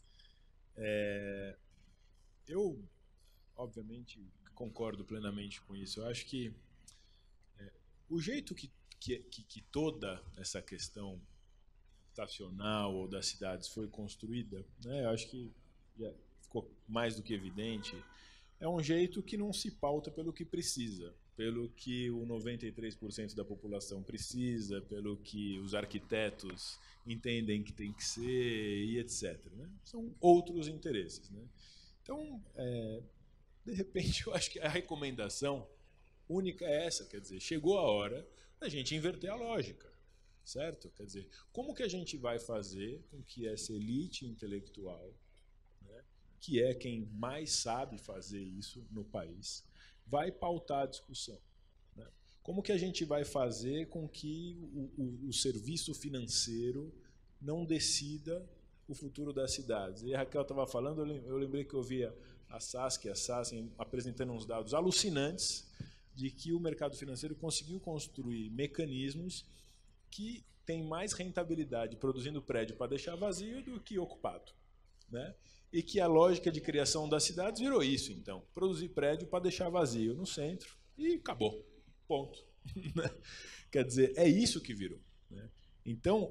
Eu, obviamente, concordo plenamente com isso. Eu acho que o jeito que toda essa questão habitacional ou das cidades foi construída, né, eu acho que já ficou mais do que evidente, é um jeito que não se pauta pelo que precisa, pelo que o 93% da população precisa, pelo que os arquitetos entendem que tem que ser, e etc. Né? São outros interesses. Né? Então, de repente, eu acho que a recomendação única é essa, quer dizer, chegou a hora da gente inverter a lógica, certo? Quer dizer, como que a gente vai fazer com que essa elite intelectual, né, que é quem mais sabe fazer isso no país, vai pautar a discussão? Né? Como que a gente vai fazer com que o serviço financeiro não decida o futuro das cidades? E a Raquel estava falando, eu lembrei que eu via a Sassen apresentando uns dados alucinantes de que o mercado financeiro conseguiu construir mecanismos que têm mais rentabilidade produzindo prédio para deixar vazio do que ocupado. Né? E que a lógica de criação das cidades virou isso, então. Produzir prédio para deixar vazio no centro e acabou. Ponto. Quer dizer, é isso que virou. Né? Então,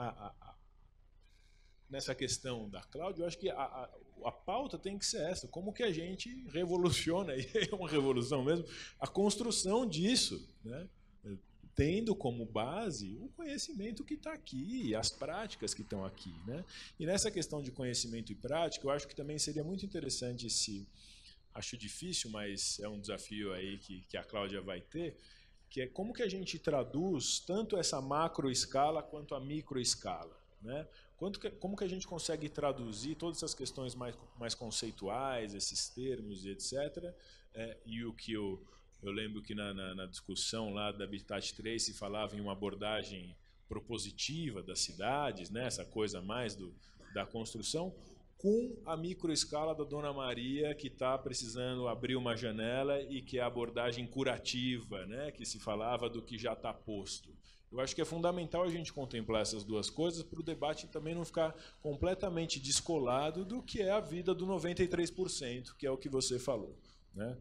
nessa questão da Cláudia, eu acho que a pauta tem que ser essa. Como que a gente revoluciona, e é uma revolução mesmo, a construção disso, né? Tendo como base o conhecimento que está aqui, as práticas que estão aqui. Né? E nessa questão de conhecimento e prática, eu acho que também seria muito interessante, acho difícil, mas é um desafio aí que a Cláudia vai ter, que é como que a gente traduz tanto essa macroescala quanto a microescala. Né? Como que a gente consegue traduzir todas essas questões mais conceituais, esses termos e etc. E o que eu lembro que na discussão lá da Habitat 3 se falava em uma abordagem propositiva das cidades, né? Essa coisa mais da construção, com a microescala da Dona Maria, que está precisando abrir uma janela e que é a abordagem curativa, né? Que se falava do que já está posto. Eu acho que é fundamental a gente contemplar essas duas coisas para o debate também não ficar completamente descolado do que é a vida do 93%, que é o que você falou. Né?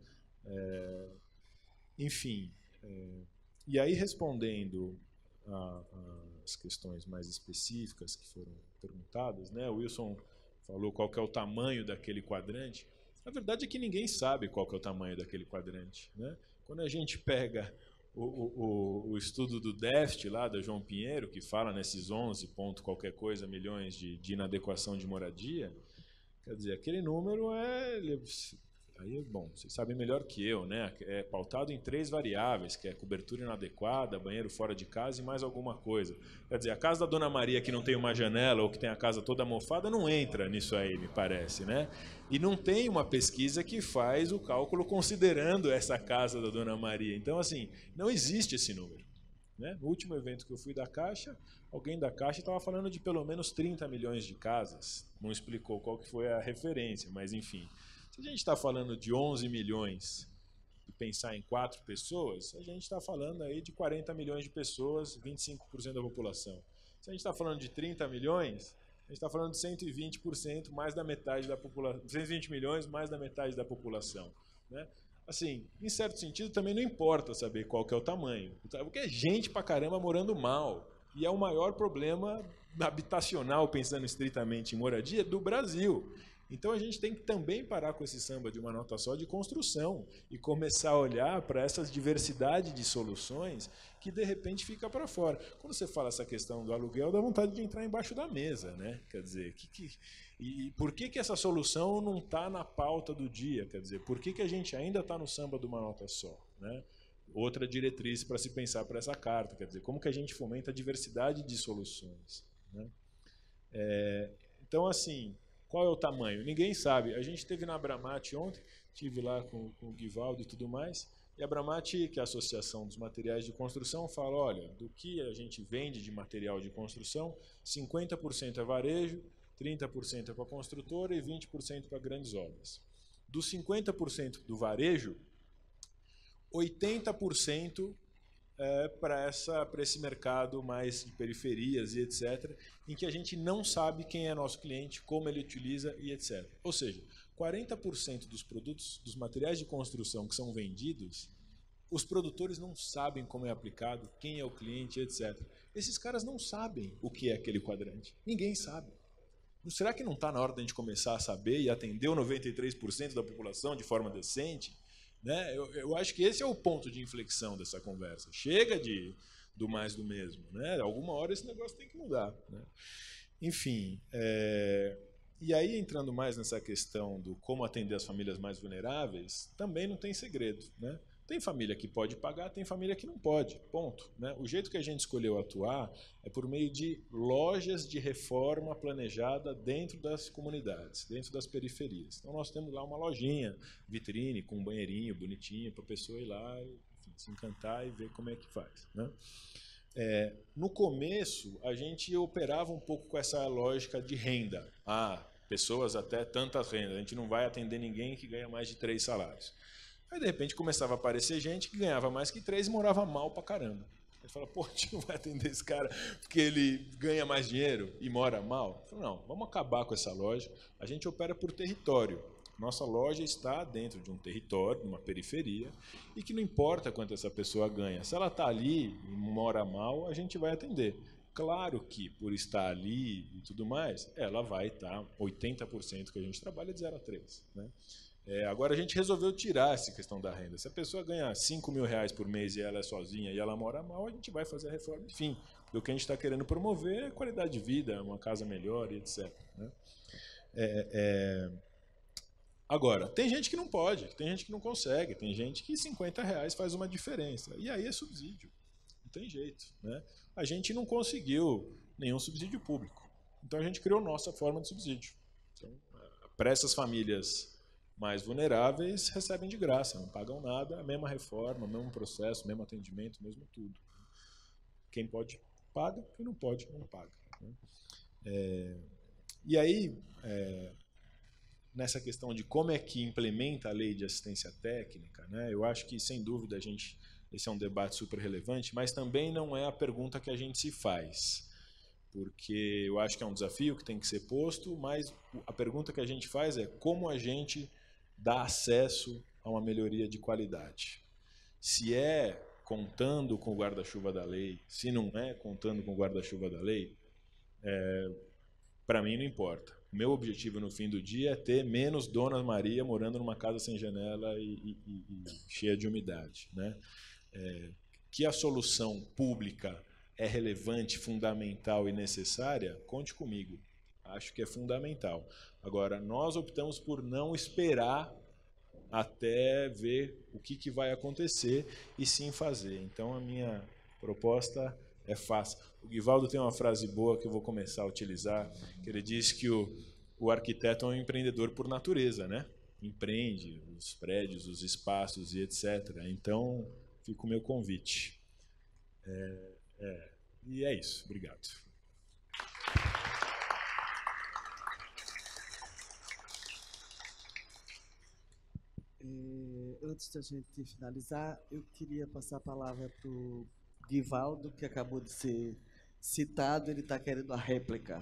Enfim, e aí respondendo às questões mais específicas que foram perguntadas, né? O Wilson falou qual que é o tamanho daquele quadrante. A verdade é que ninguém sabe qual que é o tamanho daquele quadrante, né? Quando a gente pega o estudo do déficit lá da João Pinheiro, que fala nesses 11 ponto qualquer coisa milhões de inadequação de moradia, quer dizer, aquele número aí, bom, vocês sabem melhor que eu, né? É pautado em 3 variáveis, que é cobertura inadequada, banheiro fora de casa e mais alguma coisa. Quer dizer, a casa da Dona Maria que não tem uma janela ou que tem a casa toda mofada não entra nisso aí, me parece, né? E não tem uma pesquisa que faz o cálculo considerando essa casa da Dona Maria. Então, assim, não existe esse número, né? No último evento que eu fui da Caixa, alguém da Caixa estava falando de pelo menos 30 milhões de casas. Não explicou qual que foi a referência, mas enfim. Se a gente está falando de 11 milhões e pensar em 4 pessoas, a gente está falando aí de 40 milhões de pessoas, 25% da população. Se a gente está falando de 30 milhões, a gente está falando de 120%, mais da metade da população, 120 milhões, mais da metade da população, né? Assim, em certo sentido, também não importa saber qual que é o tamanho, porque é gente pra caramba morando mal, e é o maior problema habitacional, pensando estritamente em moradia, do Brasil. Então a gente tem que também parar com esse samba de uma nota só de construção e começar a olhar para essas diversidades de soluções que de repente fica para fora. Quando você fala essa questão do aluguel, dá vontade de entrar embaixo da mesa, né? Quer dizer, e por que essa solução não está na pauta do dia? Quer dizer, por que a gente ainda está no samba de uma nota só, né? Outra diretriz para se pensar para essa carta, quer dizer, como que a gente fomenta a diversidade de soluções, né? Então, assim, qual é o tamanho? Ninguém sabe. A gente esteve na Abramate ontem, estive lá com o Guivaldo e tudo mais, e a Abramate, que é a Associação dos Materiais de Construção, fala, olha, do que a gente vende de material de construção, 50% é varejo, 30% é para a construtora e 20% para grandes obras. Dos 50% do varejo, 80% para esse mercado mais de periferias e etc., em que a gente não sabe quem é nosso cliente, como ele utiliza e etc. Ou seja, 40% dos produtos, dos materiais de construção que são vendidos, os produtores não sabem como é aplicado, quem é o cliente, etc. Esses caras não sabem o que é aquele quadrante. Ninguém sabe. Será que não está na hora de a gente começar a saber e atender o 93% da população de forma decente? Né? Eu acho que esse é o ponto de inflexão dessa conversa. Chega do mais do mesmo, né? Alguma hora esse negócio tem que mudar, né? Enfim, e aí entrando mais nessa questão do como atender as famílias mais vulneráveis, também não tem segredo, né? Tem família que pode pagar, tem família que não pode, ponto, né? O jeito que a gente escolheu atuar é por meio de lojas de reforma planejada dentro das comunidades, dentro das periferias. Então nós temos lá uma lojinha, vitrine, com um banheirinho bonitinho, para a pessoa ir lá, enfim, se encantar e ver como é que faz, né? No começo, a gente operava um pouco com essa lógica de renda. Pessoas até tantas rendas, a gente não vai atender ninguém que ganha mais de 3 salários. Aí, de repente, começava a aparecer gente que ganhava mais que 3 e morava mal pra caramba. Aí fala, pô, a gente não vai atender esse cara porque ele ganha mais dinheiro e mora mal? Falo, não, vamos acabar com essa lógica. A gente opera por território. Nossa loja está dentro de um território, de uma periferia, e que não importa quanto essa pessoa ganha. Se ela está ali e mora mal, a gente vai atender. Claro que, por estar ali e tudo mais, ela vai estar, 80% que a gente trabalha é de 0 a 3, né? Agora a gente resolveu tirar essa questão da renda. Se a pessoa ganha 5 mil reais por mês e ela é sozinha e ela mora mal, a gente vai fazer a reforma. Enfim, o que a gente está querendo promover é qualidade de vida, uma casa melhor e etc, né? Agora, tem gente que não pode, tem gente que não consegue, tem gente que 50 reais faz uma diferença. E aí é subsídio, não tem jeito, né? A gente não conseguiu nenhum subsídio público. Então a gente criou nossa forma de subsídio. Então, para essas famílias mais vulneráveis, recebem de graça, não pagam nada, a mesma reforma, o mesmo processo, o mesmo atendimento, mesmo tudo. Quem pode, paga, quem não pode, não paga, né? E aí, nessa questão de como é que implementa a lei de assistência técnica, né, eu acho que, sem dúvida, esse é um debate super relevante, mas também não é a pergunta que a gente se faz, porque eu acho que é um desafio que tem que ser posto, mas a pergunta que a gente faz é como a gente dá acesso a uma melhoria de qualidade. Se é contando com o guarda-chuva da lei, se não é contando com o guarda-chuva da lei, para mim não importa. O meu objetivo no fim do dia é ter menos Dona Maria morando numa casa sem janela e cheia de umidade, né? Que a solução pública é relevante, fundamental e necessária, conte comigo. Acho que é fundamental. Agora, nós optamos por não esperar até ver o que vai acontecer e sim fazer. Então, a minha proposta é fácil. O Guivaldo tem uma frase boa que eu vou começar a utilizar, que ele diz que o arquiteto é um empreendedor por natureza, né? Empreende os prédios, os espaços e etc. Então, fica o meu convite. E é isso. Obrigado. Antes da gente finalizar, eu queria passar a palavra para o Guivaldo, que acabou de ser citado, ele está querendo a réplica.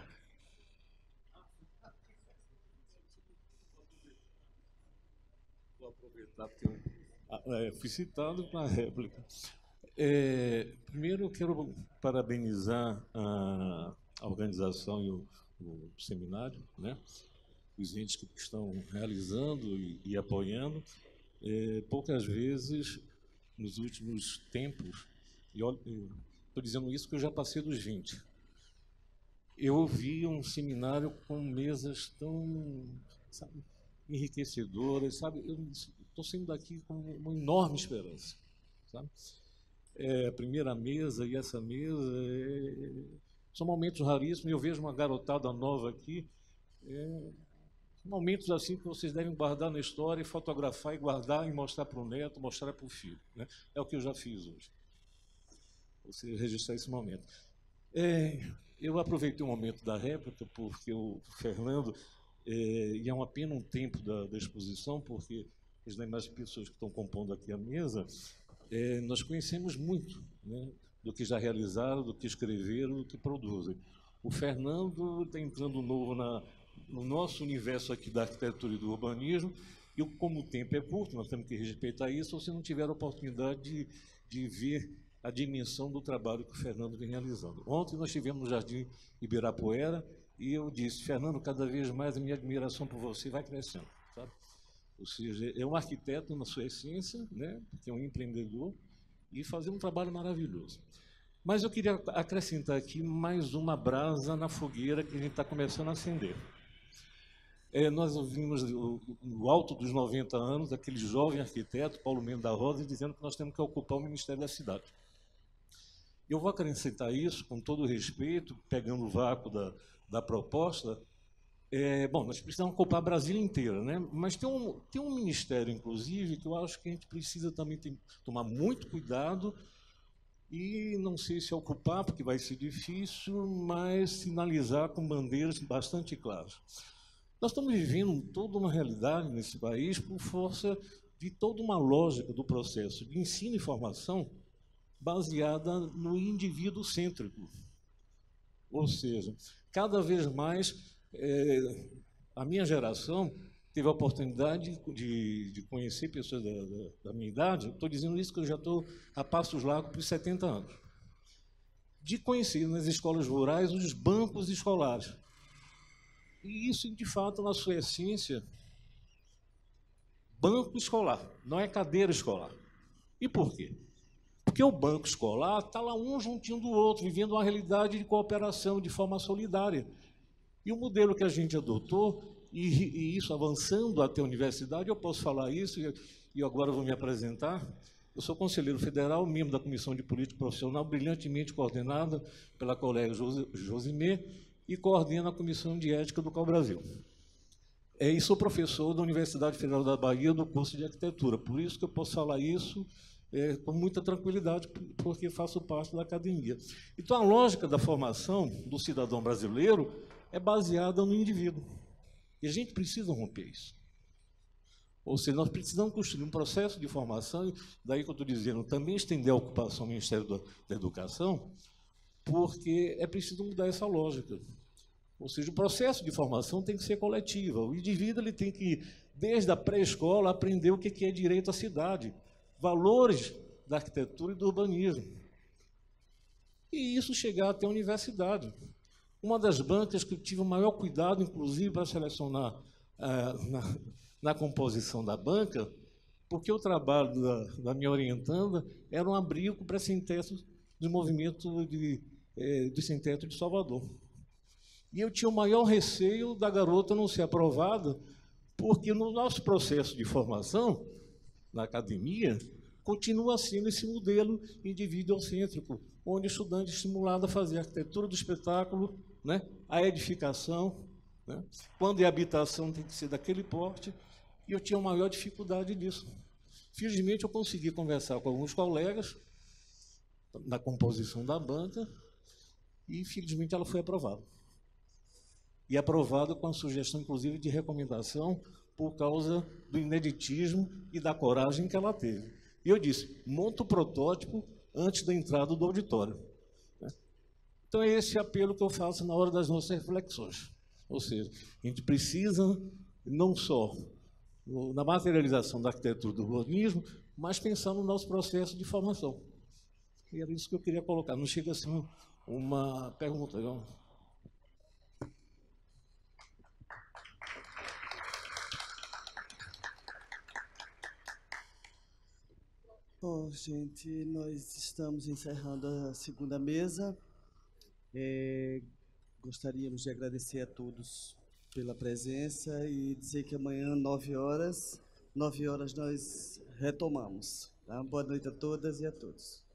Vou aproveitar porque eu fui citado para a réplica. Primeiro, eu quero parabenizar a organização e o seminário, né? Os entes que estão realizando e apoiando. Poucas vezes, nos últimos tempos, e estou dizendo isso porque eu já passei dos 20, eu ouvi um seminário com mesas tão, sabe, enriquecedoras, sabe? Eu estou saindo daqui com uma enorme esperança, sabe? A primeira mesa e essa mesa são momentos raríssimos. Eu vejo uma garotada nova aqui, momentos assim que vocês devem guardar na história, e fotografar e guardar e mostrar para o neto, mostrar para o filho, né? É o que eu já fiz hoje. Você registrar esse momento. Eu aproveitei o momento da réplica porque o Fernando, e é uma pena um tempo da exposição, porque as demais pessoas que estão compondo aqui a mesa, nós conhecemos muito, né, do que já realizaram, do que escreveram, do que produzem. O Fernando está entrando novo no nosso universo aqui da arquitetura e do urbanismo, e como o tempo é curto, nós temos que respeitar isso. Se não tiver a oportunidade de ver a dimensão do trabalho que o Fernando vem realizando. Ontem nós estivemos no Jardim Ibirapuera e eu disse: Fernando, cada vez mais a minha admiração por você vai crescendo, sabe? Ou seja, é um arquiteto na sua essência, né, que é um empreendedor, e fazer um trabalho maravilhoso. Mas eu queria acrescentar aqui mais uma brasa na fogueira que a gente está começando a acender. Nós ouvimos no alto dos 90 anos aquele jovem arquiteto, Paulo Mendes da Rosa, dizendo que nós temos que ocupar o Ministério da Cidade. Eu vou acrescentar isso, com todo respeito, pegando o vácuo da proposta. Bom, nós precisamos ocupar a Brasília inteira, né? Mas tem um ministério, inclusive, que eu acho que a gente precisa também tomar muito cuidado e não sei se ocupar, porque vai ser difícil, mas sinalizar com bandeiras bastante claras. Nós estamos vivendo toda uma realidade nesse país por força de toda uma lógica do processo de ensino e formação baseada no indivíduo cêntrico. Ou seja, cada vez mais a minha geração teve a oportunidade de conhecer pessoas da minha idade. Estou dizendo isso que eu já estou a passos largos por 70 anos. De conhecer nas escolas rurais os bancos escolares. E isso, de fato, na sua essência, banco escolar, não é cadeira escolar. E por quê? Porque o banco escolar está lá um juntinho do outro, vivendo uma realidade de cooperação, de forma solidária. E o modelo que a gente adotou, e isso avançando até a universidade, eu posso falar isso, e agora vou me apresentar. Eu sou conselheiro federal, membro da Comissão de Política Profissional, brilhantemente coordenada pela colega Josimê, e coordena a Comissão de Ética do CAU-Brasil. E sou professor da Universidade Federal da Bahia, do curso de Arquitetura. Por isso que eu posso falar isso com muita tranquilidade, porque faço parte da academia. Então, a lógica da formação do cidadão brasileiro é baseada no indivíduo. E a gente precisa romper isso. Ou seja, nós precisamos construir um processo de formação, daí que eu estou dizendo, também estender a ocupação do Ministério da Educação, porque é preciso mudar essa lógica. Ou seja, o processo de formação tem que ser coletivo. O indivíduo ele tem que, desde a pré-escola, aprender o que é direito à cidade, valores da arquitetura e do urbanismo. E isso chegar até a universidade. Uma das bancas que eu tive o maior cuidado, inclusive, para selecionar na composição da banca, porque o trabalho da minha orientanda era um abrigo para sem-teto do movimento do sem-teto de Salvador. E eu tinha o maior receio da garota não ser aprovada, porque no nosso processo de formação, na academia, continua sendo esse modelo individuocêntrico, onde o estudante é estimulado a fazer a arquitetura do espetáculo, né, a edificação, né, quando é habitação tem que ser daquele porte, e eu tinha a maior dificuldade disso. Felizmente, eu consegui conversar com alguns colegas na composição da banca, e, felizmente, ela foi aprovada. E aprovada com a sugestão, inclusive, de recomendação por causa do ineditismo e da coragem que ela teve. E eu disse, monta o protótipo antes da entrada do auditório. Então, é esse apelo que eu faço na hora das nossas reflexões. Ou seja, a gente precisa, não só na materialização da arquitetura do urbanismo, mas pensar no nosso processo de formação. E era isso que eu queria colocar. Não chega a ser uma pergunta, não? Bom, gente, nós estamos encerrando a segunda mesa. Gostaríamos de agradecer a todos pela presença e dizer que amanhã, 9 horas nós retomamos. Tá? Boa noite a todas e a todos.